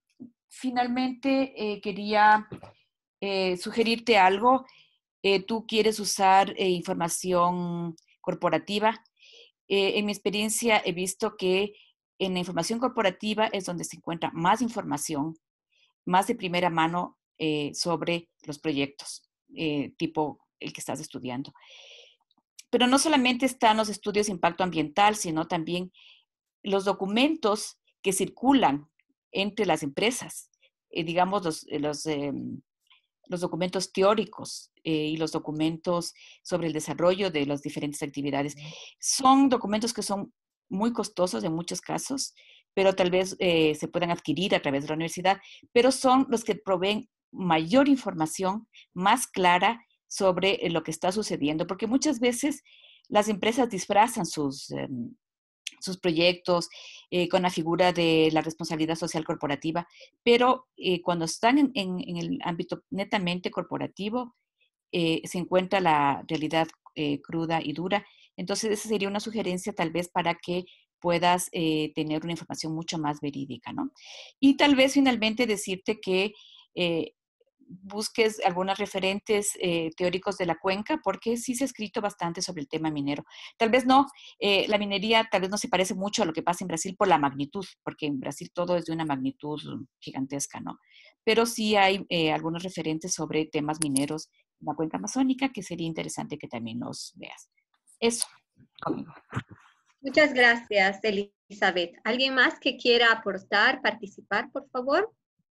Speaker 3: finalmente, eh, quería eh, sugerirte algo. Eh, tú quieres usar eh, información corporativa. Eh, en mi experiencia he visto que en la información corporativa es donde se encuentra más información, más de primera mano eh, sobre los proyectos, eh, tipo el que estás estudiando. Pero no solamente están los estudios de impacto ambiental, sino también los documentos que circulan entre las empresas, eh, digamos los, los, eh, los documentos teóricos eh, y los documentos sobre el desarrollo de las diferentes actividades. Son documentos que son muy costosos en muchos casos, pero tal vez eh, se puedan adquirir a través de la universidad, pero son los que proveen mayor información, más clara sobre eh, lo que está sucediendo, porque muchas veces las empresas disfrazan sus, eh, sus proyectos eh, con la figura de la responsabilidad social corporativa, pero eh, cuando están en, en, en el ámbito netamente corporativo, eh, se encuentra la realidad eh, cruda y dura. Entonces, esa sería una sugerencia tal vez para que puedas eh, tener una información mucho más verídica, ¿no? Y tal vez finalmente decirte que eh, busques algunos referentes eh, teóricos de la cuenca, porque sí se ha escrito bastante sobre el tema minero. Tal vez no, eh, la minería tal vez no se parece mucho a lo que pasa en Brasil por la magnitud, porque en Brasil todo es de una magnitud gigantesca, ¿no? Pero sí hay eh, algunos referentes sobre temas mineros en la cuenca amazónica que sería interesante que también los veas. Eso, conmigo.
Speaker 1: Muchas gracias, Elizabeth. ¿Alguien más que quiera aportar, participar, por favor?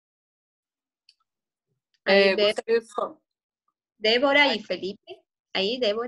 Speaker 1: Ahí
Speaker 19: É,
Speaker 1: Débora,
Speaker 19: só...
Speaker 1: Débora e Felipe. Aí, Débora.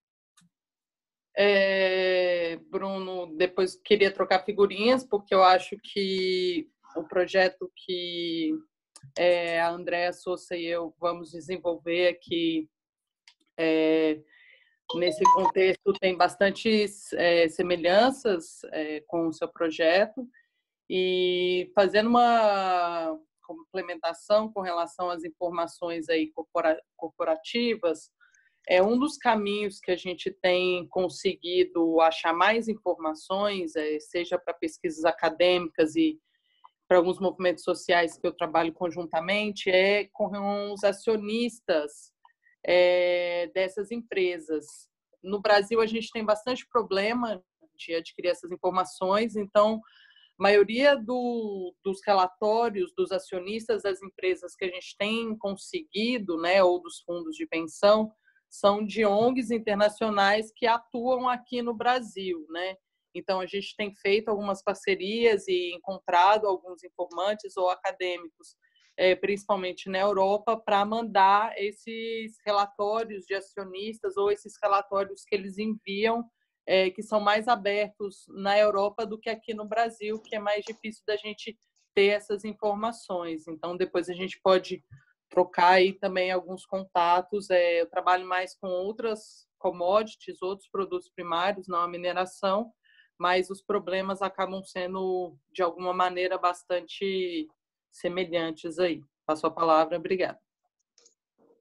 Speaker 19: É, Bruno, depois queria trocar figurinhas, porque eu acho que o projeto que é, a Andréa Sousa e eu vamos desenvolver aqui, é, nesse contexto, tem bastantes é, semelhanças é, com o seu projeto, e fazendo uma complementação com relação às informações aí corporativas, é um dos caminhos que a gente tem conseguido achar mais informações, é, seja para pesquisas acadêmicas e para alguns movimentos sociais que eu trabalho conjuntamente, é com os acionistas é, dessas empresas. No Brasil, a gente tem bastante problema de adquirir essas informações, então a maioria do, dos relatórios dos acionistas das empresas que a gente tem conseguido, né, ou dos fundos de pensão, são de O N Gs internacionais que atuam aqui no Brasil, né? Então, a gente tem feito algumas parcerias e encontrado alguns informantes ou acadêmicos, é, principalmente na Europa, para mandar esses relatórios de acionistas ou esses relatórios que eles enviam, É, que são mais abertos na Europa do que aqui no Brasil, que é mais difícil da gente ter essas informações. Então, depois a gente pode trocar aí também alguns contatos. É, eu trabalho mais com outras commodities, outros produtos primários, não a mineração, mas os problemas acabam sendo, de alguma maneira, bastante semelhantes aí. Passo a palavra, obrigada.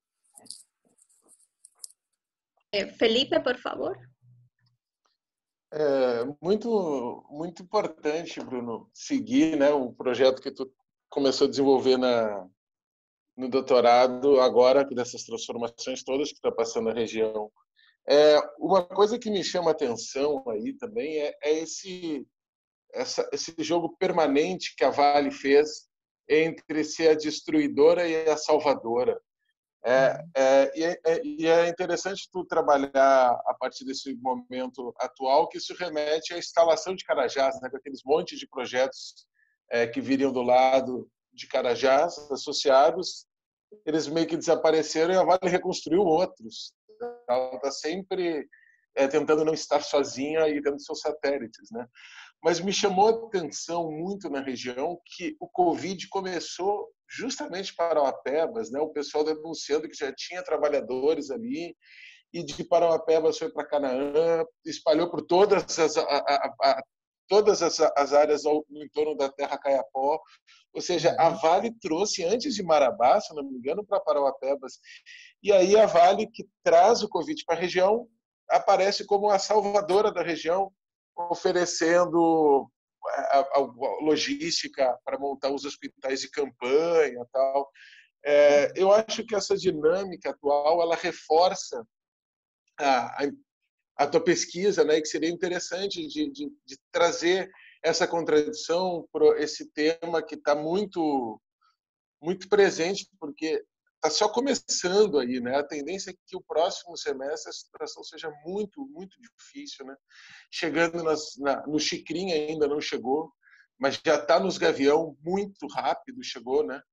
Speaker 1: Felipe, por favor.
Speaker 20: É muito, muito importante, Bruno, seguir, né, o projeto que tu começou a desenvolver na, no doutorado, agora, dessas transformações todas que está passando na região. É, uma coisa que me chama a atenção aí também é, é esse, essa, esse jogo permanente que a Vale fez entre ser a destruidora e a salvadora. É, é, e, é, e é interessante tu trabalhar a partir desse momento atual, que isso remete à instalação de Carajás, né, com aqueles montes de projetos é, que viriam do lado de Carajás, associados, eles meio que desapareceram e a Vale reconstruiu outros. Ela está sempre é, tentando não estar sozinha e tendo seus satélites, né? Mas me chamou a atenção muito na região que o Covid começou justamente para Parauapebas, né? O pessoal denunciando que já tinha trabalhadores ali, e de Parauapebas foi para Canaã, espalhou por todas as, a, a, a, todas as, as áreas ao, no entorno da Terra Caiapó. Ou seja, a Vale trouxe antes de Marabá, se não me engano, para Parauapebas. E aí a Vale, que traz o Covid para a região, aparece como a salvadora da região, oferecendo a, a, a logística para montar os hospitais de campanha e tal. É, eu acho que essa dinâmica atual ela reforça a, a, a tua pesquisa, né, que seria interessante de, de, de trazer essa contradição para esse tema que está muito, muito presente, porque está só começando aí, né? A tendência é que o próximo semestre a situação seja muito, muito difícil, né? Chegando nas, na, no Xicrim ainda não chegou, mas já está nos Gavião, muito rápido chegou, né?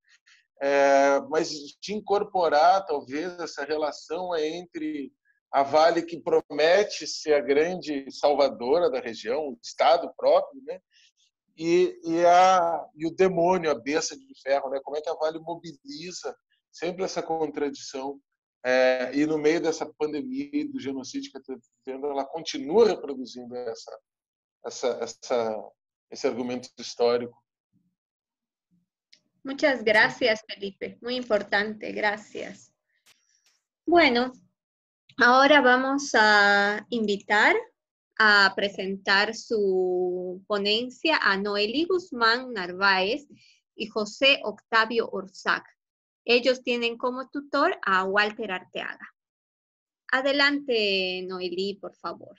Speaker 20: É, mas de incorporar, talvez, essa relação entre a Vale, que promete ser a grande salvadora da região, o Estado próprio, né? E, e, a, e o demônio, a besta de ferro, né? Como é que a Vale mobiliza sempre essa contradição, é, e no meio dessa pandemia e do genocídio que está vivendo, ela continua reproduzindo essa, essa, essa, esse argumento histórico.
Speaker 1: Muchas gracias, Felipe. Muy importante, gracias. Bueno, ahora vamos a invitar a presentar su ponencia a Noelí Guzmán Narváez y José Octavio Orzac. Ellos tienen como tutor a Walter Arteaga. Adelante, Noelí, por favor.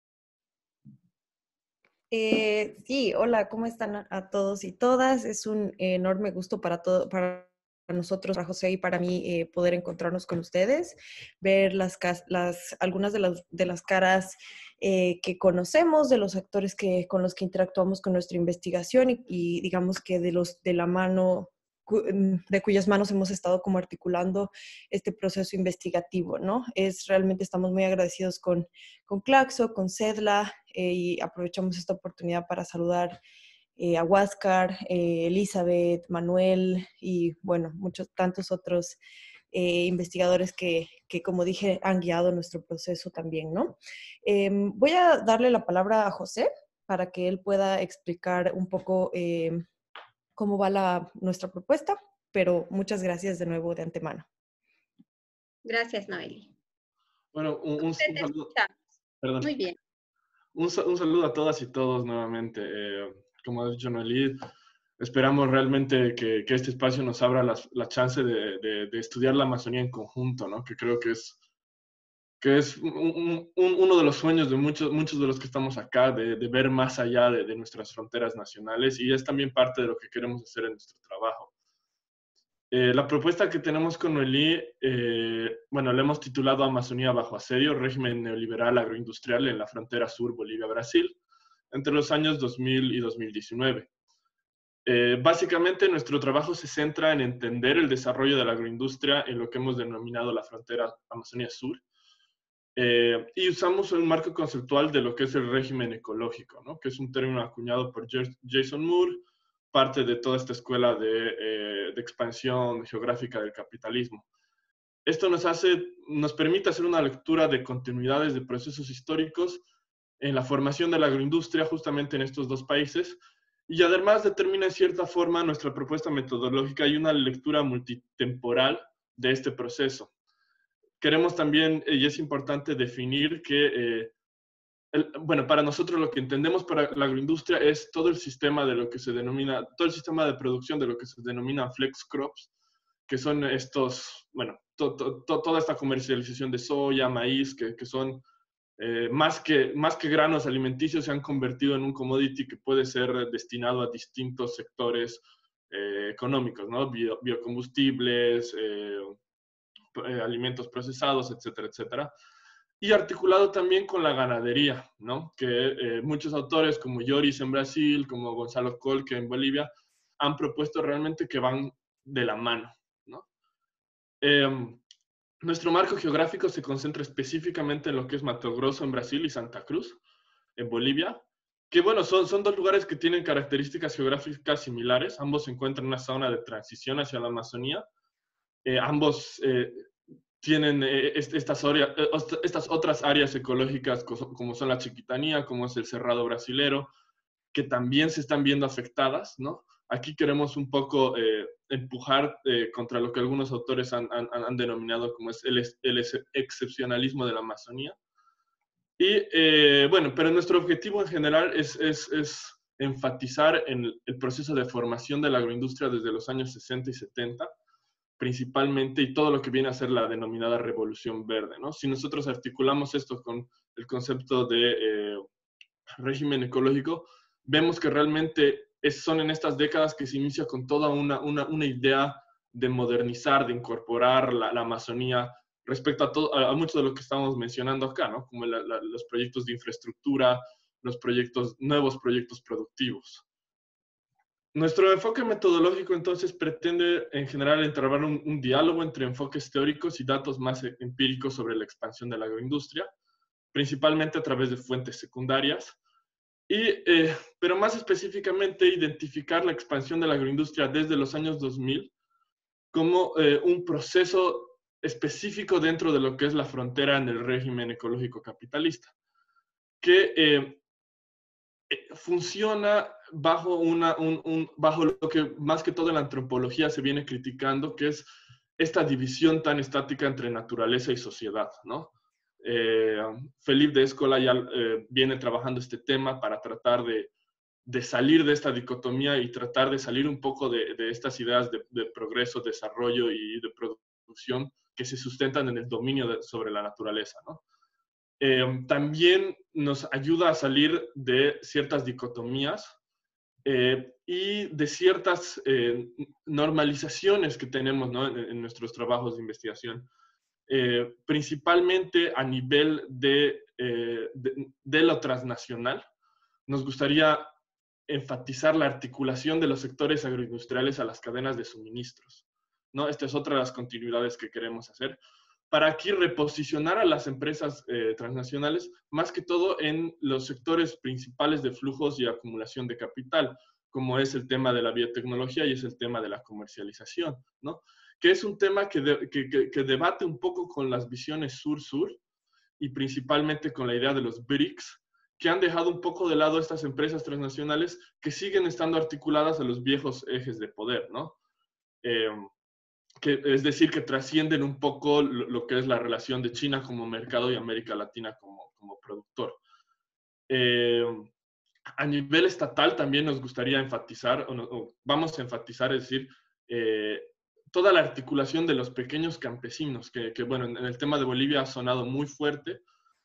Speaker 4: Eh, sí, hola, ¿cómo están a, a todos y todas? Es un enorme gusto para, todo, para nosotros, para José y para mí, eh, poder encontrarnos con ustedes, ver las, las, algunas de las, de las caras eh, que conocemos, de los actores que, con los que interactuamos con nuestra investigación y, y digamos que de, los, de la mano de cuyas manos hemos estado como articulando este proceso investigativo, ¿no? Es realmente, estamos muy agradecidos con, con Claxo, con CEDLA, eh, y aprovechamos esta oportunidad para saludar eh, a Huáscar, eh, Elizabeth, Manuel y, bueno, muchos tantos otros eh, investigadores que, que, como dije, han guiado nuestro proceso también, ¿no? Eh, voy a darle la palabra a José para que él pueda explicar un poco eh, cómo va la, nuestra propuesta, pero muchas gracias de nuevo de antemano.
Speaker 1: Gracias, Noeli.
Speaker 9: Bueno, un, un, un saludo. Perdón.
Speaker 1: Muy bien.
Speaker 9: Un, un saludo a todas y todos nuevamente. Eh, como ha dicho Noeli, esperamos realmente que, que este espacio nos abra las, la chance de, de, de estudiar la Amazonía en conjunto, ¿no? Que creo que es, que es un, un, uno de los sueños de muchos, muchos de los que estamos acá, de, de ver más allá de, de nuestras fronteras nacionales, y es también parte de lo que queremos hacer en nuestro trabajo. Eh, la propuesta que tenemos con Noelí, eh, bueno, le hemos titulado Amazonía bajo asedio, régimen neoliberal agroindustrial en la frontera sur Bolivia-Brasil, entre los años dos mil y dos mil diecinueve. Eh, básicamente, nuestro trabajo se centra en entender el desarrollo de la agroindustria en lo que hemos denominado la frontera Amazonía Sur, Eh, y usamos un marco conceptual de lo que es el régimen ecológico, ¿no? Que es un término acuñado por Jason Moore, parte de toda esta escuela de, eh, de expansión geográfica del capitalismo. Esto nos, hace, nos permite hacer una lectura de continuidades de procesos históricos en la formación de la agroindustria justamente en estos dos países, y además determina en cierta forma nuestra propuesta metodológica y una lectura multitemporal de este proceso. Queremos también, y es importante definir que eh, el, bueno, para nosotros lo que entendemos para la agroindustria es todo el sistema de lo que se denomina, todo el sistema de producción de lo que se denomina flex crops, que son estos, bueno, to, to, to, toda esta comercialización de soya, maíz, que, que son eh, más, que, más que granos alimenticios, se han convertido en un commodity que puede ser destinado a distintos sectores eh, económicos, ¿no? Bio, biocombustibles, eh, eh, alimentos procesados, etcétera, etcétera. Y articulado también con la ganadería, ¿no? Que eh, muchos autores como Lloris en Brasil, como Gonzalo Colque en Bolivia, han propuesto realmente que van de la mano, ¿no? Eh, nuestro marco geográfico se concentra específicamente en lo que es Mato Grosso en Brasil y Santa Cruz en Bolivia, que bueno, son, son dos lugares que tienen características geográficas similares. Ambos se encuentran en una zona de transición hacia la Amazonía. Eh, ambos eh, tienen eh, estas, área, eh, estas otras áreas ecológicas como son la Chiquitanía, como es el Cerrado Brasilero, que también se están viendo afectadas, ¿no? Aquí queremos un poco eh, empujar eh, contra lo que algunos autores han, han, han denominado como es el, el excepcionalismo de la Amazonía. Y eh, bueno, pero nuestro objetivo en general es, es, es enfatizar en el proceso de formación de la agroindustria desde los años sesenta y setenta, principalmente, y todo lo que viene a ser la denominada revolución verde, ¿no? Si nosotros articulamos esto con el concepto de eh, régimen ecológico, vemos que realmente es, son en estas décadas que se inicia con toda una, una, una idea de modernizar, de incorporar la, la Amazonía respecto a, todo, a, a mucho de lo que estamos mencionando acá, ¿no? Como la, la, los proyectos de infraestructura, los proyectos, nuevos proyectos productivos. Nuestro enfoque metodológico entonces pretende en general entablar un, un diálogo entre enfoques teóricos y datos más empíricos sobre la expansión de la agroindustria, principalmente a través de fuentes secundarias, y, eh, pero más específicamente identificar la expansión de la agroindustria desde los años dos mil como eh, un proceso específico dentro de lo que es la frontera en el régimen ecológico capitalista, que eh, funciona bajo, una, un, un, bajo lo que más que todo en la antropología se viene criticando, que es esta división tan estática entre naturaleza y sociedad, ¿no? Eh, Felipe de Escola ya eh, viene trabajando este tema para tratar de, de salir de esta dicotomía y tratar de salir un poco de, de estas ideas de, de progreso, desarrollo y de producción que se sustentan en el dominio de, sobre la naturaleza, ¿no? Eh, también nos ayuda a salir de ciertas dicotomías eh, y de ciertas eh, normalizaciones que tenemos, ¿no? en, en nuestros trabajos de investigación, eh, principalmente a nivel de, eh, de, de lo transnacional. Nos gustaría enfatizar la articulación de los sectores agroindustriales a las cadenas de suministros, ¿no? Esta es otra de las continuidades que queremos hacer, para aquí reposicionar a las empresas eh, transnacionales, más que todo en los sectores principales de flujos y acumulación de capital, como es el tema de la biotecnología y es el tema de la comercialización, ¿no? Que es un tema que, de, que, que, que debate un poco con las visiones sur-sur y principalmente con la idea de los B R I C S, que han dejado un poco de lado estas empresas transnacionales que siguen estando articuladas a los viejos ejes de poder, ¿no? Eh, Que, es decir, que trascienden un poco lo, lo que es la relación de China como mercado y América Latina como, como productor. Eh, a nivel estatal también nos gustaría enfatizar, o, no, o vamos a enfatizar, es decir, eh, toda la articulación de los pequeños campesinos, que, que bueno, en, en el tema de Bolivia ha sonado muy fuerte,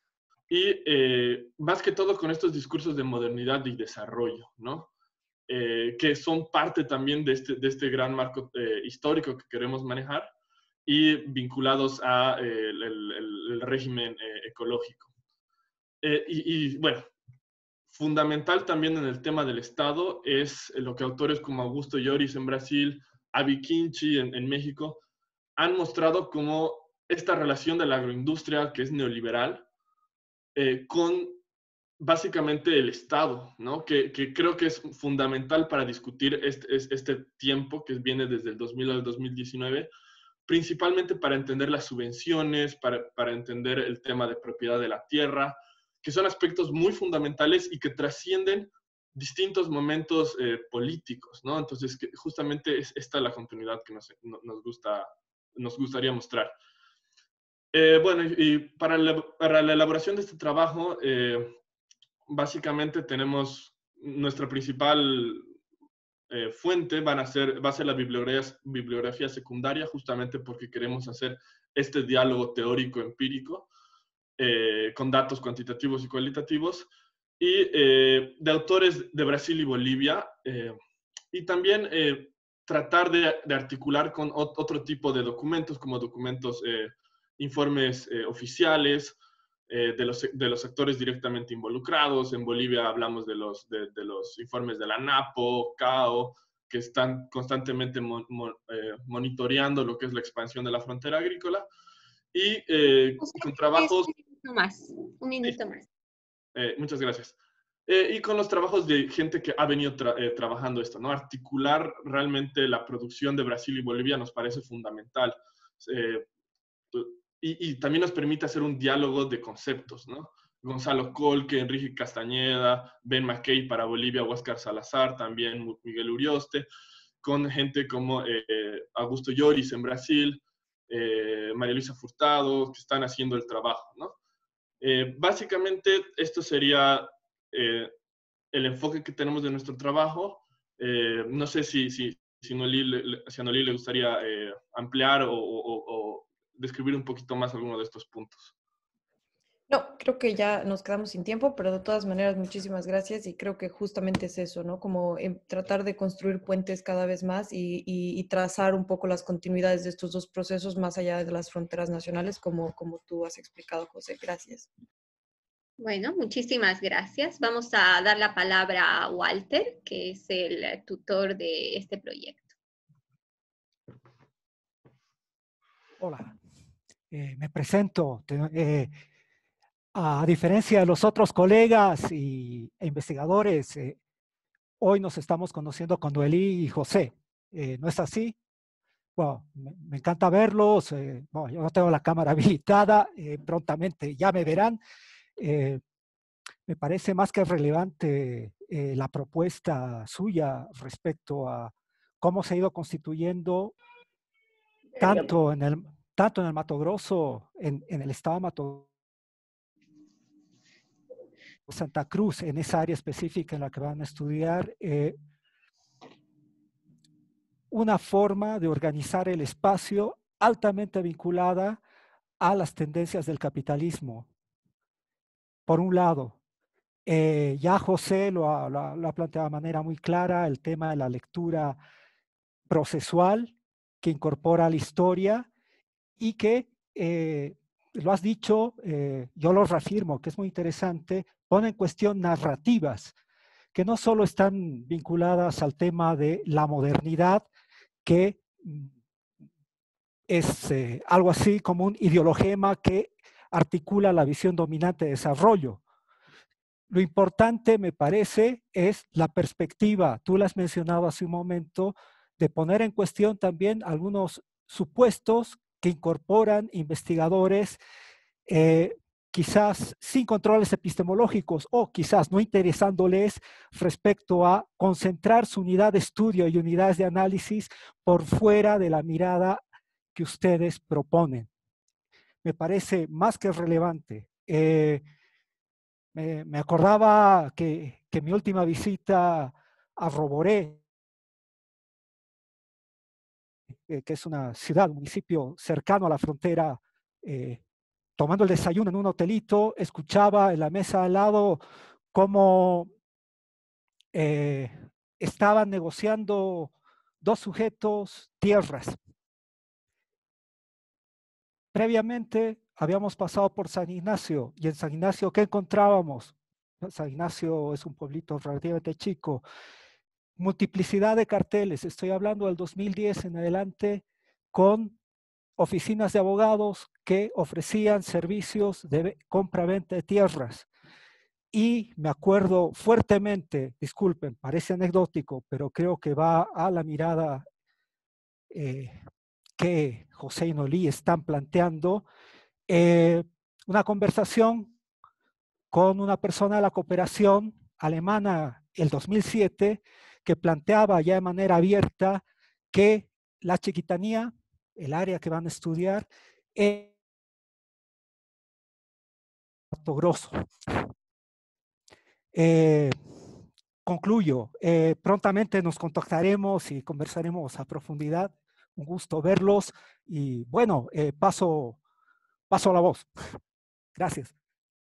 Speaker 9: y eh, más que todo con estos discursos de modernidad y desarrollo, ¿no? Eh, que son parte también de este, de este gran marco eh, histórico que queremos manejar y vinculados al eh, el, el, el régimen eh, ecológico. Eh, y, y bueno, fundamental también en el tema del Estado es lo que autores como Augusto Lloris en Brasil, Avi Quinchi en, en México, han mostrado como esta relación de la agroindustria, que es neoliberal, eh, con básicamente el Estado, ¿no? Que, que creo que es fundamental para discutir este, este tiempo que viene desde el dos mil al dos mil diecinueve, principalmente para entender las subvenciones, para, para entender el tema de propiedad de la tierra, que son aspectos muy fundamentales y que trascienden distintos momentos eh, políticos, ¿no? Entonces, que justamente es esta la continuidad que nos, nos, gusta, nos gustaría mostrar. Eh, bueno, y para la, para la elaboración de este trabajo, eh, básicamente tenemos nuestra principal eh, fuente, van a ser, va a ser la bibliografía, bibliografía secundaria, justamente porque queremos hacer este diálogo teórico empírico eh, con datos cuantitativos y cualitativos, y eh, de autores de Brasil y Bolivia, eh, y también eh, tratar de, de articular con otro tipo de documentos, como documentos, eh, informes eh, oficiales, eh, de, los, de los actores directamente involucrados. En Bolivia hablamos de los, de, de los informes de la NAPO, C A O, que están constantemente mon, mon, eh, monitoreando lo que es la expansión de la frontera agrícola, y eh, con trabajos...
Speaker 1: Un minuto más, un minuto más.
Speaker 9: Eh, muchas gracias. Eh, y con los trabajos de gente que ha venido tra eh, trabajando esto, ¿no? Articular realmente la producción de Brasil y Bolivia nos parece fundamental. Eh, y, y también nos permite hacer un diálogo de conceptos, ¿no? Gonzalo Colque, Enrique Castañeda, Ben McKay para Bolivia, Huáscar Salazar, también Miguel Urioste, con gente como eh, Augusto Lloris en Brasil, eh, María Luisa Furtado, que están haciendo el trabajo, ¿no? Eh, básicamente, esto sería eh, el enfoque que tenemos de nuestro trabajo. Eh, no sé si, si, si, Nolí, si a Nolí le gustaría eh, ampliar o, o, o describir un poquito más alguno de estos puntos.
Speaker 4: No, creo que ya nos quedamos sin tiempo, pero de todas maneras, muchísimas gracias, y creo que justamente es eso, ¿no? Como eh, tratar de construir puentes cada vez más y, y, y trazar un poco las continuidades de estos dos procesos más allá de las fronteras nacionales, como, como tú has explicado, José. Gracias.
Speaker 1: Bueno, muchísimas gracias. Vamos a dar la palabra a Walter, que es el tutor de este proyecto.
Speaker 15: Hola, eh, me presento. Eh, a diferencia de los otros colegas y, e investigadores, eh, hoy nos estamos conociendo con Noelí y José. Eh, ¿No es así? Bueno, me, me encanta verlos. Eh, bueno, yo no tengo la cámara habilitada. Eh, prontamente ya me verán. Eh, me parece más que relevante eh, la propuesta suya respecto a cómo se ha ido constituyendo tanto en el, tanto en el Mato Grosso, en, en el estado de Mato Santa Cruz, en esa área específica en la que van a estudiar, eh, una forma de organizar el espacio altamente vinculada a las tendencias del capitalismo. Por un lado, eh, ya José lo ha, lo, ha, lo ha planteado de manera muy clara, el tema de la lectura procesual que incorpora la historia y que, eh, lo has dicho, eh, yo lo reafirmo, que es muy interesante, pone en cuestión narrativas que no solo están vinculadas al tema de la modernidad, que es eh, algo así como un ideologema que articula la visión dominante de desarrollo. Lo importante, me parece, es la perspectiva, tú la has mencionado hace un momento, de poner en cuestión también algunos supuestos que incorporan investigadores eh, quizás sin controles epistemológicos o quizás no interesándoles respecto a concentrar su unidad de estudio y unidades de análisis por fuera de la mirada que ustedes proponen. Me parece más que relevante. Eh, me, me acordaba que, que mi última visita a Roboré, eh, que es una ciudad, un municipio cercano a la frontera, eh, tomando el desayuno en un hotelito, escuchaba en la mesa al lado cómo eh, estaban negociando dos sujetos tierras. Previamente habíamos pasado por San Ignacio, y en San Ignacio, ¿qué encontrábamos? San Ignacio es un pueblito relativamente chico. Multiplicidad de carteles, estoy hablando del dos mil diez en adelante, con oficinas de abogados que ofrecían servicios de compra-venta de tierras. Y me acuerdo fuertemente, disculpen, parece anecdótico, pero creo que va a la mirada eh, que José y Nolí están planteando, eh, una conversación con una persona de la cooperación alemana el dos mil siete que planteaba ya de manera abierta que la chiquitanía, el área que van a estudiar, es Mato Grosso. Eh, concluyo. Eh, prontamente nos contactaremos y conversaremos a profundidad. Un gusto verlos y bueno, eh, paso, paso la voz. Gracias.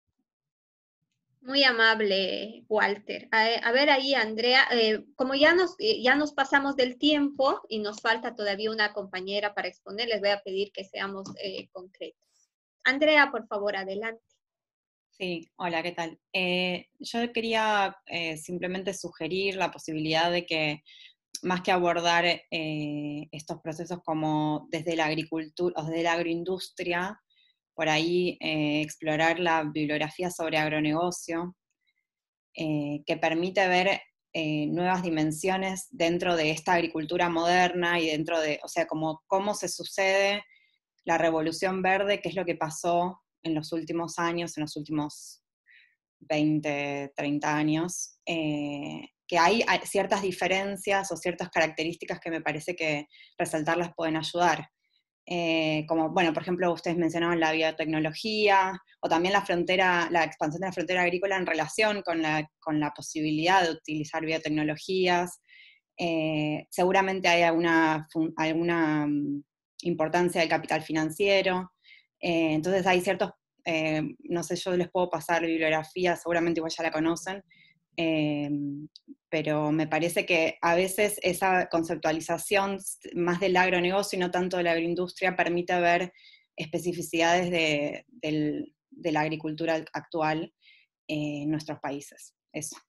Speaker 1: Muy amable, Walter. A, a ver ahí, Andrea, eh, como ya nos, ya nos pasamos del tiempo y nos falta todavía una compañera para exponer, les voy a pedir que seamos eh, concretos. Andrea, por favor, adelante.
Speaker 8: Sí, hola, ¿qué tal? Eh, yo quería eh, simplemente sugerir la posibilidad de que, más que abordar eh, estos procesos como desde la agricultura o desde la agroindustria, por ahí eh, explorar la bibliografía sobre agronegocio, eh, que permite ver eh, nuevas dimensiones dentro de esta agricultura moderna y dentro de, o sea, como cómo se sucede la revolución verde, qué es lo que pasó en los últimos años, en los últimos veinte, treinta años, eh, que hay, hay ciertas diferencias o ciertas características que me parece que resaltarlas pueden ayudar. Eh, como, bueno, por ejemplo, ustedes mencionaban la biotecnología, o también la frontera, la expansión de la frontera agrícola en relación con la, con la posibilidad de utilizar biotecnologías. Eh, seguramente hay alguna, alguna importancia del capital financiero. Eh, entonces hay ciertos, eh, no sé, yo les puedo pasar bibliografía, seguramente igual ya la conocen, eh, pero me parece que a veces esa conceptualización más del agronegocio y no tanto de la agroindustria permite ver especificidades de, del, de la agricultura actual en nuestros países. Eso.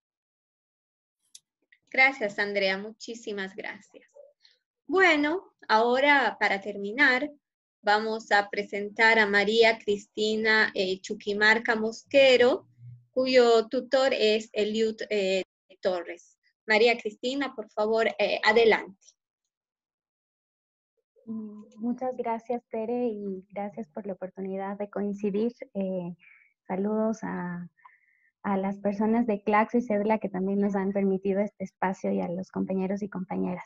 Speaker 1: Gracias, Andrea, muchísimas gracias. Bueno, ahora para terminar, vamos a presentar a María Cristina eh, Chuquimarca Mosquero, cuyo tutor es Eliud eh, Torres. María Cristina, por favor, eh, adelante.
Speaker 2: Muchas gracias, Tere, y gracias por la oportunidad de coincidir. Eh, saludos a, a las personas de Claxo y Cedla que también nos han permitido este espacio y a los compañeros y compañeras.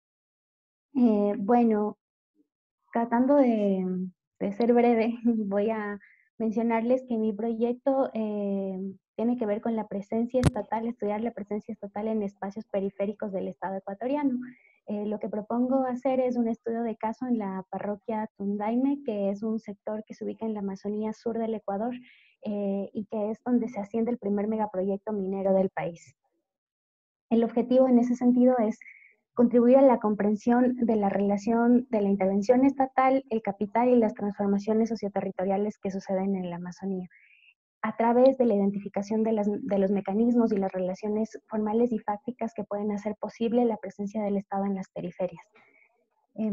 Speaker 2: Eh, bueno, tratando de, de ser breve, voy a mencionarles que mi proyecto eh, tiene que ver con la presencia estatal, estudiar la presencia estatal en espacios periféricos del Estado ecuatoriano. Eh, lo que propongo hacer es un estudio de caso en la parroquia Tundaime, que es un sector que se ubica en la Amazonía sur del Ecuador eh, y que es donde se asciende el primer megaproyecto minero del país. El objetivo en ese sentido es contribuir a la comprensión de la relación de la intervención estatal, el capital y las transformaciones socioterritoriales que suceden en la Amazonía, a través de la identificación de, las, de los mecanismos y las relaciones formales y fácticas que pueden hacer posible la presencia del Estado en las periferias. Eh,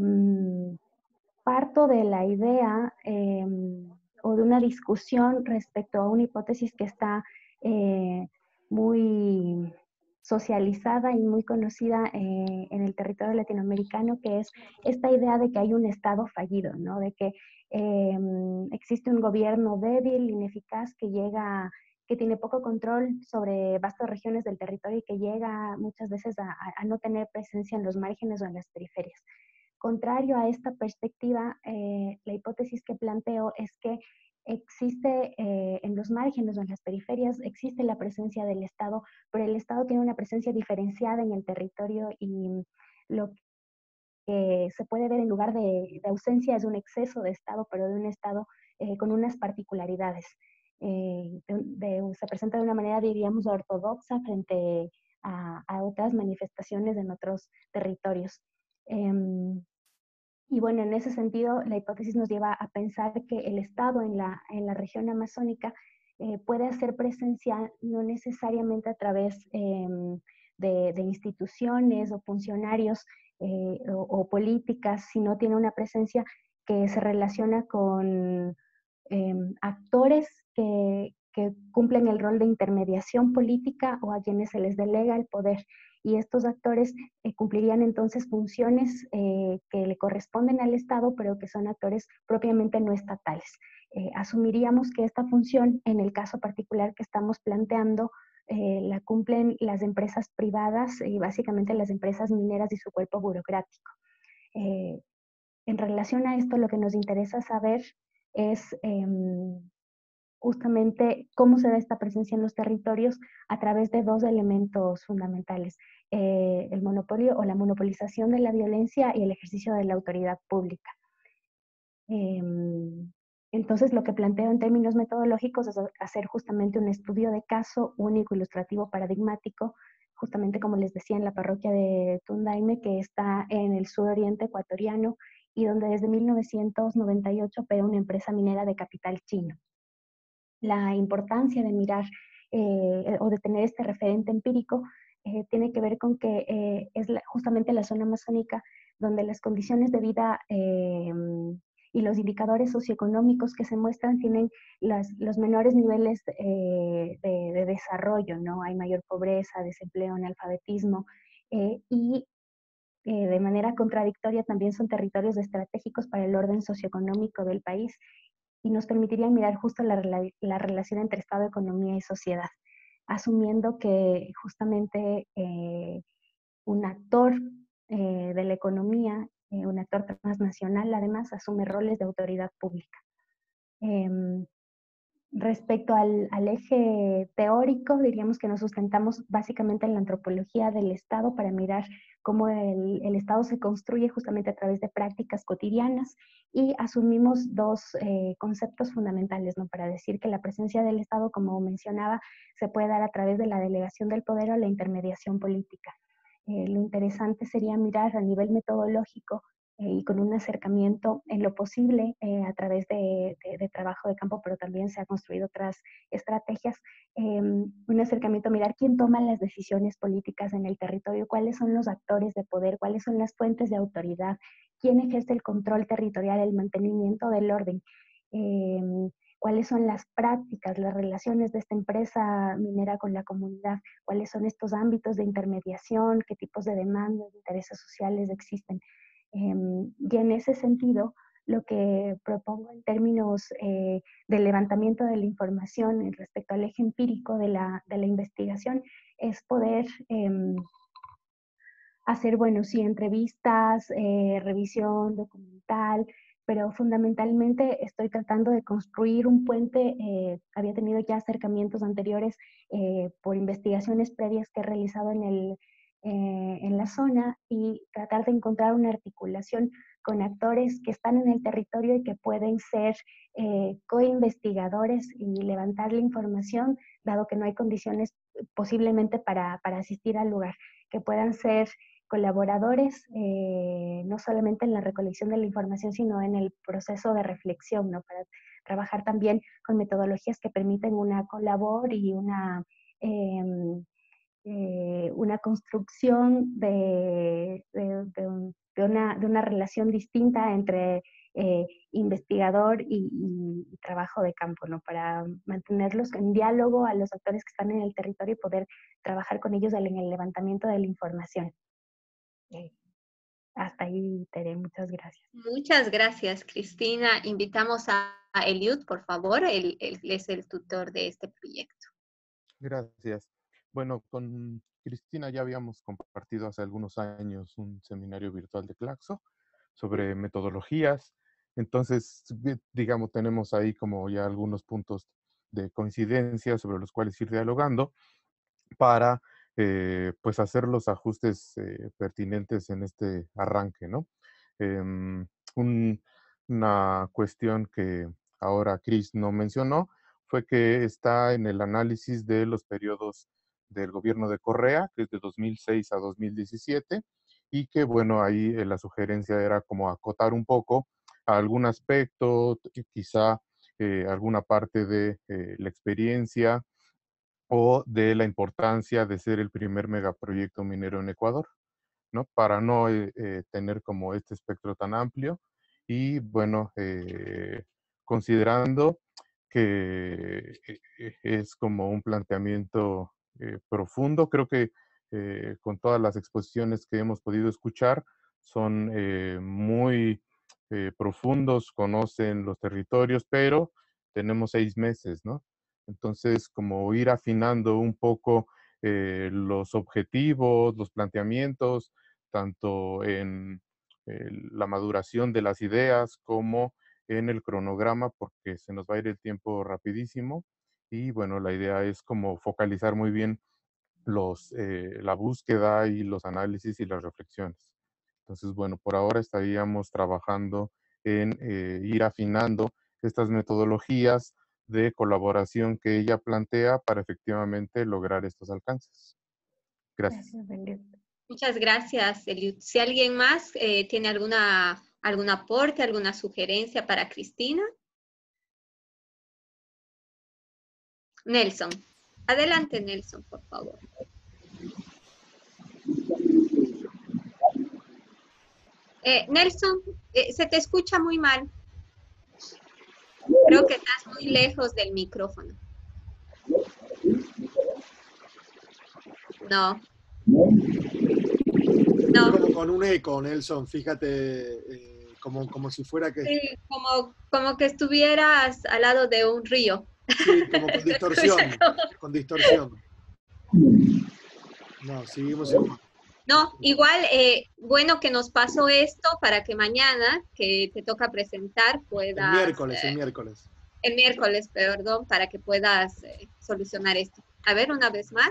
Speaker 2: parto de la idea eh, o de una discusión respecto a una hipótesis que está eh, muy socializada y muy conocida eh, en el territorio latinoamericano, que es esta idea de que hay un Estado fallido, ¿no? De que eh, existe un gobierno débil, ineficaz, que llega, que tiene poco control sobre vastas regiones del territorio y que llega muchas veces a, a no tener presencia en los márgenes o en las periferias. Contrario a esta perspectiva, eh, la hipótesis que planteo es que existe eh, en los márgenes o en las periferias, existe la presencia del Estado, pero el Estado tiene una presencia diferenciada en el territorio y lo que se puede ver en lugar de, de ausencia es un exceso de Estado, pero de un Estado eh, con unas particularidades. Eh, de, de, se presenta de una manera, diríamos, ortodoxa frente a, a otras manifestaciones en otros territorios. Eh, Y bueno, en ese sentido, la hipótesis nos lleva a pensar que el Estado en la, en la región amazónica eh, puede hacer presencia no necesariamente a través eh, de, de instituciones o funcionarios eh, o, o políticas, sino tiene una presencia que se relaciona con eh, actores que, que cumplen el rol de intermediación política o a quienes se les delega el poder. Y estos actores eh, cumplirían entonces funciones eh, que le corresponden al Estado, pero que son actores propiamente no estatales. Eh, asumiríamos que esta función, en el caso particular que estamos planteando, eh, la cumplen las empresas privadas y básicamente las empresas mineras y su cuerpo burocrático. Eh, en relación a esto, lo que nos interesa saber es, eh, justamente cómo se da esta presencia en los territorios a través de dos elementos fundamentales, eh, el monopolio o la monopolización de la violencia y el ejercicio de la autoridad pública. Eh, entonces, lo que planteo en términos metodológicos es hacer justamente un estudio de caso único, ilustrativo, paradigmático, justamente como les decía, en la parroquia de Tundaime, que está en el suroriente ecuatoriano y donde desde mil novecientos noventa y ocho opera una empresa minera de capital chino. La importancia de mirar eh, o de tener este referente empírico eh, tiene que ver con que eh, es la, justamente la zona amazónica donde las condiciones de vida eh, y los indicadores socioeconómicos que se muestran tienen las, los menores niveles eh, de, de desarrollo, ¿no? Hay mayor pobreza, desempleo, analfabetismo eh, y eh, de manera contradictoria también son territorios estratégicos para el orden socioeconómico del país y nos permitirían mirar justo la, la relación entre Estado, economía y sociedad, asumiendo que justamente eh, un actor eh, de la economía, eh, un actor transnacional, además asume roles de autoridad pública. Eh, respecto al, al eje teórico, diríamos que nos sustentamos básicamente en la antropología del Estado para mirar cómo el, el Estado se construye justamente a través de prácticas cotidianas y asumimos dos eh, conceptos fundamentales, ¿no? Para decir que la presencia del Estado, como mencionaba, se puede dar a través de la delegación del poder o la intermediación política. Eh, lo interesante sería mirar a nivel metodológico eh, y con un acercamiento en lo posible eh, a través de, de, de trabajo de campo, pero también se han construido otras estrategias, eh, un acercamiento a mirar quién toma las decisiones políticas en el territorio, cuáles son los actores de poder, cuáles son las fuentes de autoridad, quién ejerce el control territorial, el mantenimiento del orden, eh, cuáles son las prácticas, las relaciones de esta empresa minera con la comunidad, cuáles son estos ámbitos de intermediación, qué tipos de demandas, de intereses sociales existen. Eh, y en ese sentido, lo que propongo en términos eh, del levantamiento de la información respecto al eje empírico de la, de la investigación es poder eh, hacer, bueno, sí, entrevistas, eh, revisión documental, pero fundamentalmente estoy tratando de construir un puente. Eh, había tenido ya acercamientos anteriores eh, por investigaciones previas que he realizado en, el, eh, en la zona y tratar de encontrar una articulación con actores que están en el territorio y que pueden ser eh, co-investigadores y levantar la información, dado que no hay condiciones posiblemente para, para asistir al lugar, que puedan ser colaboradores, eh, no solamente en la recolección de la información, sino en el proceso de reflexión, ¿no? Para trabajar también con metodologías que permiten una colabor y una, eh, eh, una construcción de, de, de, un, de, una, de una relación distinta entre eh, investigador y, y, y trabajo de campo, ¿no? Para mantenerlos en diálogo a los actores que están en el territorio y poder trabajar con ellos en el levantamiento de la información. Eh, hasta ahí, Tere, muchas gracias.
Speaker 1: Muchas gracias, Cristina. Invitamos a, a Eliud, por favor. Él, él es el tutor de este proyecto.
Speaker 6: Gracias. Bueno, con Cristina ya habíamos compartido hace algunos años un seminario virtual de Claxo sobre metodologías. Entonces, digamos, tenemos ahí como ya algunos puntos de coincidencia sobre los cuales ir dialogando para eh, pues hacer los ajustes eh, pertinentes en este arranque, ¿no? Eh, un, una cuestión que ahora Chris no mencionó fue que está en el análisis de los periodos del gobierno de Correa, que es de dos mil seis a dos mil diecisiete, y que, bueno, ahí eh, la sugerencia era como acotar un poco a algún aspecto, quizá eh, alguna parte de eh, la experiencia o de la importancia de ser el primer megaproyecto minero en Ecuador, ¿no? Para no eh, eh, tener como este espectro tan amplio y, bueno, eh, considerando que eh, es como un planteamiento eh, profundo, creo que eh, con todas las exposiciones que hemos podido escuchar son eh, muy eh, profundos, conocen los territorios, pero tenemos seis meses, ¿no? Entonces, como ir afinando un poco eh, los objetivos, los planteamientos, tanto en eh, la maduración de las ideas como en el cronograma porque se nos va a ir el tiempo rapidísimo y bueno, la idea es como focalizar muy bien los, eh, la búsqueda y los análisis y las reflexiones. Entonces, bueno, por ahora estaríamos trabajando en eh, ir afinando estas metodologías de colaboración que ella plantea para efectivamente lograr estos alcances. Gracias.
Speaker 1: Muchas gracias, Eliud. Si alguien más eh, tiene alguna, algún aporte, alguna sugerencia para Cristina. Nelson. Adelante, Nelson, por favor. Eh, Nelson, eh, se te escucha muy mal. Creo que estás muy lejos del micrófono. No. No.
Speaker 5: Como con un eco, Nelson, fíjate, eh, como, como si fuera que...
Speaker 1: Sí, como, como que estuvieras al lado de un río.
Speaker 5: Sí, como con distorsión, con distorsión. No, seguimos igual.
Speaker 1: No, igual, eh, bueno que nos pasó esto para que mañana, que te toca presentar, puedas...
Speaker 5: El miércoles,
Speaker 1: eh,
Speaker 5: el miércoles.
Speaker 1: El miércoles, perdón, para que puedas eh, solucionar esto. A ver, una vez más.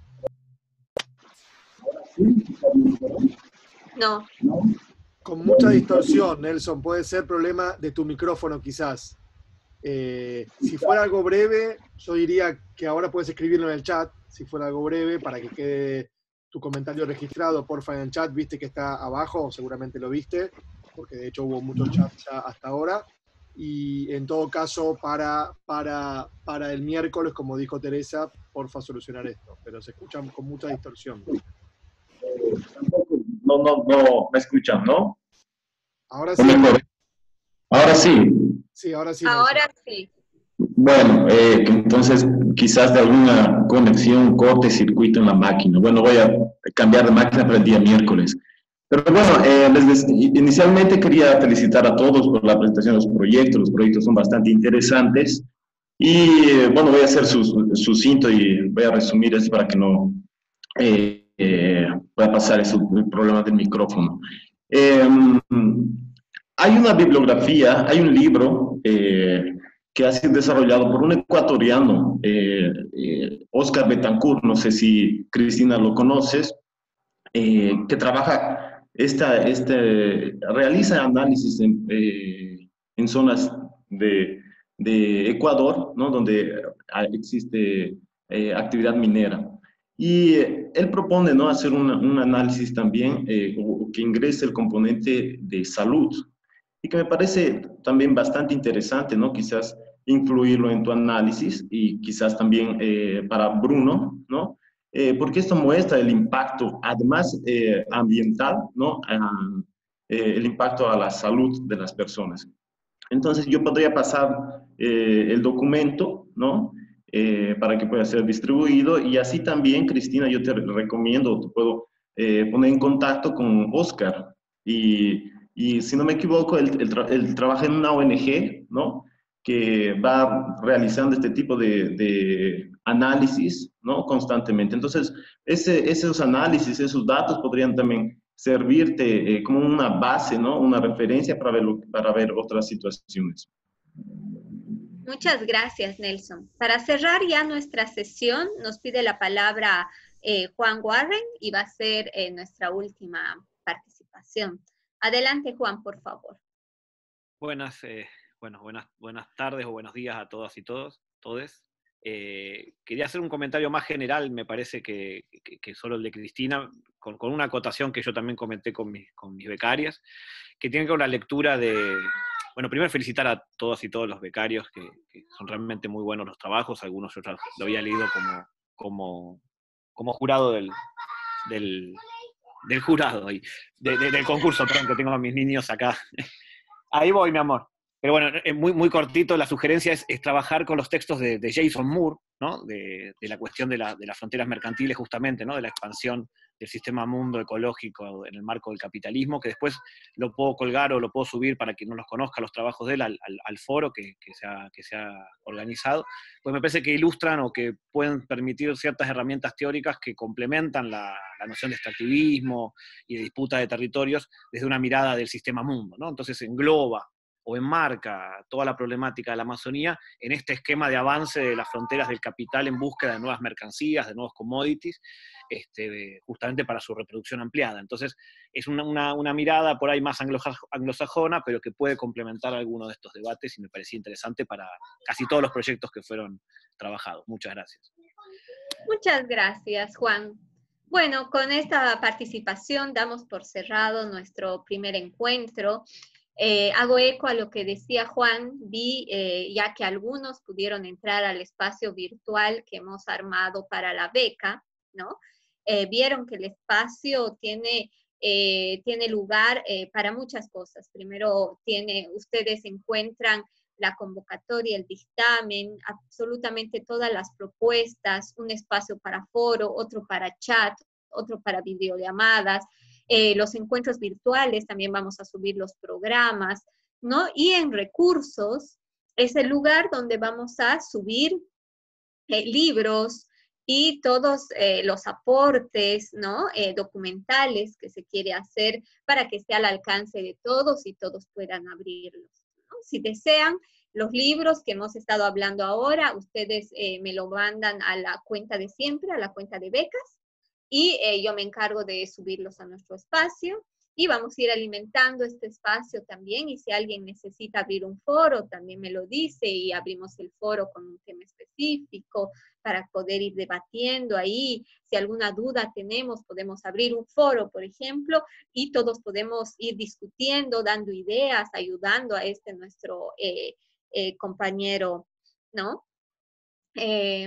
Speaker 1: No.
Speaker 5: Con mucha distorsión, Nelson, puede ser problema de tu micrófono quizás. Eh, si fuera algo breve, yo diría que ahora puedes escribirlo en el chat, si fuera algo breve, para que quede tu comentario registrado, porfa, en el chat, viste que está abajo, seguramente lo viste, porque de hecho hubo muchos chats ya hasta ahora, y en todo caso, para, para, para el miércoles, como dijo Teresa, porfa, solucionar esto, pero se escuchan con mucha distorsión.
Speaker 22: No, no, no me escuchan, ¿no?
Speaker 5: Ahora sí.
Speaker 22: Ahora sí.
Speaker 5: Sí, ahora sí.
Speaker 1: Ahora sí.
Speaker 22: Bueno, eh, entonces quizás de alguna conexión, corte, circuito en la máquina. Bueno, voy a cambiar de máquina para el día miércoles. Pero bueno, eh, les, inicialmente quería felicitar a todos por la presentación de los proyectos. Los proyectos son bastante interesantes. Y eh, bueno, voy a hacer sucinto y voy a resumir esto para que no eh, eh, pueda pasar ese problema del micrófono. Eh, hay una bibliografía, hay un libro eh, que ha sido desarrollado por un ecuatoriano, eh, eh, Oscar Betancourt, no sé si Cristina lo conoces, eh, que trabaja, esta, este, realiza análisis en, eh, en zonas de, de Ecuador, ¿no? Donde existe eh, actividad minera. Y él propone, ¿no?, hacer una, un análisis también eh, que ingrese el componente de salud, y que me parece también bastante interesante, ¿no? Quizás incluirlo en tu análisis y quizás también eh, para Bruno, ¿no? Eh, porque esto muestra el impacto, además eh, ambiental, ¿no? Uh, eh, el impacto a la salud de las personas. Entonces yo podría pasar eh, el documento, ¿no? Eh, para que pueda ser distribuido, y así también, Cristina, yo te recomiendo, te puedo eh, poner en contacto con Oscar, y, y si no me equivoco, él, él, tra él trabaja en una O N G, ¿no?, que va realizando este tipo de, de análisis, ¿no?, constantemente. Entonces, ese, esos análisis, esos datos podrían también servirte eh, como una base, ¿no?, una referencia para ver, para ver otras situaciones.
Speaker 1: Muchas gracias, Nelson. Para cerrar ya nuestra sesión, nos pide la palabra eh, Juan Warren y va a ser eh, nuestra última participación. Adelante, Juan, por favor.
Speaker 23: Buenas, eh, bueno, buenas, buenas tardes o buenos días a todas y todos, todes. Eh, quería hacer un comentario más general, me parece que, que, que solo el de Cristina, con, con una acotación que yo también comenté con mis, con mis becarias, que tiene que ver con la lectura de... Bueno, primero felicitar a todas y todos los becarios, que, que son realmente muy buenos los trabajos. Algunos yo ya lo había leído como, como, como jurado del, del, del jurado, y de, de, del concurso, perdón, que tengo a mis niños acá. Ahí voy, mi amor. Pero bueno, muy, muy cortito, la sugerencia es, es trabajar con los textos de, de Jason Moore, ¿no? de, de la cuestión de, la, de las fronteras mercantiles, justamente, ¿no?, de la expansión del sistema mundo ecológico en el marco del capitalismo, que después lo puedo colgar o lo puedo subir para quien no los conozca, los trabajos de él, al, al, al foro que, que, se ha, que se ha organizado, pues me parece que ilustran o que pueden permitir ciertas herramientas teóricas que complementan la, la noción de extractivismo y de disputa de territorios desde una mirada del sistema mundo, ¿no? Entonces engloba o enmarca toda la problemática de la Amazonía en este esquema de avance de las fronteras del capital en búsqueda de nuevas mercancías, de nuevos commodities, este, justamente para su reproducción ampliada. Entonces, es una, una, una mirada por ahí más anglosajona, pero que puede complementar algunos de estos debates y me parecía interesante para casi todos los proyectos que fueron trabajados. Muchas gracias.
Speaker 1: Muchas gracias, Juan. Bueno, con esta participación damos por cerrado nuestro primer encuentro. Eh, hago eco a lo que decía Juan, vi eh, ya que algunos pudieron entrar al espacio virtual que hemos armado para la beca, ¿no? Eh, vieron que el espacio tiene, eh, tiene lugar eh, para muchas cosas. Primero, tiene, ustedes encuentran la convocatoria, el dictamen, absolutamente todas las propuestas, un espacio para foro, otro para chat, otro para videollamadas, eh, los encuentros virtuales, también vamos a subir los programas, ¿no? Y en recursos es el lugar donde vamos a subir eh, libros y todos eh, los aportes, ¿no? Eh, documentales que se quiere hacer para que esté al alcance de todos y todos puedan abrirlos, ¿no? Si desean, los libros que hemos estado hablando ahora, ustedes eh, me lo mandan a la cuenta de siempre, a la cuenta de becas, y eh, yo me encargo de subirlos a nuestro espacio, y vamos a ir alimentando este espacio también, y si alguien necesita abrir un foro, también me lo dice, y abrimos el foro con un tema específico, para poder ir debatiendo ahí. Si alguna duda tenemos, podemos abrir un foro, por ejemplo, y todos podemos ir discutiendo, dando ideas, ayudando a este nuestro eh, eh, compañero, ¿no? Eh,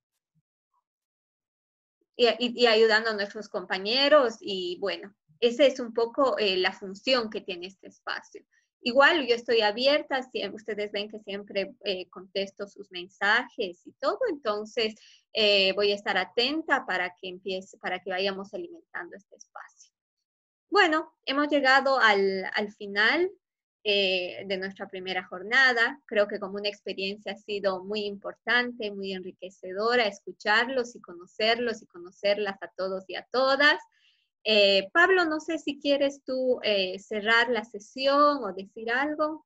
Speaker 1: y, y, y ayudando a nuestros compañeros, y bueno, esa es un poco eh, la función que tiene este espacio. Igual yo estoy abierta, si ustedes ven que siempre eh, contesto sus mensajes y todo, entonces eh, voy a estar atenta para que empiece, para que vayamos alimentando este espacio. Bueno, hemos llegado al, al final eh, de nuestra primera jornada. Creo que como una experiencia ha sido muy importante, muy enriquecedora escucharlos y conocerlos y conocerlas a todos y a todas. Eh, Pablo, no sé si quieres tú eh, cerrar la sesión o decir algo.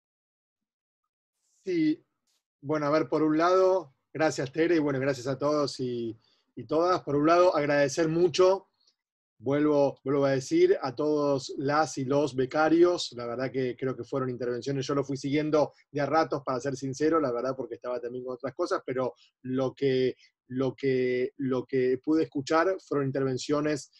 Speaker 5: Sí, bueno, a ver, por un lado, gracias Tere, y bueno, gracias a todos y, y todas. Por un lado, agradecer mucho, vuelvo, vuelvo a decir, a todos las y los becarios. La verdad que creo que fueron intervenciones, yo lo fui siguiendo de a ratos, para ser sincero, la verdad, porque estaba también con otras cosas, pero lo que, lo que, lo que pude escuchar fueron intervenciones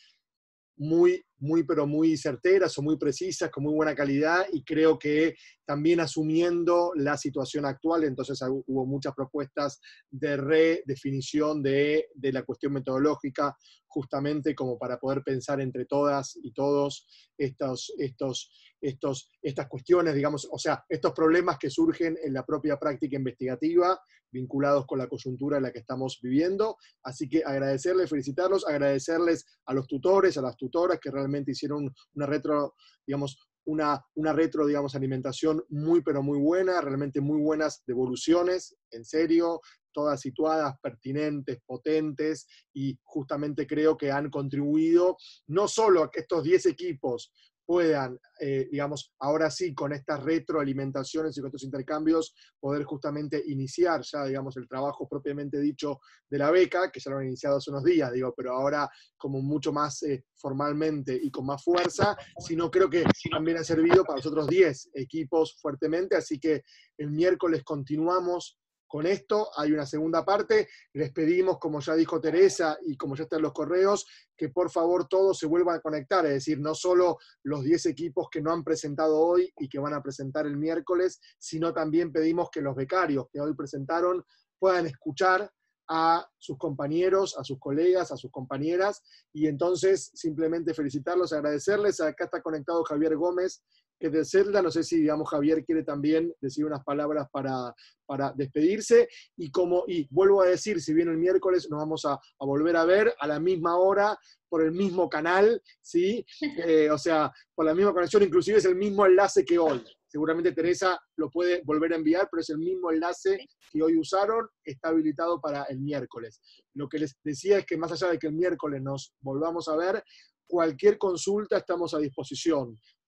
Speaker 5: muy, muy, pero muy certeras o muy precisas, con muy buena calidad, y creo que también asumiendo la situación actual, entonces hubo muchas propuestas de redefinición de, de la cuestión metodológica, justamente como para poder pensar entre todas y todos estos, estos, estos, estas cuestiones, digamos, o sea, estos problemas que surgen en la propia práctica investigativa, vinculados con la coyuntura en la que estamos viviendo. Así que agradecerles, felicitarlos, agradecerles a los tutores, a las tutoras que realmente hicieron una retro, digamos, una, una retro, digamos, alimentación muy, pero muy buena, realmente muy buenas devoluciones, en serio, todas situadas, pertinentes, potentes, y justamente creo que han contribuido no solo a que estos diez equipos puedan, eh, digamos, ahora sí, con estas retroalimentaciones y con estos intercambios, poder justamente iniciar ya, digamos, el trabajo propiamente dicho de la beca, que ya lo han iniciado hace unos días, digo, pero ahora como mucho más eh, formalmente y con más fuerza, sino creo que también ha servido para los otros diez equipos fuertemente, así que el miércoles continuamos con esto. Hay una segunda parte, les pedimos, como ya dijo Teresa y como ya están los correos, que por favor todos se vuelvan a conectar, es decir, no solo los diez equipos que no han presentado hoy y que van a presentar el miércoles, sino también pedimos que los becarios que hoy presentaron puedan escuchar a sus compañeros, a sus colegas, a sus compañeras, y entonces simplemente felicitarlos, agradecerles. Acá está conectado Javier Gómez, que es de Celda. No sé si, digamos, Javier quiere también decir unas palabras para, para despedirse, y como, y vuelvo a decir, si bien el miércoles nos vamos a, a volver a ver a la misma hora, por el mismo canal, ¿sí? Eh, o sea, por la misma conexión, inclusive es el mismo enlace que hoy. Seguramente Teresa lo puede volver a enviar, pero es el mismo enlace que hoy usaron, está habilitado para el miércoles. Lo que les decía es que más allá de que el miércoles nos volvamos a ver, cualquier consulta estamos a disposición.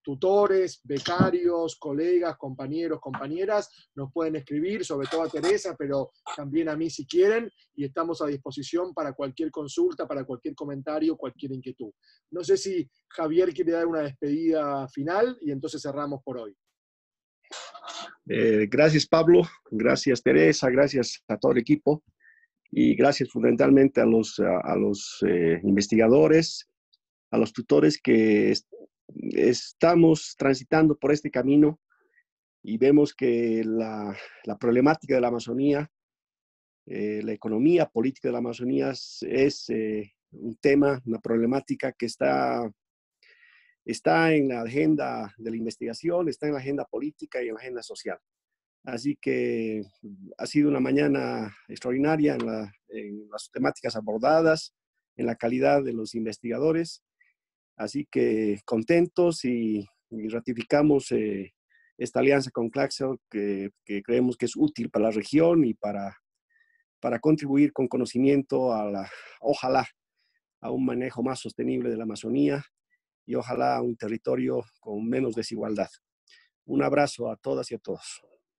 Speaker 5: tutores, becarios, colegas, compañeros, compañeras, nos pueden escribir, sobre todo a Teresa, pero también a mí si quieren, y estamos a disposición para cualquier consulta, para cualquier comentario, cualquier inquietud. No sé si Javier quiere dar una despedida final y entonces cerramos por hoy.
Speaker 11: Eh, gracias, Pablo, gracias, Teresa, gracias a todo el equipo y gracias fundamentalmente a los, a, a los eh, investigadores, a los tutores que est estamos transitando por este camino y vemos que la, la problemática de la Amazonía, eh, la economía política de la Amazonía es, es eh, un tema, una problemática que está, está en la agenda de la investigación, está en la agenda política y en la agenda social. Así que ha sido una mañana extraordinaria en, la, en las temáticas abordadas, en la calidad de los investigadores. Así que contentos y, y ratificamos eh, esta alianza con Claxo que, que creemos que es útil para la región y para, para contribuir con conocimiento a la, ojalá, a un manejo más sostenible de la Amazonía y ojalá a un territorio con menos desigualdad. Un abrazo a todas y a todos.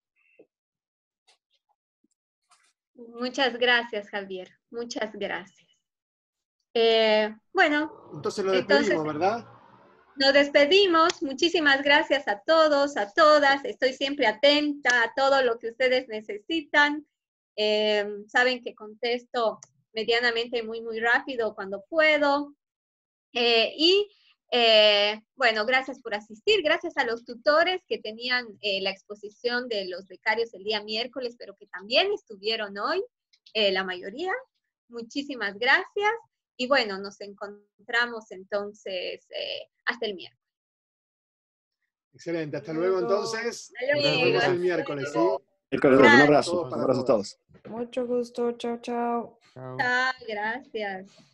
Speaker 1: Muchas gracias, Javier. Muchas gracias. Eh, bueno,
Speaker 5: entonces nos despedimos, entonces, ¿verdad?
Speaker 1: Nos despedimos. Muchísimas gracias a todos, a todas. Estoy siempre atenta a todo lo que ustedes necesitan. Eh, saben que contesto medianamente muy, muy rápido cuando puedo. Eh, y, eh, bueno, gracias por asistir. Gracias a los tutores que tenían eh, la exposición de los becarios el día miércoles, pero que también estuvieron hoy, eh, la mayoría. Muchísimas gracias. Y bueno, nos encontramos entonces eh, hasta el miércoles.
Speaker 5: Excelente, hasta luego entonces.
Speaker 1: Hasta luego.
Speaker 5: Nos vemos el miércoles, ¿sí?
Speaker 11: Un abrazo, un abrazo a todos.
Speaker 4: Mucho gusto, chao, chao.
Speaker 1: Chao, gracias.